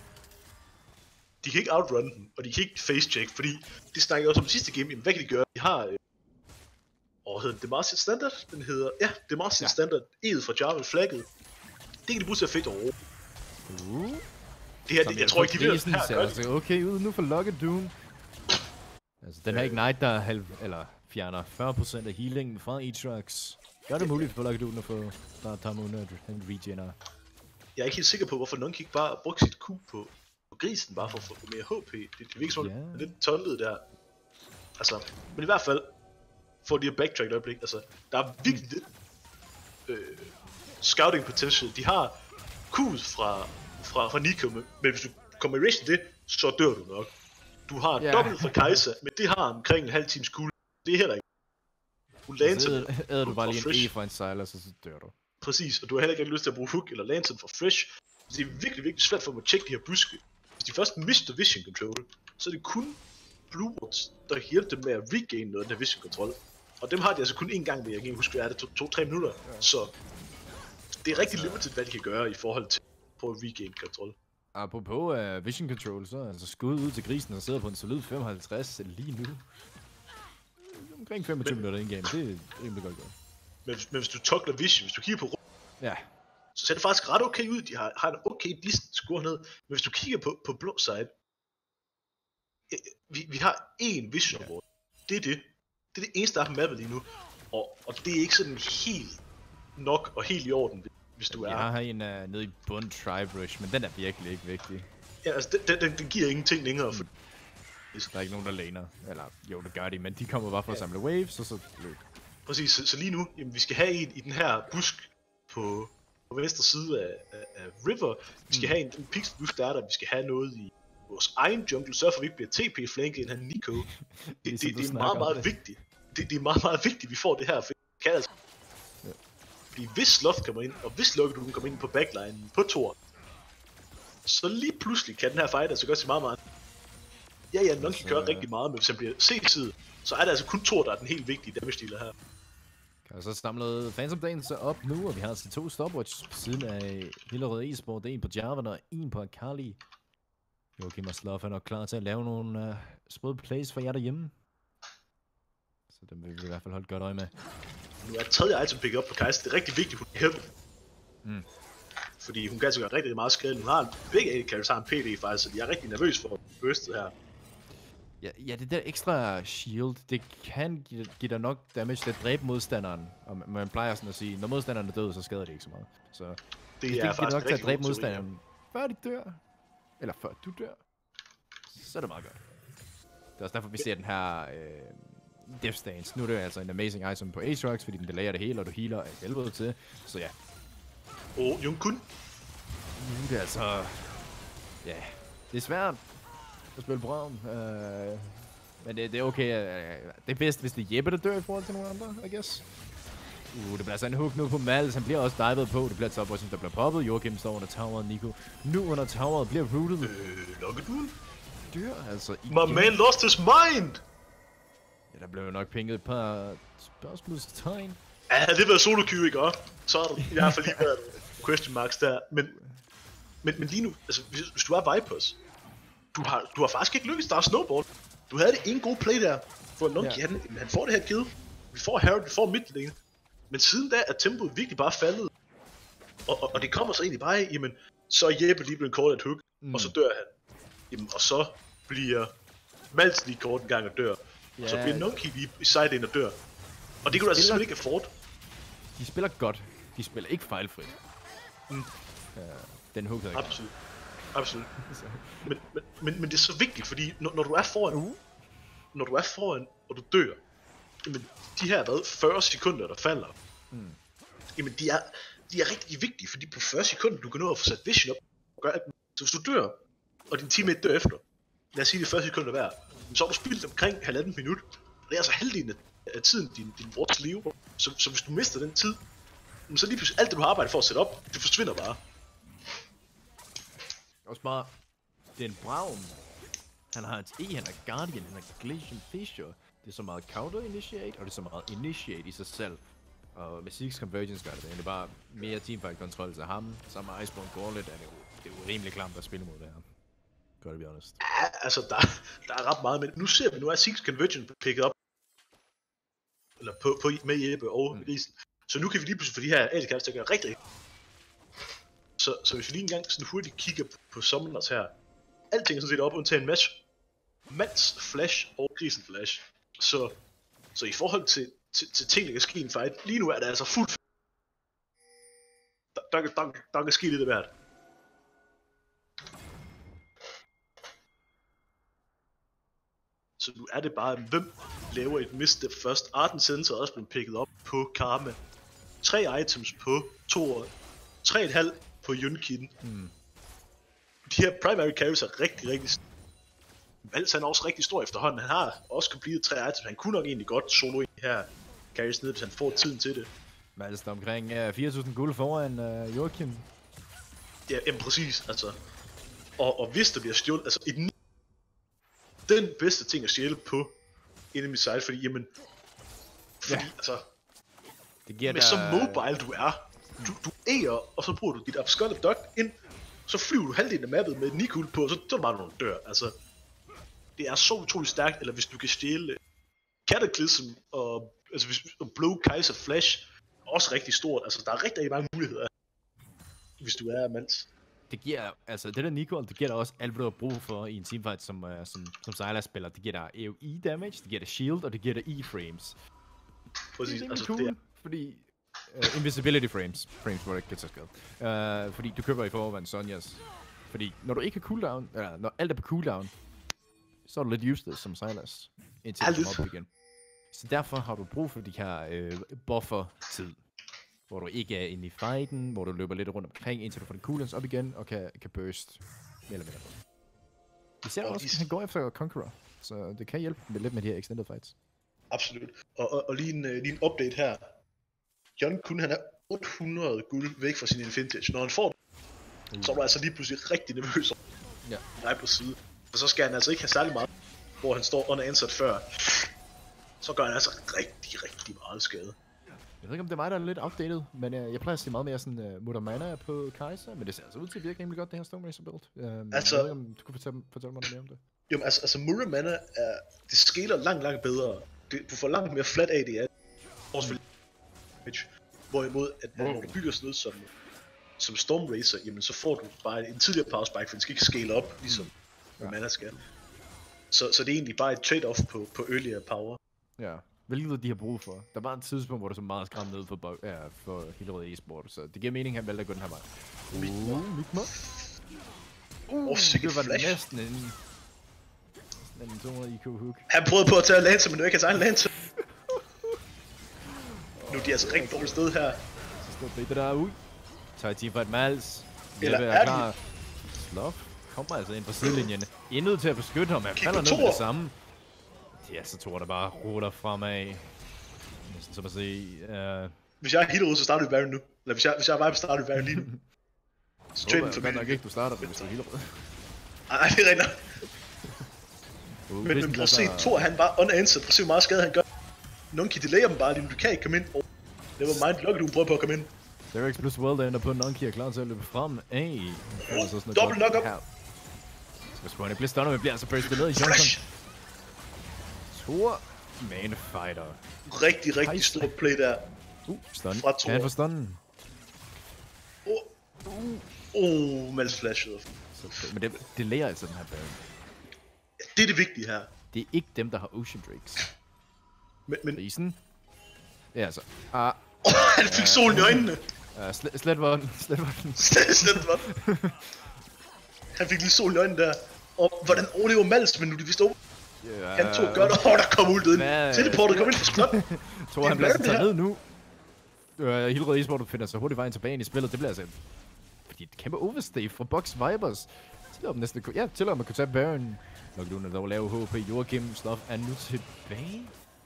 De kan ikke outrun dem, og de kan ikke face check, fordi de snakker også om sidste game, jamen, hvad kan de gøre? De har... Øh, og hedder den Demacian Standard? Den hedder... Ja, Demacian ja. Standard. E'et fra Jarvan flagget. Det kan de bruge til at fægte over. Uh. Det her, det, jeg tror ikke, de vil her gør altså, okay, ud nu for Locket Doom. Altså, den her Ignite, der halv, eller fjerner fyrre procent af healingen fra Aatrox. Gør det muligt for Locket Doom at få bare tage under en regener. Jeg er ikke helt sikker på, hvorfor nogen ikke bare brugte sit Q på, på grisen, bare for at få mere H P. Det, det virker som yeah. lidt tollet der. Altså, men i hvert fald, for lige at backtrack et øjeblik, altså, der er virkelig lidt øh, scouting potential. De har Q'et fra, fra, fra Nico, men hvis du kommer i race det, så dør du nok. Du har yeah. dobbelt fra Kaiser, men det har omkring en halv times cool. Det er heller ikke. Du lantern, så æder du bare lige en E for en Silas, og så dør du. Præcis, og du har heller ikke lyst til at bruge hook eller lantern for fresh. Så det er virkelig, virkelig svært for dem at tjekke de her buske. Hvis de først mister vision control, så er det kun blue wards, der hjælper dem med at regain noget af den her vision control. Og dem har de altså kun én gang ved, jeg kan ikke huske, hvad er det, to-tre minutter. Ja. Så det er rigtig limited, hvad de kan gøre i forhold til på at regain control. Apropos uh, vision control, så altså skud ud til grisen, der sidder på en solid femoghalvtreds lige nu. Omkring femogtyve minutter in-game, det er rimelig godt godt. Men, men hvis du togler vision, hvis du kigger på rum, ja. så ser det faktisk ret okay ud. De har, har en okay distance score ned. Men hvis du kigger på, på blå side, vi, vi har én vision award. Ja. Det er det. Det er det eneste, der er på mappet lige nu. Og, og det er ikke sådan helt nok og helt i orden, hvis du er... Jeg har en uh, nede i bund Tri-Brush, men den er virkelig ikke vigtig. Ja, altså den, den, den giver ingenting længere. For... Der er ikke nogen, der laner. Eller jo, det gør de, men de kommer bare for at samle waves, og så løb. Præcis, så, så lige nu, jamen, vi skal have en i den her busk på, på venstre side af, af, af river. Vi skal mm. have en, en pixel busk, der er der. Vi skal have noget i vores egen jungle. Sørg for, at vi ikke bliver T P-flanket i den her Nico. Det, det, det, det er meget, meget det. vigtigt. Det, det er meget, meget vigtigt, at vi får det her. For kan altså... ja. Fordi hvis Sloth kommer ind, og hvis Lockdown kommer ind på backline på Thor, så lige pludselig kan den her fighter så godt se meget, meget... Ja, ja, nogen kan gøre rigtig meget, men hvis han bliver C-side, så er det altså kun Thor, der er den helt vigtige damage dealer her. Kan jeg så samle Phantom Dance op nu, og vi har altså to stopwatch på siden af Hillerød Esport. En på Jarvan og en på Akali. Joachim og Sloth er nok klar til at lave nogle uh, sprøde plays for jer derhjemme. Så dem vil vi i hvert fald holde godt øje med. Nu er tredje item pick up på Kaiser. Det er rigtig vigtigt, hun er help. Mm. Fordi hun kan altså gøre rigtig meget skade. Hun har begge A D carries har en P D faktisk, så jeg er rigtig nervøs for burstet her. Ja, ja, det der ekstra shield, det kan give, give dig nok damage til at dræbe modstanderen. Og man, man plejer sådan at sige, når modstanderen er død, så skader det ikke så meget. Så det, det er faktisk nok til at dræbe modstanderen, før de dør. Eller før du dør. Så er det meget godt. Det er også derfor, vi ser den her øh, Death Stance. Nu er det altså en amazing item på Aatrox, fordi den delayer det hele, og du healer af helvede til. Så ja. Og Jung-kun. Nu er det altså... Ja, det er svært at spille Braum. Uh, men det, det er okay. Uh, det er bedst, hvis det er Jeppe, der dør i forhold til nogle andre, I guess. Uh, det bliver altså en hook nu på Malz. Han bliver også divet på. Det bliver et top, der bliver poppet. Joachim står under toweret. Nico nu under toweret bliver rooted. Øh, Locketwood? Dør altså igen. My man lost his mind! Ja, der blev jo nok pinget et par spørgsmålstegn. Ja, det var solo queue, ikke også? Så er der i hvert fald lige været question marks der. Men, men, men lige nu, altså hvis, hvis du er Vipers, du har, du har faktisk ikke lykkes, der er snowball. Du havde det en god play der, for Lunky, ja. han, han får det her kill. Vi får Harold, vi får midlane. Men siden da er tempoet virkelig bare faldet. Og, og, og det kommer så egentlig bare af, jamen, så er Jeppe lige blevet kort af et hook, mm. og så dør han. Jamen, og så bliver Malz lige kort en gang og dør. Ja. Og så bliver Nunky lige i side ind og dør. Og det kunne du altså simpelthen ikke afford. De spiller godt. De spiller ikke fejlfrit. Mm. Uh, den hook ikke. Absolut. Absolut. men, men, men, men det er så vigtigt, fordi når, når du er foran, uh. når du er foran, og du dør, jamen, de her hvad, fyrre sekunder, der falder, mm. jamen, de er, de er rigtig vigtige, fordi på fyrre sekunder, du kan nå at få sat vision op, og gøre, så hvis du dør, og din teammate dør efter, lad os sige det fyrre sekunder hver, så har du spillet omkring halvanden minut, og det er altså halvdelen af tiden, din, din vores liv, så, så hvis du mister den tid, så lige pludselig alt det, du har arbejdet for at sætte op, det forsvinder bare. Også bare, det er en Braum. Han har hans E, han er Guardian, han er Glacial Fissure. Det er så meget counter-initiate, og det er så meget initiate i sig selv. Og med Six Convergence gør det, det er bare mere teamfight-kontrol til ham. Sammen med Iceborne Gauntlet er det jo, det er jo rimelig klamt at spille mod det her. Godt at be honest. Ja, altså der, der er ret meget, men nu ser vi, nu er Six Convergence picket op. Eller på, på med Jeppe og mm. Risen. Så nu kan vi lige pludselig få de her A D Cards til at gøre rigtig, rigtig. Så, så hvis vi lige engang sådan hurtigt kigger på, på Summoners her. Alting er sådan set op, undtagen match. Mans Flash og Grisen Flash. Så, så i forhold til, til, til ting, der kan ske i en fight, lige nu er det altså fuldt. Der, der, der, der kan ske lidt af hvert. Så nu er det bare, hvem laver et misstep først. Arden Sensor er også blevet picket op på Karma. Tre items på Thor. Tre og et halv på Yunkin. Mm. De her primary carries er rigtig, rigtig... Malz han er også rigtig stor efterhånden. Han har også completed tre items. Han kunne nok egentlig godt solo ind her carries ned, hvis han får tiden til det. Malz er omkring uh, fire tusind guld foran uh, Joachim. Ja, jamen præcis, altså. Og, og hvis der bliver stjålet, altså et den bedste ting at stjæle på enemy side, fordi jamen... Fordi, ja. altså... Det giver med der... så mobile du er, du, du ærer, og så bruger du dit Abscond Duck ind, så flyver du halvdelen af mappet med et Nikul på, og så er der bare nogle dør, altså. Det er så utroligt stærkt, eller hvis du kan stjæle Cataclysm og, altså hvis, og Blow Kaiser Flash, også rigtig stort, altså der er rigtig, rigtig mange muligheder, hvis du er Malz. Det giver, altså det der Nikul, det giver dig også alt, hvad du har brug for i en teamfight, som, uh, som, som Sylas spiller. Det giver dig A O E damage, det giver dig shield, og det giver dig E-frames. Præcis, det er altså cool, det er... fordi... Uh, invisibility frames, frames hvor det ikke kan tage skade. Uh, fordi du køber i forvejen Sonjas. Fordi når du ikke har cooldown, eller når alt er på cooldown, så er du lidt useless som Sylas, indtil du kommer op igen. Så derfor har du brug for de her uh, buffer-tid, hvor du ikke er inde i fighten, hvor du løber lidt rundt omkring, indtil du får din cooldowns op igen, og kan, kan burst mere eller mindre. Vi ser også, at han går efter Conqueror, så det kan hjælpe med lidt med de her extended fights. Absolut. Og, og, og lige, en, lige en update her. John kun han er otte hundrede guld væk fra sin Infinity. Når han får det, uh. så er han altså lige pludselig rigtig nervøs. Ja. Nej på side. Og så skal han altså ikke have særlig meget, hvor han står unanswered før. Så gør han altså rigtig, rigtig meget skade. Jeg ved ikke om det er mig, der er lidt outdated, men uh, jeg plejer at se meget mere sådan uh, Mutter Mana på Kaiser, men det ser altså ud til at virke rimelig godt, det her Stone Racer build. Uh, altså, jeg ved ikke, om du kunne fortælle, fortælle mig noget mere om det. Jo, altså, altså Mutter Mana er, det scaler langt, langt bedre. Det, du får langt mere flat A D af. Også hvorimod, at når du bygger sådan noget som, som Storm Racer, jamen så får du bare en tidligere power spike, for den skal ikke scale op, ligesom mm. ja. Mana skal. Så, så det er egentlig bare et trade-off på, på earlier power. Ja, hvilket de har brug for. Der var et tidspunkt, hvor det så meget skræmt ned for, ja, for hele Esport, så det giver mening, at han valgte at gå den her vej. Uh, Mikma. Uh, oh, det var flash. næsten en, Men en to hundrede I Q hook. Han prøvede på at tage Lance, men du ikke kan tage en Lance. Nu er de altså rigtig dårligt sted her. Så står det der ud. Tager teamfight Mals. Eller Jeppe er de? klar. Sloth kommer altså ind på sidelinjen. I er nødt til at beskytte ham. Han Kig falder på ned med Thor. det samme. De er så to, der bare ruller fremad. Næsten som at se... Uh... Hvis jeg er healer ud, så starter vi Baron nu. Eller hvis jeg, hvis jeg er vibe, så starter vi Baron lige nu. Så train den for mig. nok ikke, du starter den, hvis du er healer. Ej, det er rent nok. Uh, Men, men prøv at se, Thor han bare unanswered. Prøv at se, hvor meget skade han gør. Nunki delayer dem bare lige nu. Du kan ikke komme ind. Oh, det var mind lucky, du prøver på at komme ind. Derek's plus well der ender på Nunki er klar til at løbe frem. Ej. Oh, dobbelt knock up. Så hvis han bliver stunner, men bliver altså burstet ned i Johnson. Thor. Man fighter. Rigtig, rigtig stor play der. Uh, stun. Fra Thor. Kan han få stunnen? Oh, uh, oh, Mals flashede. Men det, det lærer altså den her Baron. Det er det vigtige her. Det er ikke dem, der har Ocean Drakes. Men, men... Risen. Ja, altså. Ah, Oh, han fik solen i øjnene. uh, slet, slet var den. Slet var den. Slet, slet var den. Han fik lige solen i øjnene der. Og hvordan overlever Mals, men nu de vidste over. Yeah. Han tog godt, og der kom ultet ind. Hvad? Teleportet kom ind for skrot. Tror han bliver taget ned nu. Uh, Hillerød Esport finder så hurtigt vejen tilbage ind i spillet. Det bliver altså... Fordi det kæmpe overstay fra Box Vipers. Tillade dem næsten... Ja, tillade dem at kunne tage Baron. Nok nu, når der var lave H P. Joachim Sloth er nu tilbage.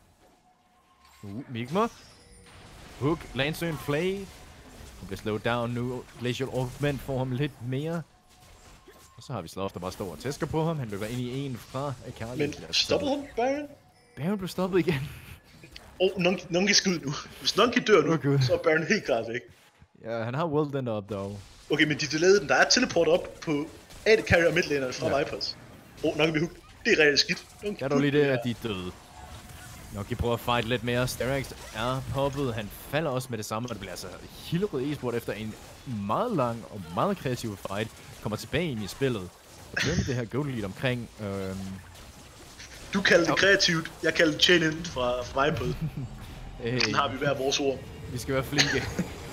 Uh, Migma. Hook, Landsøen, Flay. Han bliver slowed down nu. Glacial Augment får ham lidt mere. Og så har vi Sloth, der bare står og tæsker på ham. Han løber ind i en fra Akali. Men stoppede han, Baron? Baron blev stoppet igen. Åh, oh, Nunki, Nunki skal ud nu. Hvis Nunki dør nu, Okay. så er Baron helt klart væk. Ja, han har world den op dog. Okay, men de delayede den. Der er teleport op på A D carry og midlanerne fra Ja. Vipers. Åh, oh, Nunki bliver hooked. Det er rigtig skidt. Nunki Det er dog lige det, hooked. at de er døde. Nok I prøver at fight lidt mere. Sterex er poppet. Han falder også med det samme, og det bliver altså Hillerød Esport efter en meget lang og meget kreativ fight. Kommer tilbage ind i spillet. Og bliver med det her golden lead omkring. Øhm... Du kalder det Oh. kreativt. Jeg kalder det chain fra, fra Vipers. Hey, Den har vi hver vores ord. vi skal være flinke.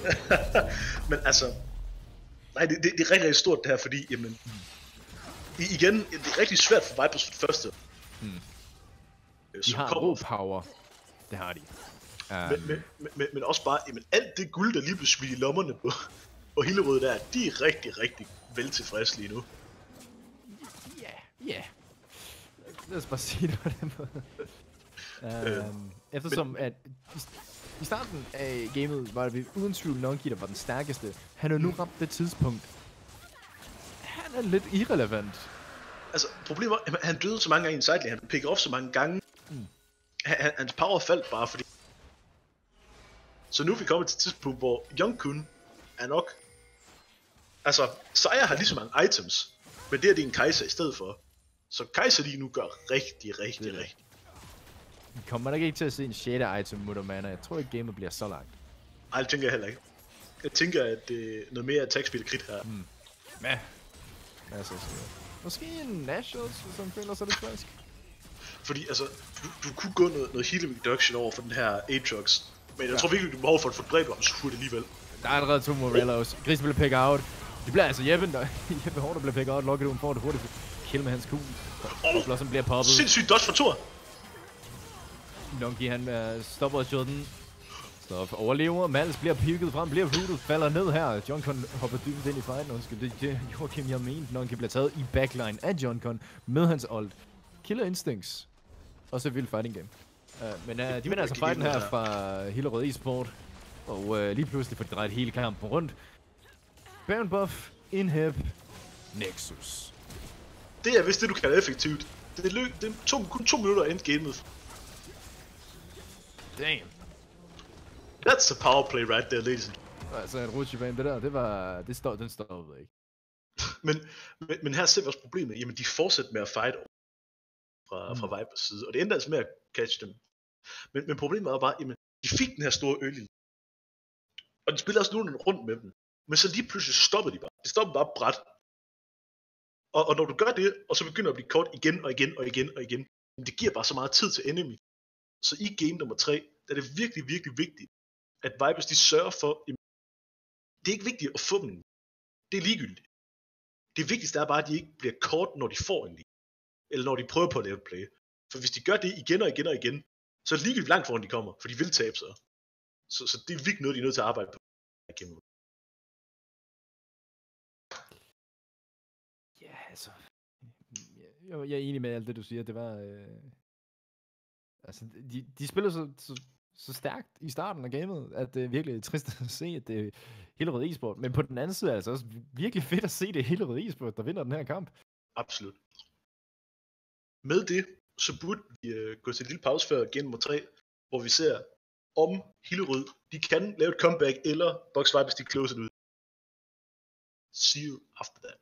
Men altså... Nej, det, det, det er rigtig, rigtig stort det her, fordi, jamen... I, igen, det er rigtig svært for Vipers for det første. Hmm. Øh, De som har kommer- rå power. Det har de. Um, Men, men, men, men også bare, jamen alt det guld, der lige blev smidt i lommerne på, på Hillerød der, de er rigtig, rigtig vel tilfredse lige nu. Ja, ja. Lad os bare sige det på den måde. Um, eftersom at i, i starten af gamet var det uden tvivl Nunki, der var den stærkeste. Han er nu ramt det tidspunkt. Han er lidt irrelevant. Altså, problemet er, at han døde så mange gange i en sideline, han pickede off så mange gange. Mm. Han, hans power faldt bare, fordi... Så nu er vi kommet til et tidspunkt, hvor Young-kun er nok... Altså, Sejr har lige så mange items, men det er det en Kaiser i stedet for. Så Kaiser lige nu gør rigtig, rigtig, Det er det. rigtig. Vi kommer nok ikke til at se en sjette item mod Mana. Jeg tror ikke gamet bliver så langt. Ej, det tænker jeg heller ikke. Jeg tænker, at det er noget mere attack speed og crit her. Mm. Ja. Lad os se. Måske en Nationals, hvis han føler sig lidt frisk. Fordi altså, du, du kunne gå noget, noget healing reduction over for den her Aatrox. Men jeg Ja. tror virkelig, du har behov for at få dræber ham, så kunne det alligevel. Der er allerede to Morellos. Grisen bliver pick out. Det bliver altså Jeppen, der... Jeppe Hård, der bliver pick out. Locket, hun får det hurtigt. Kill med hans kugle. Og Blossom bliver poppet. Sindssygt dodge for Thor. Nunki, han uh, stopper shot'en. Stop overlever. Mals bliver pigget frem, bliver rooted, falder ned her. Johncon hopper dybt ind i fighten. Undskyld, det er det, Joachim, jeg mente. Nunki bliver taget i backline af Johncon med hans ult. Killer Instincts. Også et vildt fighting game. Uh, men uh, de vinder altså fighten her fra Hillerød Esport. Og uh, lige pludselig får de drejet hele kampen rundt. Baron buff, inhib, Nexus. Det er vist det, du kalder effektivt. Det er, løb, det er to, kun to minutter endgamet. Damn. That's a power play right there, ladies and Altså en rutsjebane, det der, det var, det stod, den stoppede ikke. men, men, men her ser vi også problemet. Jamen, de fortsætter med at fight fra, Mm. fra Vipers side, og det endte altså med at catch dem. Men, men problemet er bare, jamen, de fik den her store øl i. Og de spiller også nu rundt med dem. Men så lige pludselig stopper de bare. De stopper bare bræt. Og, og når du gør det, og så begynder at blive kort igen og igen og igen og igen, jamen, det giver bare så meget tid til enemy. Så i game nummer tre, der er det virkelig, virkelig vigtigt, at Vipers de sørger for, jamen, det er ikke vigtigt at få dem. Det er ligegyldigt. Det vigtigste er bare, at de ikke bliver kort, når de får en lead. eller når de prøver på at lave et play. For hvis de gør det igen og igen og igen, så er det ligegyldigt langt foran de kommer, for de vil tabe sig. Så, så det er virkelig noget, de er nødt til at arbejde på. Ja, altså... Jeg, jeg er enig med alt det, du siger. Det var... Øh... Altså, de, de spiller så, så, så stærkt i starten af gamet, at det er virkelig trist at se, at det er Hillerød Esport. Men på den anden side er det altså også virkelig fedt at se, det er Hillerød Esport, der vinder den her kamp. Absolut. Med det, så burde vi øh, gå til en lille pause før game nummer tre, hvor vi ser, om Hillerød, de kan lave et comeback, eller Box Vipers, de closer ud. See you after that.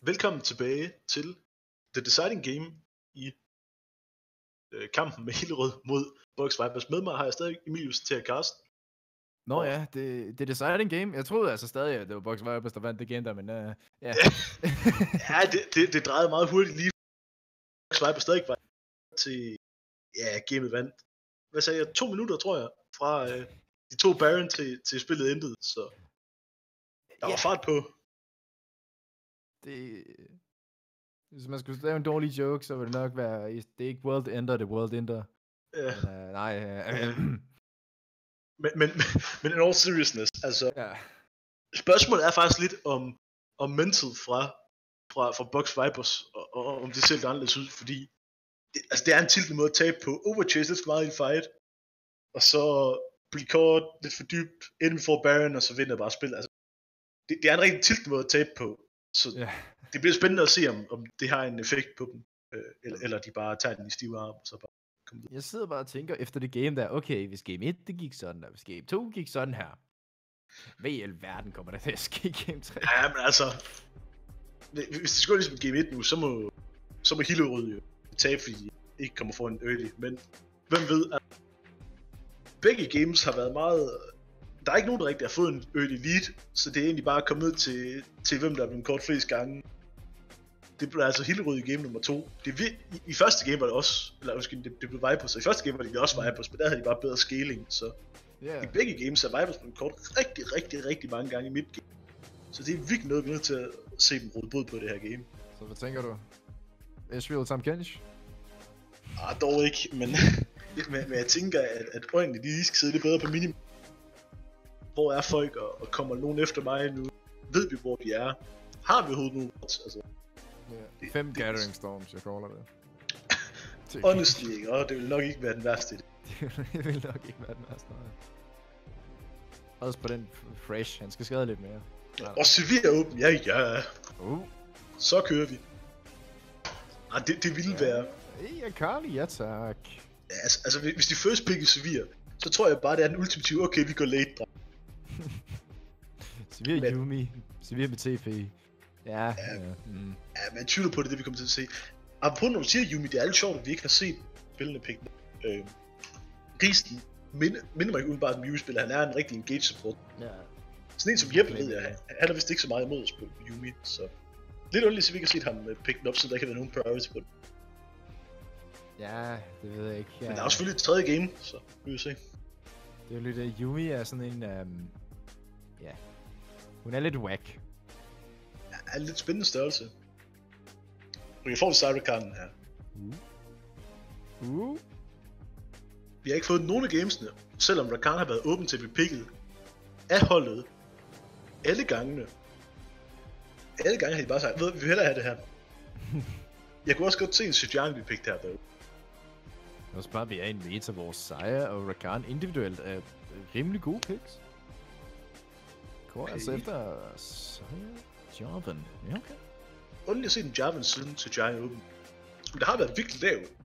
velkommen tilbage til The Deciding Game i øh, kampen med Hillerød mod Box Vipers. Med mig har jeg stadig Emilius til Karsten. Nå og... ja, det, det er deciding game. Jeg troede altså stadig, at det var Box Vipers, der vandt det game der, men uh, ja. ja, det, det, det drejede meget hurtigt lige. Box Vipers stadig var til, ja, gamet vandt. Hvad sagde jeg? To minutter, tror jeg, fra øh, de to Baron til, til spillet endte, så der var ja. fart på. Det... Hvis man skulle lave en dårlig joke, så ville det nok være, det er ikke World Ender, det er World Ender. Ja. Men, uh, nej, uh, men, men, men in all seriousness, altså, ja. Spørgsmålet er faktisk lidt om, om mental fra, fra, fra Box Vipers, og, og om det ser lidt anderledes ud, fordi det, altså, det er en tiltende måde at tabe på. Overchase lidt for meget i en fight, og så blive kort lidt for dybt, inden vi får Baron, og så vinder bare spil. Altså, det, det er en rigtig tiltende måde at tabe på, så ja. Det bliver spændende at se, om, om det har en effekt på dem, øh, eller, eller de bare tager den i stive arm, og så bare kommer ud. Jeg sidder bare og tænker efter det game der, okay, hvis game et det gik sådan, og hvis game to gik sådan her, hvad i alverden kommer der til at ske i game tre? Ja, men altså, hvis det skulle ligesom game et nu, så må, så må Hillerød jo tabe, fordi de ikke kommer for en early, men hvem ved, at begge games har været meget, der er ikke nogen, der rigtig har fået en early lead, så det er egentlig bare kommet ned til, til hvem der er blevet kort flest gange. Det blev altså Hillerød i game nummer to. Det i, i første game var det også, eller undskyld, det, det blev Vipers, så i første game var det også Vipers, men der havde de bare bedre scaling, så yeah. I begge games er Vipers blevet kort rigtig, rigtig, rigtig mange gange i midgame. Så det er virkelig noget, vi er nødt til at se dem råde bod på det her game. Så hvad tænker du? Israel Tom Kench? Ah, dog ikke, men, men, men jeg tænker, at, at øjnene de lige skal sidde lidt bedre på minimum. Hvor er folk, og, og kommer nogen efter mig nu? Ved vi, hvor de er? Har vi overhovedet nogen? Altså, yeah. Fem det, Gathering Storms, jeg kalder det. Honestly, ikke? Og det vil nok ikke være den værste. Det vil nok ikke være den værste, nej. Også på den fresh, han skal skade lidt mere. Ja, og Sevilla åben, ja ja. Uh. Så kører vi. Ah, det, det ville ja. være... Ja, Carly, ja tak. Ja, altså, altså, hvis de first pick i Sevilla, så tror jeg bare, det er den ultimative, okay, vi går late, dreng. Sevilla men... Yumi, Sevilla med T P. Ja, ja. Ja, mm. ja, men jeg tvivler på det, det vi kommer til at se. Apropos når du siger Yumi, det er alt sjovt, at vi ikke har set spillende pick. Øh, Risten minder, minder mig ikke udenbart om Yumi-spiller, han er en rigtig engage support. Ja. Sådan en som Jeppe ved jeg, han er vist ikke så meget imod at spille Yumi, så... Lidt underligt, så vi ikke har set ham pick den op, så der kan være nogen priority på det. Ja, det ved jeg ikke. Ja. Men der er jo selvfølgelig et tredje game, så vi vil se. Det er jo lidt, at Yumi er sådan en, um... ja, hun er lidt whack. Ja, er en lidt spændende størrelse. Og jeg får Cybercarden her. Uh. Uh. Vi har ikke fået nogen af gamesene, selvom Rakan har været åben til at blive picket af holdet alle gangene. Alle gange har de bare sagt, ved vi vil hellere have det her. Jeg kunne også godt se en Sejang blive picket her, dog. Det er også bare, vi er i en meta, hvor Sejr og Rakan individuelt er rimelig gode picks. Går okay. Altså efter Sejr, Jarvan. Ja, okay. Underligt at se den Jarvan siden Sejang åben. Men det har været virkelig lavt.